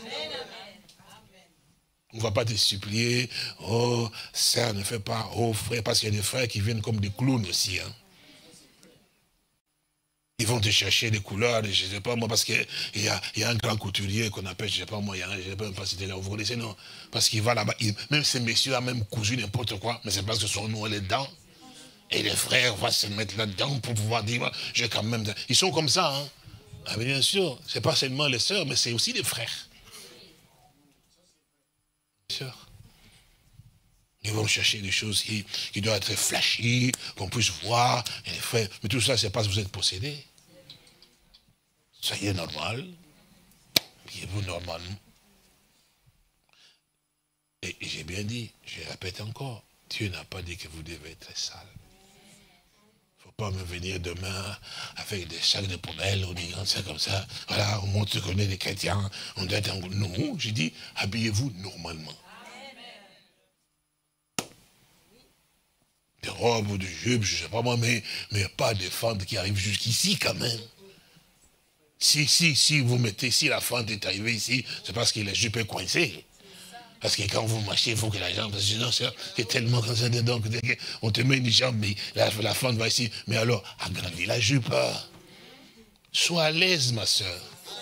On ne va pas te supplier, oh, ça ne fait pas, oh frère, parce qu'il y a des frères qui viennent comme des clowns aussi. Hein. Ils vont te chercher des couleurs, je ne sais pas moi, parce qu'il y a, y a un grand couturier qu'on appelle, je ne sais pas moi, il y a un, je ne sais pas si c'était là, vous connaissez, non? Parce qu'il va là-bas, même ces messieurs ont même cousu n'importe quoi, mais c'est parce que son nom est dedans. Et les frères vont se mettre là-dedans pour pouvoir dire, j'ai quand même... Ils sont comme ça, hein. Ah, bien sûr, c'est pas seulement les sœurs, mais c'est aussi les frères. Les sœurs. Ils vont chercher des choses qui, qui doivent être flashy, qu'on puisse voir. Et les frères, mais tout ça, c'est parce que vous êtes possédés. Soyez normal. Priez-vous normalement. Et j'ai bien dit, je répète encore, Dieu n'a pas dit que vous devez être sale. Il ne faut pas me venir demain avec des sacs de poubelle, ou disant ça comme ça. Voilà, on montre qu'on est des chrétiens, on doit être en... Non, j'ai dit, habillez-vous normalement. Des robes ou des jupes, je ne sais pas moi, mais, mais pas des fentes qui arrivent jusqu'ici quand même. Si, si, si vous mettez, si la fente est arrivée ici, c'est parce que la jupe est coincée. Parce que quand vous marchez, il faut que la jambe, sinon c'est tellement comme ça, donc on te met une jambe, mais la, la fente va ici. Mais alors, agrandis la jupe. Sois à l'aise, ma soeur.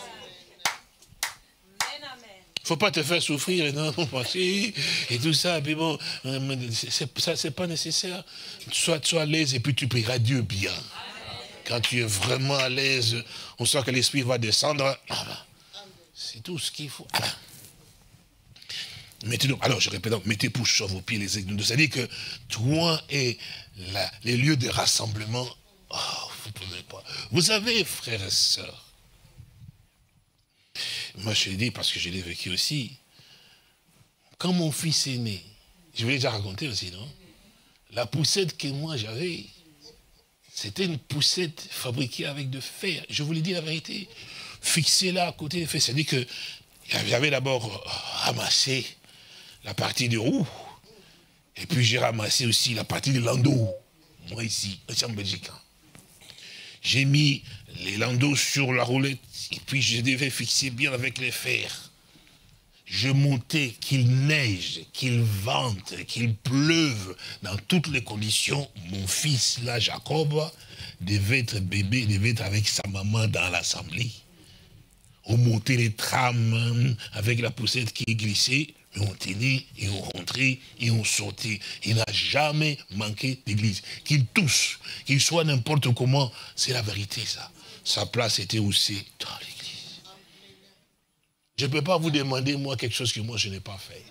Il ne faut pas te faire souffrir, non, et tout ça, puis bon, ça c'est pas nécessaire. Sois, sois à l'aise et puis tu prieras Dieu bien. Quand tu es vraiment à l'aise, on sent que l'esprit va descendre. C'est tout ce qu'il faut. Mettez donc, alors je répète, donc, mettez pour sur vos pieds les aigles. C'est-à-dire que toi et la, les lieux de rassemblement, oh, vous ne pouvez pas. Vous savez, frères et sœurs, moi je l'ai dit parce que je l'ai vécu aussi, quand mon fils est né, je vous l'ai déjà raconté aussi, non? La poussette que moi j'avais, c'était une poussette fabriquée avec de fer. Je vous l'ai dit la vérité, fixée là à côté des fer. C'est-à-dire que j'avais d'abord ramassé la partie de roue, et puis j'ai ramassé aussi la partie de landau, moi ici, en Belgique. J'ai mis les landaux sur la roulette, et puis je devais fixer bien avec les fers. Je montais, qu'il neige, qu'il vente, qu'il pleuve, dans toutes les conditions, mon fils là, Jacob, devait être bébé, devait être avec sa maman dans l'assemblée. On montait les trams avec la poussette qui glissait, mais on tenait et on rentrait et on sortait. Il n'a jamais manqué d'église. Qu'il tousse, qu'il soit n'importe comment, c'est la vérité ça. Sa place était aussi dans l'église. Je ne peux pas vous demander moi quelque chose que moi je n'ai pas fait.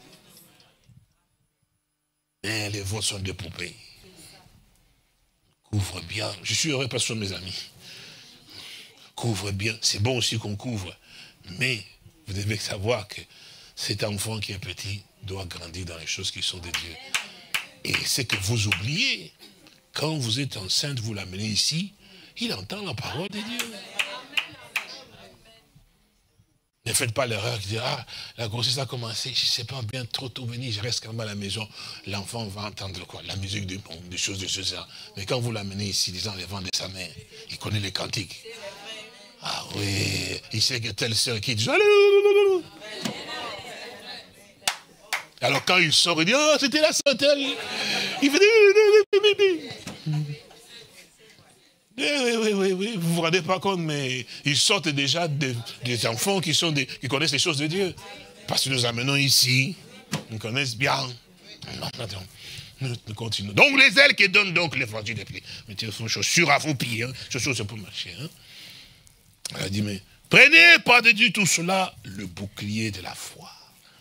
Mais les vôtres sont des poupées. Couvre bien. Je suis heureux parce que ce sont mes amis. Couvre bien. C'est bon aussi qu'on couvre. Mais vous devez savoir que cet enfant qui est petit doit grandir dans les choses qui sont de Dieu. Et c'est que vous oubliez, quand vous êtes enceinte, vous l'amenez ici, il entend la parole de Dieu. Ne faites pas l'erreur de dire, ah, la grossesse a commencé, je ne sais pas bien trop tôt venir, je reste quand même à la maison. L'enfant va entendre quoi? La musique, des, bon, des choses de ce genre. Mais quand vous l'amenez ici, disant les vents de sa mère, il connaît les cantiques. Ah oui, il sait que telle sœur qui dit, allez, alors quand il sort, il dit, oh, c'était la sœur telle. Il fait, oui, oui, oui, oui, vous ne vous rendez pas compte, mais ils sortent déjà des, des enfants qui, sont des, qui connaissent les choses de Dieu. Parce que nous amenons ici, ils connaissent bien. Nous, nous continuons. Donc les ailes qui donnent donc l'évangile des pieds. Mettez vos chaussures à vos pieds, hein. Chaussures c'est pour marcher. Hein. Elle a dit, mais prenez par-dessus tout cela le bouclier de la foi,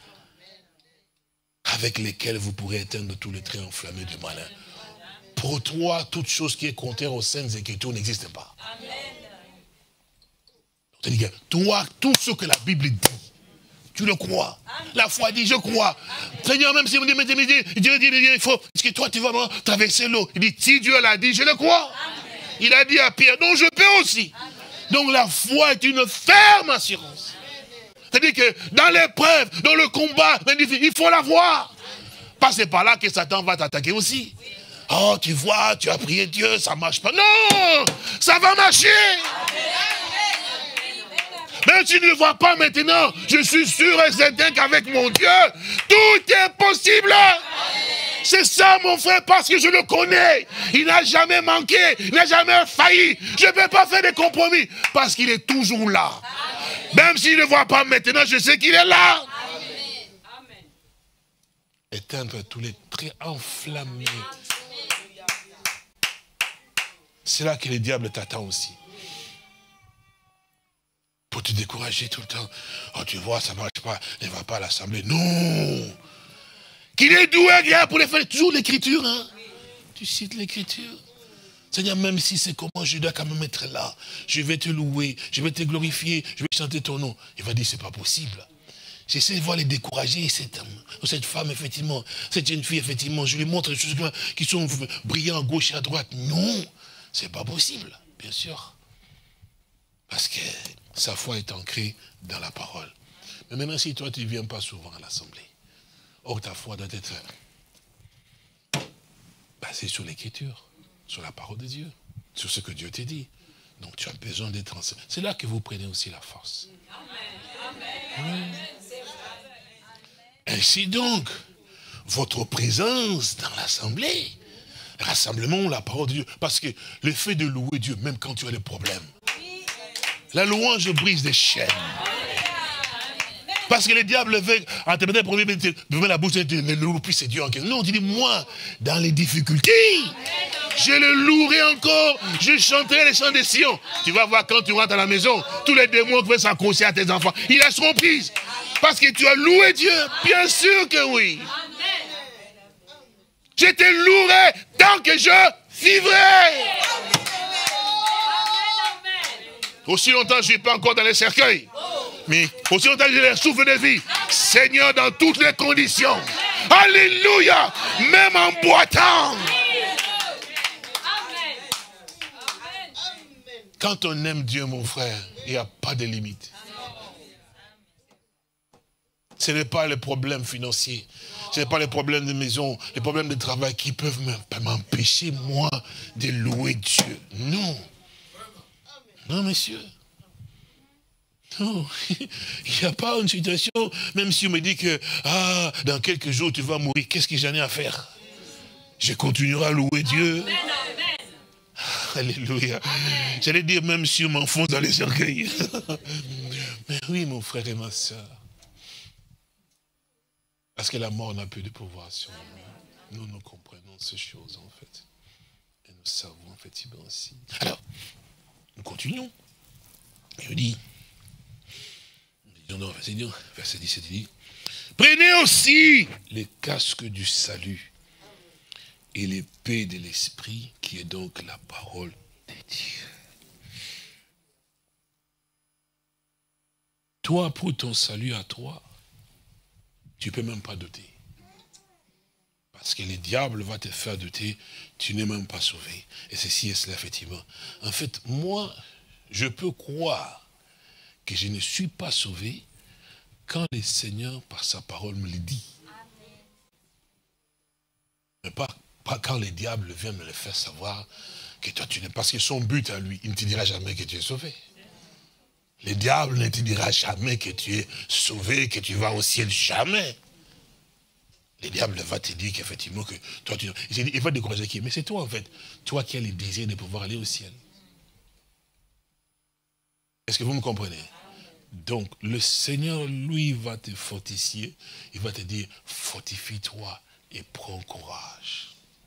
avec lesquels vous pourrez éteindre tous les traits enflammés du malin. Pour toi, toute chose qui est contraire aux saintes écritures n'existe pas. C'est-à-dire que toi, tout ce que la Bible dit, tu le crois. Amen. La foi dit, je crois. Amen. Seigneur, même si vous me dites, Dieu dit, il faut, est-ce que toi, tu vas traverser l'eau? Il dit, si Dieu l'a dit, je le crois. Amen. Il a dit à Pierre, donc je peux aussi. Amen. Donc la foi est une ferme assurance. C'est-à-dire que dans l'épreuve, dans le combat, il faut la voir. Parce que c'est par là que Satan va t'attaquer aussi. Oh, tu vois, tu as prié Dieu, ça ne marche pas. Non, ça va marcher. Mais tu ne le vois pas maintenant. Je suis sûr et certain qu'avec mon Dieu, tout est possible. C'est ça, mon frère, parce que je le connais. Il n'a jamais manqué, il n'a jamais failli. Je ne peux pas faire de compromis, parce qu'il est toujours là. Même s'il ne le voit pas maintenant, je sais qu'il est là. Amen. Éteindre tous les traits enflammés. C'est là que le diable t'attend aussi. Pour te décourager tout le temps. Oh, tu vois, ça ne marche pas, ne va pas à l'assemblée. Non. Qu'il est doué, rien pour les faire. Toujours l'écriture, hein. Tu cites l'écriture. Seigneur, même si c'est comment je dois quand même être là, je vais te louer, je vais te glorifier, je vais chanter ton nom. Il va dire, c'est pas possible. J'essaie de voir les décourager, cette homme, cette femme, effectivement, cette jeune fille, effectivement, je lui montre des choses qui sont brillantes à gauche et à droite. Non, c'est pas possible, bien sûr. Parce que sa foi est ancrée dans la parole. Mais maintenant, si toi, tu ne viens pas souvent à l'assemblée, or ta foi doit être basée sur l'écriture, sur la parole de Dieu, sur ce que Dieu t'a dit. Donc tu as besoin d'être enseigné. C'est là que vous prenez aussi la force. Amen. Oui. Ainsi donc, votre présence dans l'assemblée, rassemblement, la parole de Dieu, parce que le fait de louer Dieu, même quand tu as des problèmes, la louange brise des chaînes. Parce que le diable veut interpréter pour lui, la bouche, le loup, puis c'est Dieu en question. Non, tu dis, moi, dans les difficultés, je le louerai encore, je chanterai les chants des Sion. Tu vas voir quand tu rentres à la maison, tous les démons qui veulent s'accrocher à tes enfants, ils seront pris. Parce que tu as loué Dieu, bien sûr que oui. Je te louerai tant que je vivrai. Aussi longtemps que je ne suis pas encore dans les cercueils. Mais aussi longtemps que j'ai le souffle de vie. Seigneur, dans toutes les conditions. Alléluia. Même en boitant. Quand on aime Dieu, mon frère, il n'y a pas de limite. Ce n'est pas les problèmes financiers. Ce n'est pas les problèmes de maison, les problèmes de travail qui peuvent m'empêcher, moi, de louer Dieu. Non. Non, monsieur. Non. Il n'y a pas une situation, même si on me dit que, ah, dans quelques jours, tu vas mourir, qu'est-ce que j'en ai à faire? Je continuerai à louer Dieu. Amen. Alléluia. J'allais dire, même si on m'enfonce dans les cercueils. Mais oui, mon frère et ma soeur. Parce que la mort n'a plus de pouvoir sur nous. Nous, nous comprenons ces choses, en fait. Et nous savons, effectivement, aussi. Alors, nous continuons. Il dit, verset dix-sept, il dit, prenez aussi les casques du salut et l'épée de l'esprit, qui est donc la parole de Dieu. Toi, pour ton salut à toi, tu ne peux même pas douter. Parce que le diable va te faire douter, tu n'es même pas sauvé. Et ceci et cela, effectivement. En fait, moi, je peux croire que je ne suis pas sauvé quand le Seigneur, par sa parole, me le dit. Mais pas, pas quand le diable vient me le faire savoir que toi, tu n'es pas. Parce que son but à lui, il ne te dira jamais que tu es sauvé. Le diable ne te dira jamais que tu es sauvé, que tu vas au ciel, jamais. Le diable va te dire qu'effectivement, que toi, tu... il va te décourager qui? Mais c'est toi, en fait. Toi qui as le désir de pouvoir aller au ciel. Est-ce que vous me comprenez? Donc, le Seigneur, lui, va te fortifier. Il va te dire, fortifie-toi et prends courage.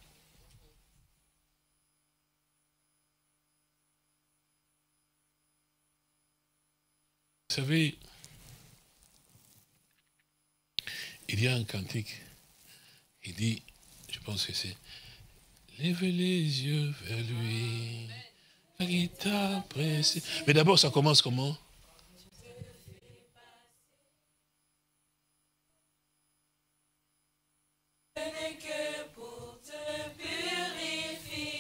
Vous savez, il y a un cantique, il dit, je pense que c'est, lèvez les yeux vers lui, il t'a pressé. Mais d'abord, ça commence comment? Ce n'est que pour te purifier.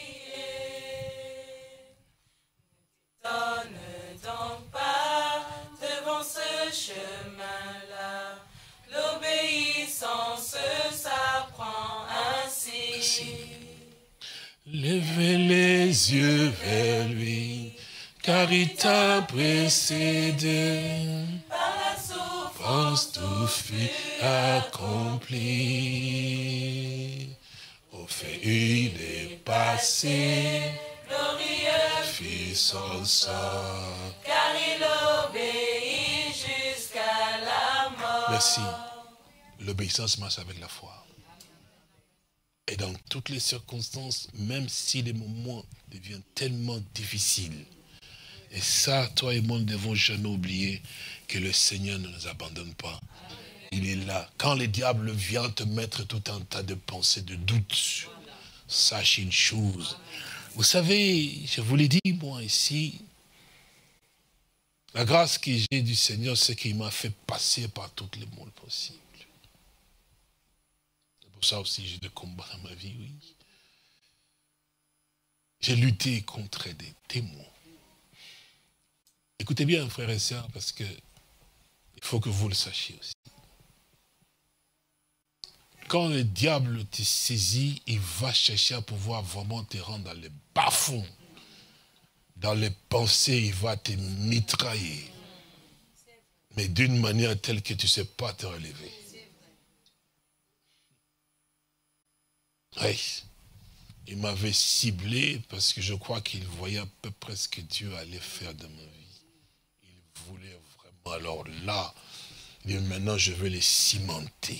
Ne t'étonne donc pas devant ce chemin-là. L'obéissance s'apprend ainsi. Merci. Levez les yeux vers lui, car il t'a précédé. Par la souffrance, Tout fut accompli. Au fait, il est passé, glorieux, fit son sang. car il obéit jusqu'à la mort. Merci. L'obéissance marche avec la foi. Et dans toutes les circonstances, même si les moments deviennent tellement difficiles, et ça, toi et moi, ne devons jamais oublier que le Seigneur ne nous abandonne pas. Il est là. Quand le diable vient te mettre tout un tas de pensées, de doutes, sache une chose. Vous savez, je vous l'ai dit, moi, ici, la grâce que j'ai du Seigneur, c'est qu'il m'a fait passer par toutes les moules possibles. C'est pour ça aussi j'ai des combats dans ma vie, oui. J'ai lutté contre des démons. Écoutez bien, frères et sœurs, parce que il faut que vous le sachiez aussi. Quand le diable te saisit, il va chercher à pouvoir vraiment te rendre dans les bas-fonds. Dans les pensées, il va te mitrailler. Mais d'une manière telle que tu ne sais pas te relever. Oui. Il m'avait ciblé parce que je crois qu'il voyait à peu près ce que Dieu allait faire de ma vie. Il voulait vraiment, alors là, il dit, maintenant je vais les cimenter.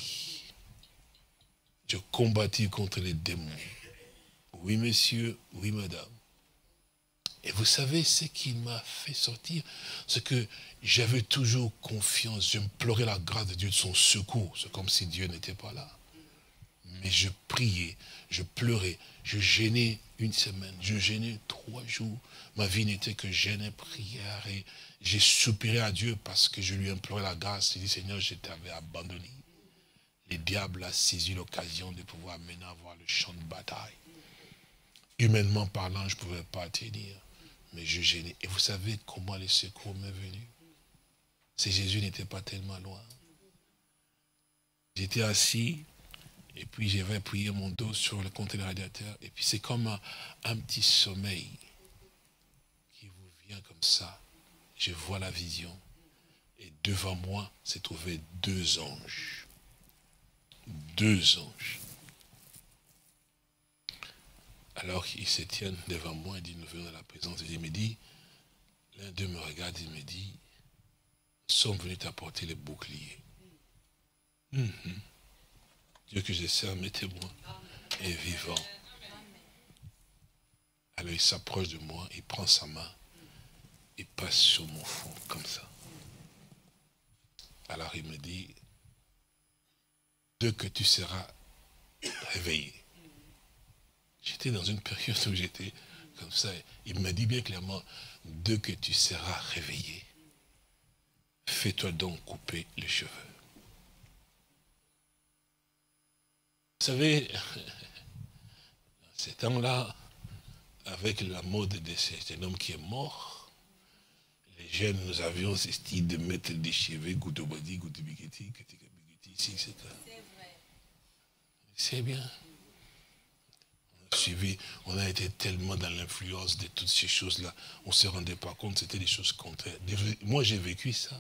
Je combattis contre les démons. Oui, monsieur, oui, madame. Et vous savez ce qui m'a fait sortir? C'est que j'avais toujours confiance, j'implorais la grâce de Dieu, de son secours. C'est comme si Dieu n'était pas là. Mais je priais, je pleurais, je gênais une semaine, je gênais trois jours. Ma vie n'était que gêne et prière. Et j'ai soupiré à Dieu parce que je lui implorais la grâce. Il dit, Seigneur, je t'avais abandonné. Le diable a saisi l'occasion de pouvoir maintenant avoir le champ de bataille. Humainement parlant, je ne pouvais pas tenir. Mais je gênais. Et vous savez comment le secours m'est venu? C'est Jésus n'était pas tellement loin. J'étais assis. Et puis j'avais appuyé mon dos sur le conteneur radiateur. Et puis c'est comme un, un petit sommeil qui vous vient comme ça. Je vois la vision. Et devant moi, s'est trouvé deux anges. Deux anges. Alors ils se tiennent devant moi et disent, nous venons à la présence. Et il me dit, l'un d'eux me regarde, il me dit, nous sommes venus t'apporter les boucliers. Mm-hmm. Dieu que je sers, mes témoins, est vivant. Alors il s'approche de moi, il prend sa main, il passe sur mon front, comme ça. Alors il me dit, dès que tu seras réveillé. J'étais dans une période où j'étais comme ça. Il m'a dit bien clairement, dès que tu seras réveillé, fais-toi donc couper les cheveux. Vous savez, dans ces temps-là, avec la mode de cet homme qui est mort, les jeunes, nous avions ce style de mettre des cheveux, goutobadi, goutobigiti, ici, et cetera. C'est bien. On a suivi, on a été tellement dans l'influence de toutes ces choses-là, on ne se rendait pas compte, c'était des choses contraires. Moi, j'ai vécu ça.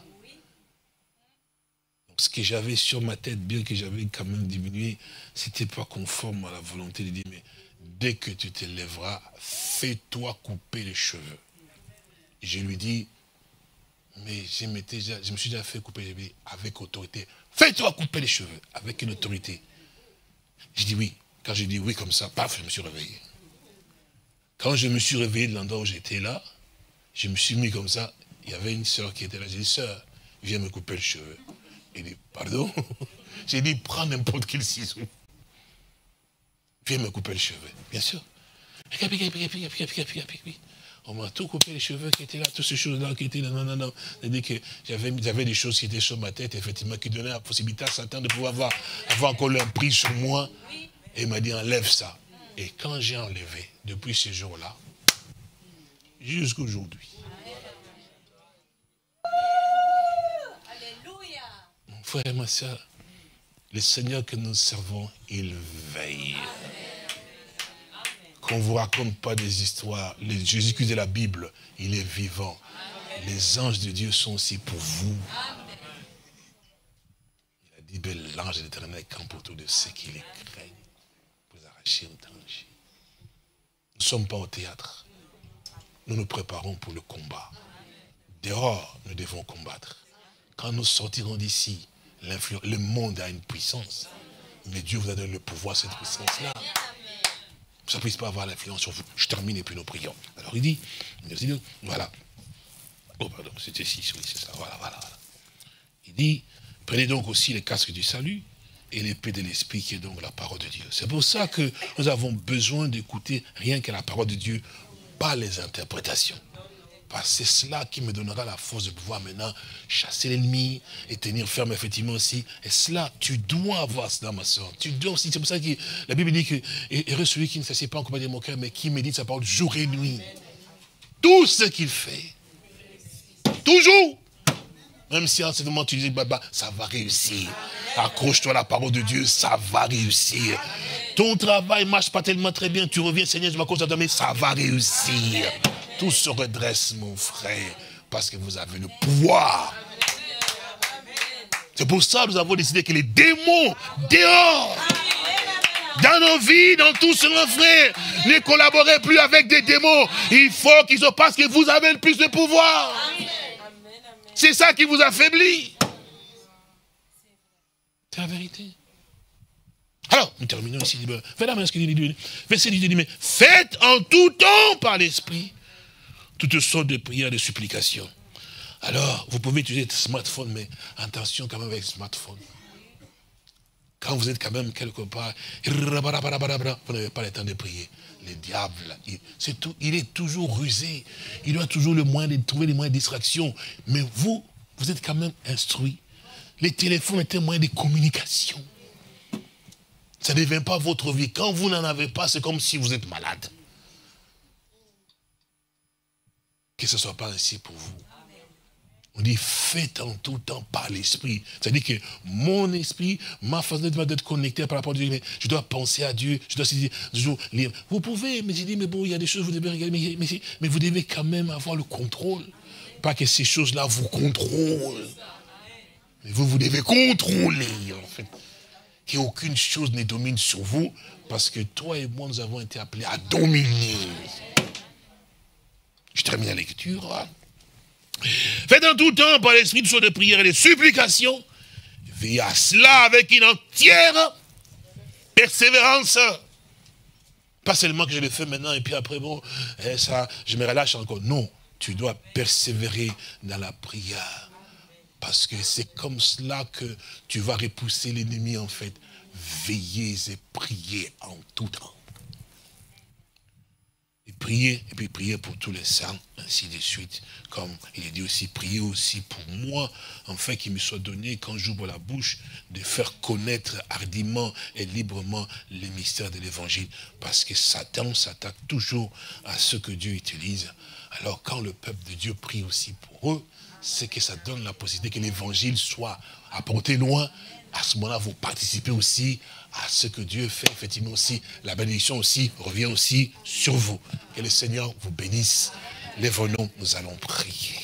Ce que j'avais sur ma tête, bien que j'avais quand même diminué, ce n'était pas conforme à la volonté de dire, mais dès que tu te lèveras, fais-toi couper les cheveux. Et je lui dis, mais je, déjà, je me suis déjà fait couper les cheveux avec autorité. Fais-toi couper les cheveux avec une autorité. Je dis oui. Quand je dis oui comme ça, paf, je me suis réveillé. Quand je me suis réveillé de l'endroit où j'étais là, je me suis mis comme ça. Il y avait une sœur qui était là. J'ai dit, sœur, viens me couper les cheveux. Il dit, pardon? J'ai dit, prends n'importe quel ciseau. Viens me couper les cheveux. Bien sûr. On m'a tout coupé les cheveux qui étaient là, toutes ces choses-là qui étaient là. Non, non, non. C'est-à-dire que j'avais des choses qui étaient sur ma tête, effectivement, qui donnaient la possibilité à Satan de pouvoir avoir, avoir encore un prix sur moi. Et il m'a dit, enlève ça. Et quand j'ai enlevé, depuis ce jour-là, jusqu'à aujourd'hui, mon frère et ma soeur, le Seigneur que nous servons, il veille. Qu'on ne vous raconte pas des histoires. Les Jésus-Christ de la Bible, il est vivant. Les anges de Dieu sont aussi pour vous. Il a dit, ben, l'ange de l'Éternel campe autour de ceux qui les craignent. Pour les arracher au danger. Nous ne sommes pas au théâtre. Nous nous préparons pour le combat. Dehors, nous devons combattre. Quand nous sortirons d'ici, le monde a une puissance. Mais Dieu vous a donné le pouvoir, cette puissance-là. Ça ne puisse pas avoir l'influence sur vous. Je termine et puis nous prions. Alors il dit, merci Dieu, voilà. Oh pardon, c'était six, oui, c'est ça, voilà, voilà, voilà. Il dit, prenez donc aussi les casques du salut et l'épée de l'esprit qui est donc la parole de Dieu. C'est pour ça que nous avons besoin d'écouter rien que la parole de Dieu, pas les interprétations. Parce que c'est cela qui me donnera la force de pouvoir maintenant chasser l'ennemi et tenir ferme effectivement aussi. Et cela, tu dois avoir cela, ma soeur. Tu dois aussi, c'est pour ça que la Bible dit que heureux celui qui ne s'assied pas en compagnie de mon cœur, mais qui médite sa parole jour et nuit. Tout ce qu'il fait, toujours. Même si en ce moment tu dis, bah, bah, ça va réussir. Accroche-toi à la parole de Dieu, ça va réussir. Ton travail ne marche pas tellement très bien, tu reviens, Seigneur, je m'accroche à toi, mais ça va réussir. Tout se redresse, mon frère, parce que vous avez le pouvoir. C'est pour ça que nous avons décidé que les démons, dehors, dans nos vies, dans tout cela, frère, ne collaborez plus avec des démons. Il faut qu'ils se passent que vous avez le plus de pouvoir. C'est ça qui vous affaiblit. C'est la vérité. Alors, nous terminons ici. Verset dix dit, mais faites en tout temps par l'esprit toutes sortes de prières, de supplications. Alors, vous pouvez utiliser votre smartphone, mais attention quand même avec le smartphone. Quand vous êtes quand même quelque part, vous n'avez pas le temps de prier. Le diable, c'est tout, il est toujours rusé. Il doit toujours le moyen de trouver les moyens de distraction. Mais vous, vous êtes quand même instruit. Les téléphones étaient un moyen de communication. Ça ne devient pas votre vie. Quand vous n'en avez pas, c'est comme si vous êtes malade. Que ce ne soit pas ainsi pour vous. On dit, faites en tout temps par l'esprit. C'est-à-dire que mon esprit, ma façon d'être connecté par rapport à Dieu, mais je dois penser à Dieu, je dois toujours lire. Vous pouvez, mais j'ai dit, mais bon, il y a des choses que vous devez regarder, mais, mais, mais vous devez quand même avoir le contrôle. Pas que ces choses-là vous contrôlent. Mais vous, vous devez contrôler, en fait. Qu'aucune chose ne domine sur vous, parce que toi et moi, nous avons été appelés à dominer. Je termine la lecture. Faites en tout temps par l'esprit de choses de prière et de supplication. Veillez à cela avec une entière persévérance. Pas seulement que je le fais maintenant et puis après, bon, ça, je me relâche encore. Non, tu dois persévérer dans la prière. Parce que c'est comme cela que tu vas repousser l'ennemi en fait. Veillez et priez en tout temps. Et priez, et puis priez pour tous les saints, ainsi de suite. Comme il est dit aussi, priez aussi pour moi, afin qu'il me soit donné, quand j'ouvre la bouche, de faire connaître hardiment et librement les mystères de l'évangile. Parce que Satan s'attaque toujours à ce que Dieu utilise. Alors quand le peuple de Dieu prie aussi pour eux, c'est que ça donne la possibilité que l'évangile soit apporté loin. À ce moment-là, vous participez aussi à ce que Dieu fait, effectivement aussi. La bénédiction aussi revient aussi sur vous. Que le Seigneur vous bénisse. Lève-nous, nous allons prier.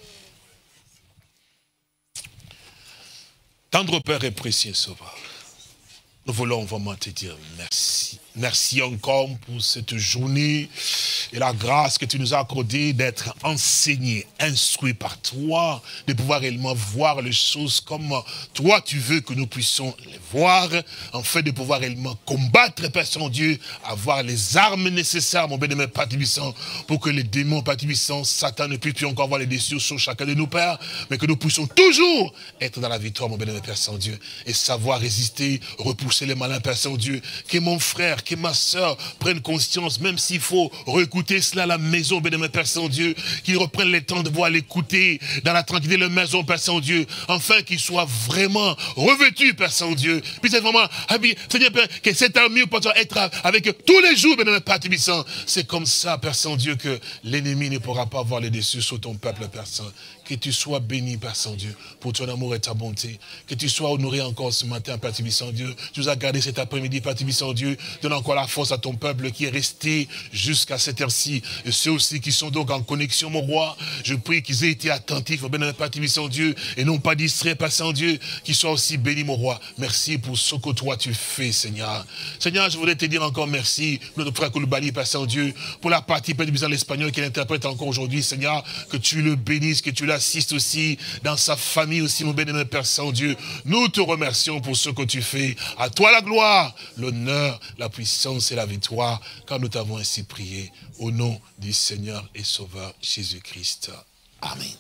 Tendre Père et précieux Sauveur, nous voulons vraiment te dire merci. Merci encore pour cette journée et la grâce que tu nous as accordée d'être enseigné, instruit par toi, de pouvoir réellement voir les choses comme toi tu veux que nous puissions les voir, en fait de pouvoir réellement combattre, Père Saint-Dieu, avoir les armes nécessaires, mon bien-aimé Père Tibissant, pour que les démons, Père Tibissant, Satan ne puisse plus encore avoir les décisions sur chacun de nos pères, mais que nous puissions toujours être dans la victoire, mon bien-aimé Père Saint-Dieu, et savoir résister, repousser les malins, Père Saint-Dieu, que mon frère, que ma soeur prennent conscience, même s'il faut réécouter cela à la maison, bénémoine Père Saint-Dieu, qu'ils reprennent le temps de pouvoir l'écouter dans la tranquillité de la maison, Père Saint-Dieu, afin qu'ils soient vraiment revêtus, Père Saint-Dieu. Puis c'est vraiment habillé, Seigneur Père, que cette armure puisse être avec eux tous les jours, bénémoine Père Tibissant. C'est comme ça, Père Saint-Dieu, que l'ennemi ne pourra pas avoir les dessus sur ton peuple, Père Saint. Que tu sois béni, Père Saint-Dieu, pour ton amour et ta bonté. Que tu sois honoré encore ce matin, Père Tibissant Dieu. Tu nous as gardé cet après-midi, Père Tibissant Dieu. Donne encore la force à ton peuple qui est resté jusqu'à cette heure-ci. Et ceux aussi qui sont donc en connexion, mon roi. Je prie qu'ils aient été attentifs au bénémoine Père Tibissant Dieu et non pas distraits, Père Saint-Dieu. Qu'ils soient aussi bénis, mon roi. Merci pour ce que toi tu fais, Seigneur. Seigneur, je voudrais te dire encore merci, notre frère Koulibaly, Père Saint-Dieu, pour la partie, Père Tibissant, l'espagnol qu'il interprète encore aujourd'hui, Seigneur. Que tu le bénisses, que tu l'assistes aussi dans sa famille aussi, mon bénémoine Père Saint-Dieu. Nous te remercions pour ce que tu fais. À toi toi la gloire, l'honneur, la puissance et la victoire, car nous t'avons ainsi prié au nom du Seigneur et Sauveur Jésus-Christ. Amen.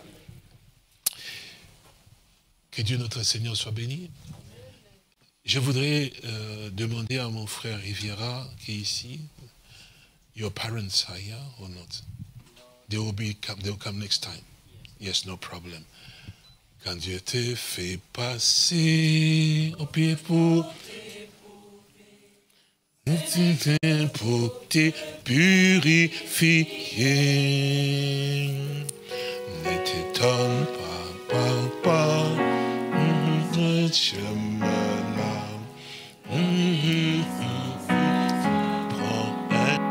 Que Dieu notre Seigneur soit béni. Je voudrais euh, demander à mon frère Riviera, qui est ici, your parents are here or not? They will be come, they will come next time. Yes, no problem. Quand Dieu te fait passer au pied pour pour te purifier, ne t'étonne pas, pas, pas, ce chemin-là. Prends un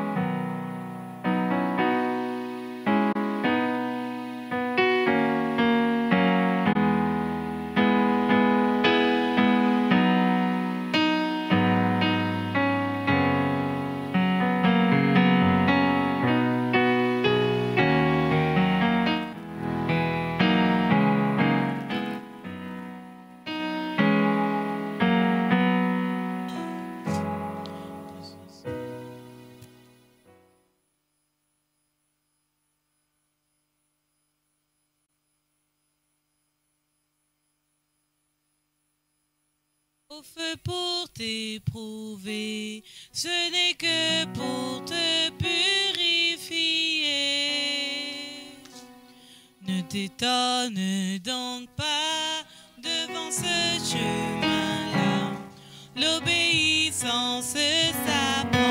au feu pour t'éprouver, ce n'est que pour te purifier. Ne t'étonne donc pas devant ce chemin-là, l'obéissance s'apprend.